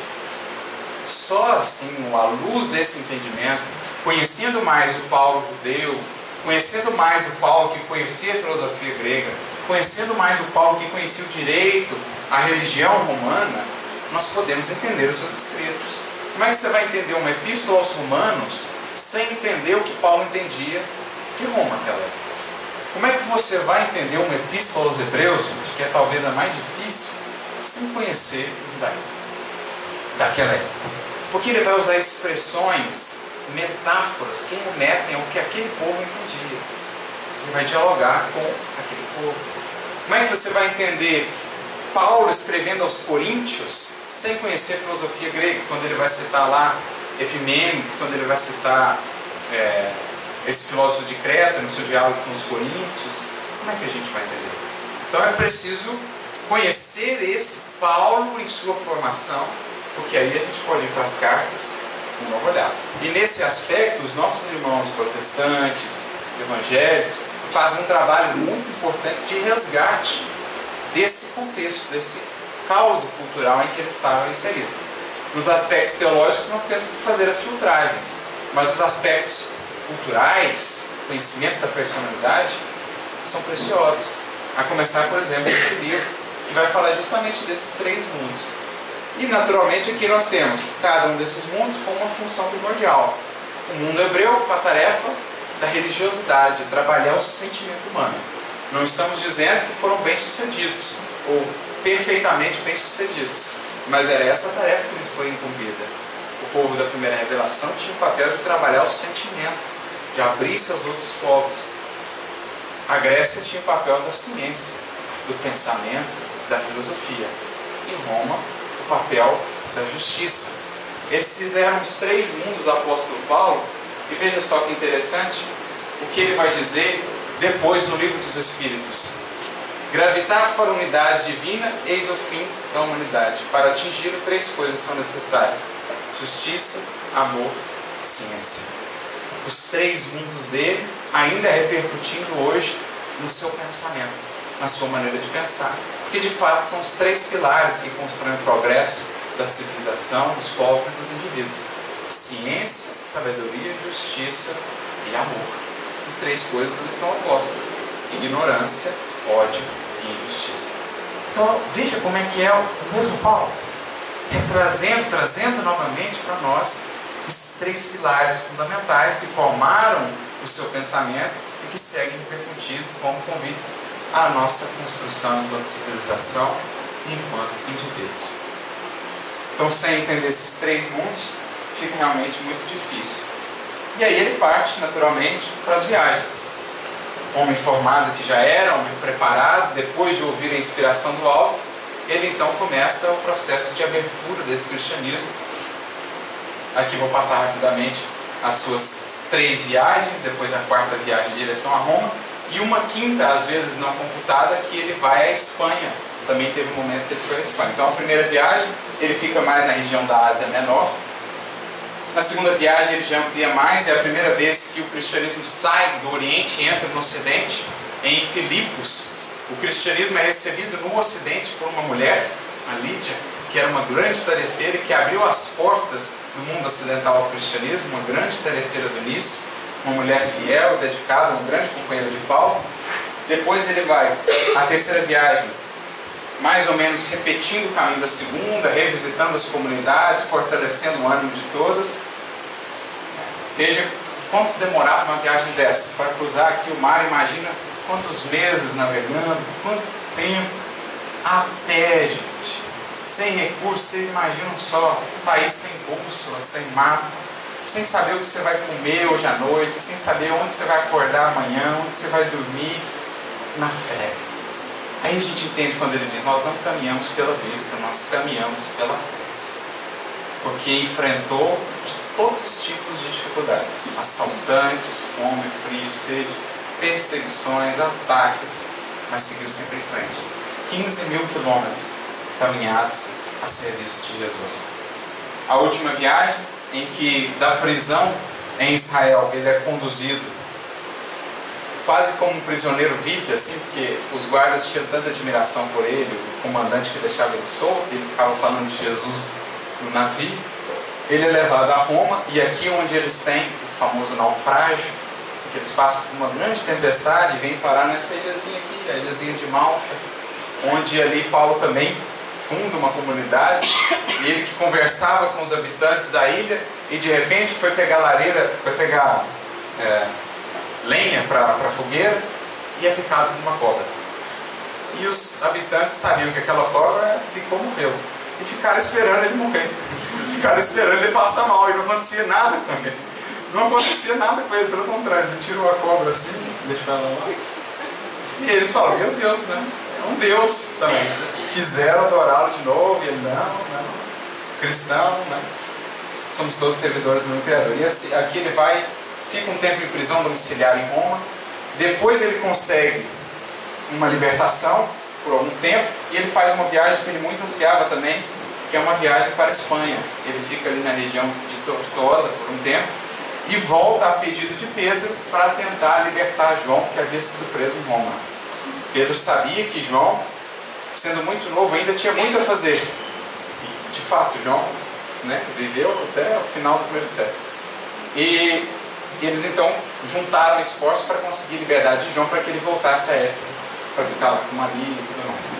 Só assim, à luz desse entendimento, conhecendo mais o Paulo judeu, conhecendo mais o Paulo que conhecia a filosofia grega, conhecendo mais o Paulo que conhecia o direito, a religião romana, nós podemos entender os seus escritos. Como é que você vai entender uma epístola aos romanos sem entender o que Paulo entendia de Roma naquela época? Como é que você vai entender uma epístola aos hebreus, que é talvez a mais difícil, sem conhecer o judaísmo daquela época? Porque ele vai usar expressões, metáforas que remetem ao que aquele povo entendia. Ele vai dialogar com aquele povo. Como é que você vai entender Paulo escrevendo aos Coríntios sem conhecer a filosofia grega, quando ele vai citar lá Epimênides, quando ele vai citar é, esse filósofo de Creta no seu diálogo com os Coríntios? Como é que a gente vai entender? Então é preciso conhecer esse Paulo em sua formação, porque aí a gente pode ir para as cartas com uma olhada. E nesse aspecto, os nossos irmãos protestantes, evangélicos, fazem um trabalho muito importante de resgate desse contexto, desse caldo cultural em que eles estavam inseridos. Nos aspectos teológicos nós temos que fazer as filtragens, mas os aspectos culturais, conhecimento da personalidade, são preciosos. A começar, por exemplo, esse livro, que vai falar justamente desses três mundos. E naturalmente aqui nós temos cada um desses mundos com uma função primordial. O mundo hebreu com a tarefa da religiosidade, de trabalhar o sentimento humano. Não estamos dizendo que foram bem-sucedidos, ou perfeitamente bem-sucedidos, mas era essa a tarefa que lhes foi incumbida. O povo da primeira revelação tinha o papel de trabalhar o sentimento, de abrir-se aos outros povos. A Grécia tinha o papel da ciência, do pensamento, da filosofia. Em Roma, o papel da justiça. Esses fizeram os três mundos do apóstolo Paulo, e veja só que interessante o que ele vai dizer depois no livro dos Espíritos. Gravitar para a unidade divina, eis o fim da humanidade. Para atingi-lo, três coisas são necessárias: justiça, amor e ciência. Os três mundos dele ainda repercutindo hoje no seu pensamento, na sua maneira de pensar. Porque de fato são os três pilares que constroem o progresso da civilização, dos povos e dos indivíduos: ciência, sabedoria, justiça e amor. E três coisas eles são opostas: ignorância, ódio e injustiça. Então veja como é que é o mesmo Paulo, é trazendo, trazendo novamente para nós esses três pilares fundamentais que formaram o seu pensamento e que seguem repercutindo como convites à nossa construção enquanto civilização e enquanto indivíduos. Então, sem entender esses três mundos, fica realmente muito difícil. E aí ele parte, naturalmente, para as viagens. Homem formado que já era, homem preparado, depois de ouvir a inspiração do alto, ele então começa o processo de abertura desse cristianismo. Aqui vou passar rapidamente as suas três viagens, depois a quarta viagem em direção a Roma, e uma quinta, às vezes não computada, que ele vai à Espanha. Também teve um momento que ele foi à Espanha. Então a primeira viagem, ele fica mais na região da Ásia Menor. Na segunda viagem ele já amplia mais, é a primeira vez que o cristianismo sai do Oriente e entra no Ocidente. Em Filipos, o cristianismo é recebido no Ocidente por uma mulher, a Lídia, que era uma grande tarefeira e que abriu as portas do mundo ocidental ao cristianismo, uma grande tarefeira do início, uma mulher fiel, dedicada, um grande companheiro de Paulo. Depois ele vai à terceira viagem, mais ou menos repetindo o caminho da segunda, revisitando as comunidades, fortalecendo o ânimo de todas. Veja quanto demorava uma viagem dessa. Para cruzar aqui o mar, imagina quantos meses navegando, quanto tempo, a pé, gente, sem recursos. Vocês imaginam só, sair sem bússola, sem mapa, sem saber o que você vai comer hoje à noite, sem saber onde você vai acordar amanhã, onde você vai dormir, na fé. Aí a gente entende quando ele diz, nós não caminhamos pela vista, nós caminhamos pela fé. Porque enfrentou todos os tipos de dificuldades. Assaltantes, fome, frio, sede, perseguições, ataques, mas seguiu sempre em frente. quinze mil quilômetros caminhados a serviço de Jesus. A última viagem, em que da prisão em Israel ele é conduzido quase como um prisioneiro V I P, assim, porque os guardas tinham tanta admiração por ele, o comandante que deixava ele solto, ele ficava falando de Jesus no navio. Ele é levado a Roma, e aqui onde eles têm o famoso naufrágio, que eles passam por uma grande tempestade e vêm parar nessa ilhazinha aqui, a ilhazinha de Malta, onde ali Paulo também funda uma comunidade, e ele que conversava com os habitantes da ilha, e de repente foi pegar lareira, foi pegar é, lenha para a fogueira, e é picado por uma cobra. E os habitantes sabiam que aquela cobra picou, morreu, e ficaram esperando ele morrer, ficaram esperando ele passar mal, e não acontecia nada com ele, não acontecia nada com ele, pelo contrário, ele tirou a cobra assim, deixou ela lá, e eles falaram, meu Deus, né? É um Deus também. Quiseram adorá-lo de novo, e ele, não, não, cristão, né? Somos todos servidores do meu Criador. E assim, aqui ele vai, fica um tempo em prisão domiciliar em Roma, depois ele consegue uma libertação por algum tempo, e ele faz uma viagem que ele muito ansiava também, que é uma viagem para a Espanha. Ele fica ali na região de Tortosa por um tempo, e volta a pedido de Pedro para tentar libertar João, que havia sido preso em Roma. Pedro sabia que João, sendo muito novo, ainda tinha muito a fazer. E, de fato, João, né, viveu até o final do primeiro século. E eles, então, juntaram esforços para conseguir a liberdade de João, para que ele voltasse a Éfeso, para ficar lá com Maria e tudo mais.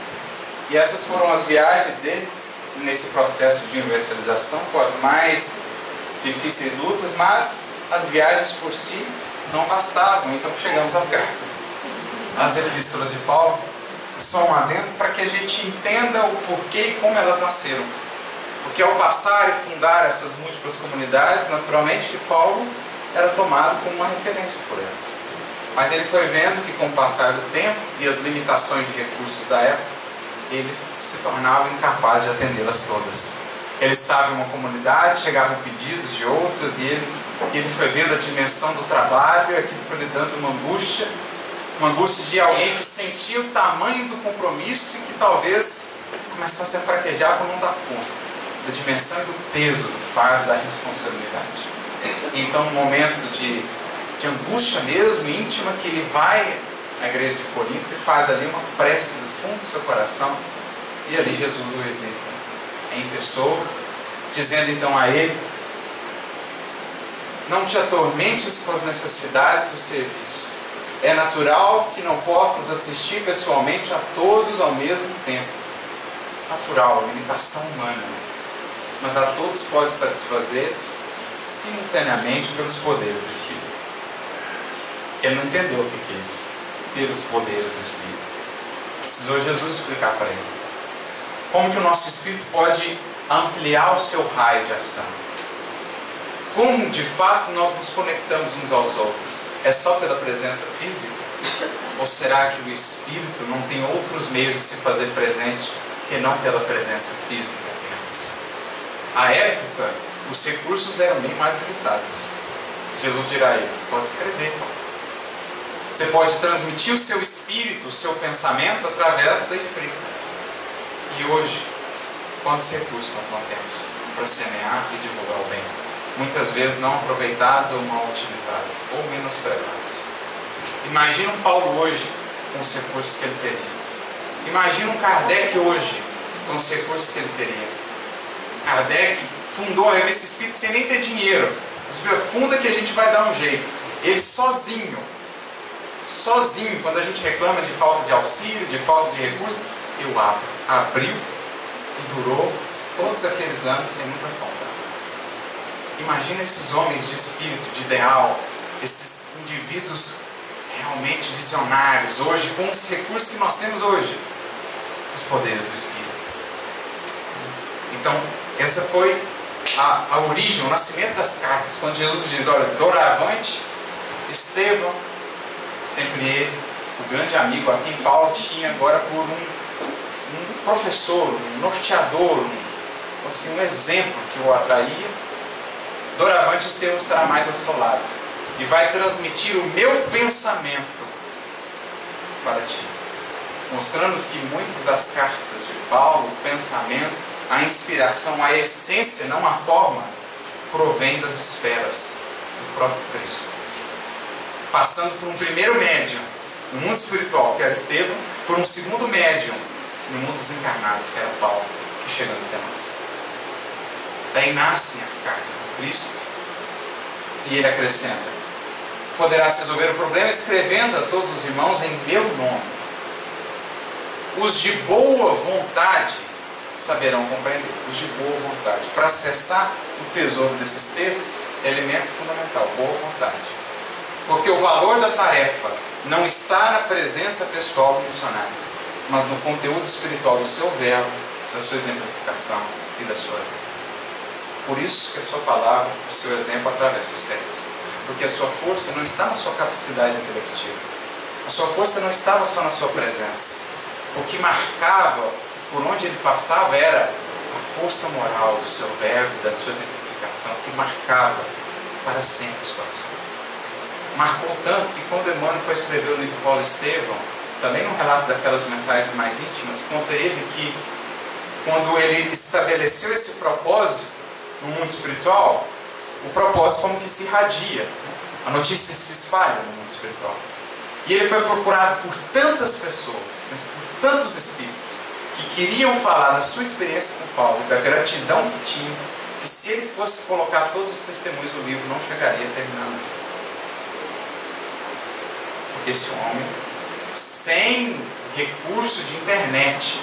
E essas foram as viagens dele, nesse processo de universalização, com as mais difíceis lutas, mas as viagens por si não bastavam, então chegamos às cartas. As epístolas de Paulo são um adendo para que a gente entenda o porquê e como elas nasceram. Porque ao passar e fundar essas múltiplas comunidades, naturalmente que Paulo era tomado como uma referência por elas. Mas ele foi vendo que com o passar do tempo e as limitações de recursos da época, ele se tornava incapaz de atendê-las todas. Ele estava em uma comunidade, chegavam pedidos de outras, e ele, ele foi vendo a dimensão do trabalho, e aquilo foi lhe dando uma angústia, uma angústia de alguém que sentia o tamanho do compromisso e que talvez começasse a fraquejar por não dar conta da dimensão e do peso do fardo da responsabilidade. Então, num momento de, de angústia mesmo, íntima, que ele vai à igreja de Corinto e faz ali uma prece do fundo do seu coração, e ali Jesus o visita em pessoa, dizendo então a ele: não te atormentes com as necessidades do serviço, É natural que não possas assistir pessoalmente a todos ao mesmo tempo. Natural, limitação humana. Mas a todos pode satisfazer simultaneamente pelos poderes do Espírito. Ele não entendeu o que é isso. Pelos poderes do Espírito. Precisou Jesus explicar para ele. Como que o nosso Espírito pode ampliar o seu raio de ação? Como de fato nós nos conectamos uns aos outros? É só pela presença física? Ou será que o Espírito não tem outros meios de se fazer presente que não pela presença física apenas? À época, os recursos eram bem mais limitados. Jesus dirá a ele: pode escrever, Paulo. Você pode transmitir o seu espírito, o seu pensamento através da escrita. E hoje, quantos recursos nós não temos para semear e divulgar o bem? Muitas vezes não aproveitados ou mal utilizados, ou menosprezados. Imagina um Paulo hoje com os recursos que ele teria. Imagina um Kardec hoje com os recursos que ele teria. Kardec fundou a Revista Espírita sem nem ter dinheiro. Disse: funda que a gente vai dar um jeito. Ele sozinho, sozinho, quando a gente reclama de falta de auxílio, de falta de recursos, eu abro. Abriu e durou todos aqueles anos sem nunca faltar. Imagina esses homens de espírito, de ideal, esses indivíduos realmente visionários, hoje, com os recursos que nós temos hoje, os poderes do Espírito. Então, essa foi a, a origem, o nascimento das cartas, quando Jesus diz: olha, doravante, Estevão, sempre ele, o grande amigo a quem Paulo tinha agora por um, um professor, um norteador, um, assim, um exemplo que o atraía. Doravante Estevão estará mais ao seu lado e vai transmitir o meu pensamento para ti, mostrando-nos que muitas das cartas de Paulo, o pensamento, a inspiração, a essência, não a forma, provém das esferas do próprio Cristo, passando por um primeiro médium no mundo espiritual, que era Estevão, por um segundo médium no mundo dos encarnados, que era Paulo, e chegando até nós. Daí nascem as cartas do Cristo, e ele acrescenta: poderás resolver o problema escrevendo a todos os irmãos em meu nome. Os de boa vontade saberão compreender. Os de boa vontade. Para acessar o tesouro desses textos, é elemento fundamental: boa vontade. Porque o valor da tarefa não está na presença pessoal do missionário, mas no conteúdo espiritual do seu verbo, da sua exemplificação e da sua vida. Por isso que a sua palavra, o seu exemplo atravessa os séculos. Porque a sua força não está na sua capacidade intelectiva. A sua força não estava só na sua presença. O que marcava, por onde ele passava, era a força moral do seu verbo, da sua exemplificação, que marcava para sempre os corações. Marcou tanto que quando Emmanuel foi escrever o livro Paulo Estevão, também no relato daquelas mensagens mais íntimas, conta ele que quando ele estabeleceu esse propósito no mundo espiritual, o propósito como que se irradia, a notícia se espalha no mundo espiritual. E ele foi procurado por tantas pessoas, mas por tantos espíritos, que queriam falar da sua experiência com Paulo, da gratidão que tinha, que se ele fosse colocar todos os testemunhos do livro, não chegaria a terminar. Porque esse homem, sem recurso de internet,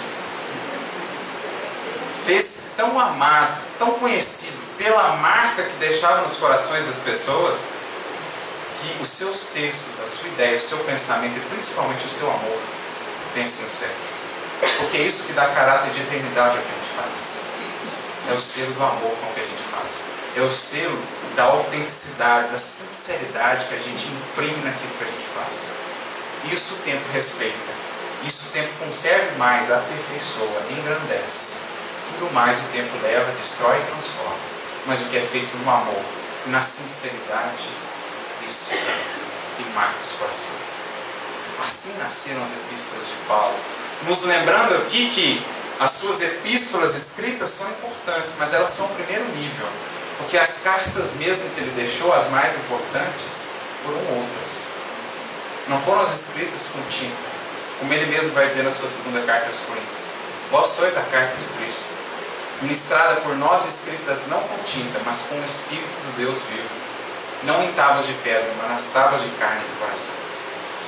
fez tão amado, tão conhecido pela marca que deixava nos corações das pessoas, que os seus textos, a sua ideia, o seu pensamento e principalmente o seu amor vencem os séculos. Porque é isso que dá caráter de eternidade ao que a gente faz. É o selo do amor com o que a gente faz. É o selo da autenticidade, da sinceridade que a gente imprime naquilo que a gente faz. Isso o tempo respeita. Isso o tempo conserva mais, aperfeiçoa, engrandece. Tudo mais o tempo leva, destrói e transforma. Mas o que é feito no amor, na sinceridade, isso fica e marca os corações. Assim nasceram as epístolas de Paulo, nos lembrando aqui que as suas epístolas escritas são importantes, mas elas são o primeiro nível, porque as cartas mesmo que ele deixou, as mais importantes, foram outras. Não foram as escritas com tinta, como ele mesmo vai dizer na sua segunda carta aos Coríntios: vós sois a carta de Cristo, ministrada por nós, escritas não com tinta, mas com o Espírito do Deus vivo, não em tábuas de pedra, mas nas tábuas de carne do coração.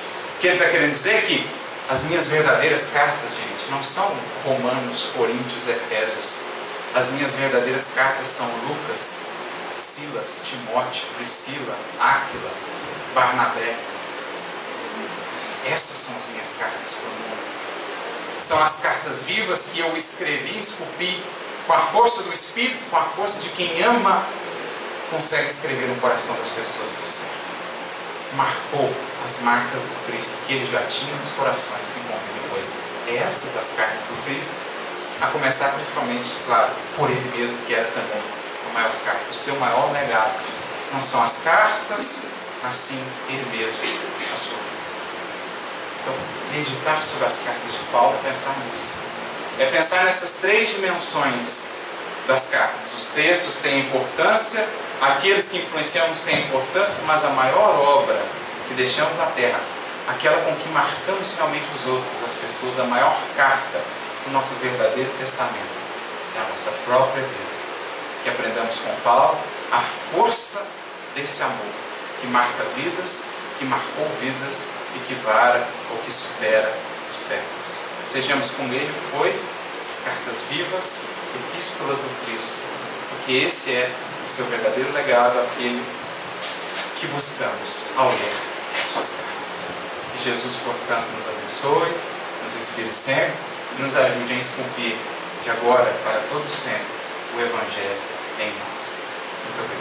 que ele está querendo dizer é que as minhas verdadeiras cartas, gente, não são Romanos, Coríntios, Efésios. As minhas verdadeiras cartas são Lucas, Silas, Timóteo, Priscila, Áquila, Barnabé. Essas são as minhas cartas para o mundo. São as cartas vivas que eu escrevi, esculpi, com a força do Espírito, com a força de quem ama, consegue escrever no coração das pessoas que o servem. Marcou as marcas do Cristo que ele já tinha nos corações que convivem com ele. Essas as cartas do Cristo, a começar principalmente, claro, por ele mesmo, que era também a maior carta, o seu maior legado. Não são as cartas, mas sim ele mesmo, a sua vida. Então, meditar sobre as cartas de Paulo é pensar nisso. É pensar nessas três dimensões das cartas. Os textos têm importância, aqueles que influenciamos têm importância, mas a maior obra que deixamos na terra, aquela com que marcamos realmente os outros, as pessoas, a maior carta, o nosso verdadeiro testamento, é a nossa própria vida. Que aprendamos com Paulo a força desse amor, que marca vidas, que marcou vidas e que vara ou que supera os séculos. Sejamos como ele foi, cartas vivas, epístolas do Cristo, porque esse é o seu verdadeiro legado, aquele que buscamos ao ler as suas cartas. Que Jesus, portanto, nos abençoe, nos inspire sempre e nos ajude a esculpir de agora para todo sempre o Evangelho em nós. Muito obrigado.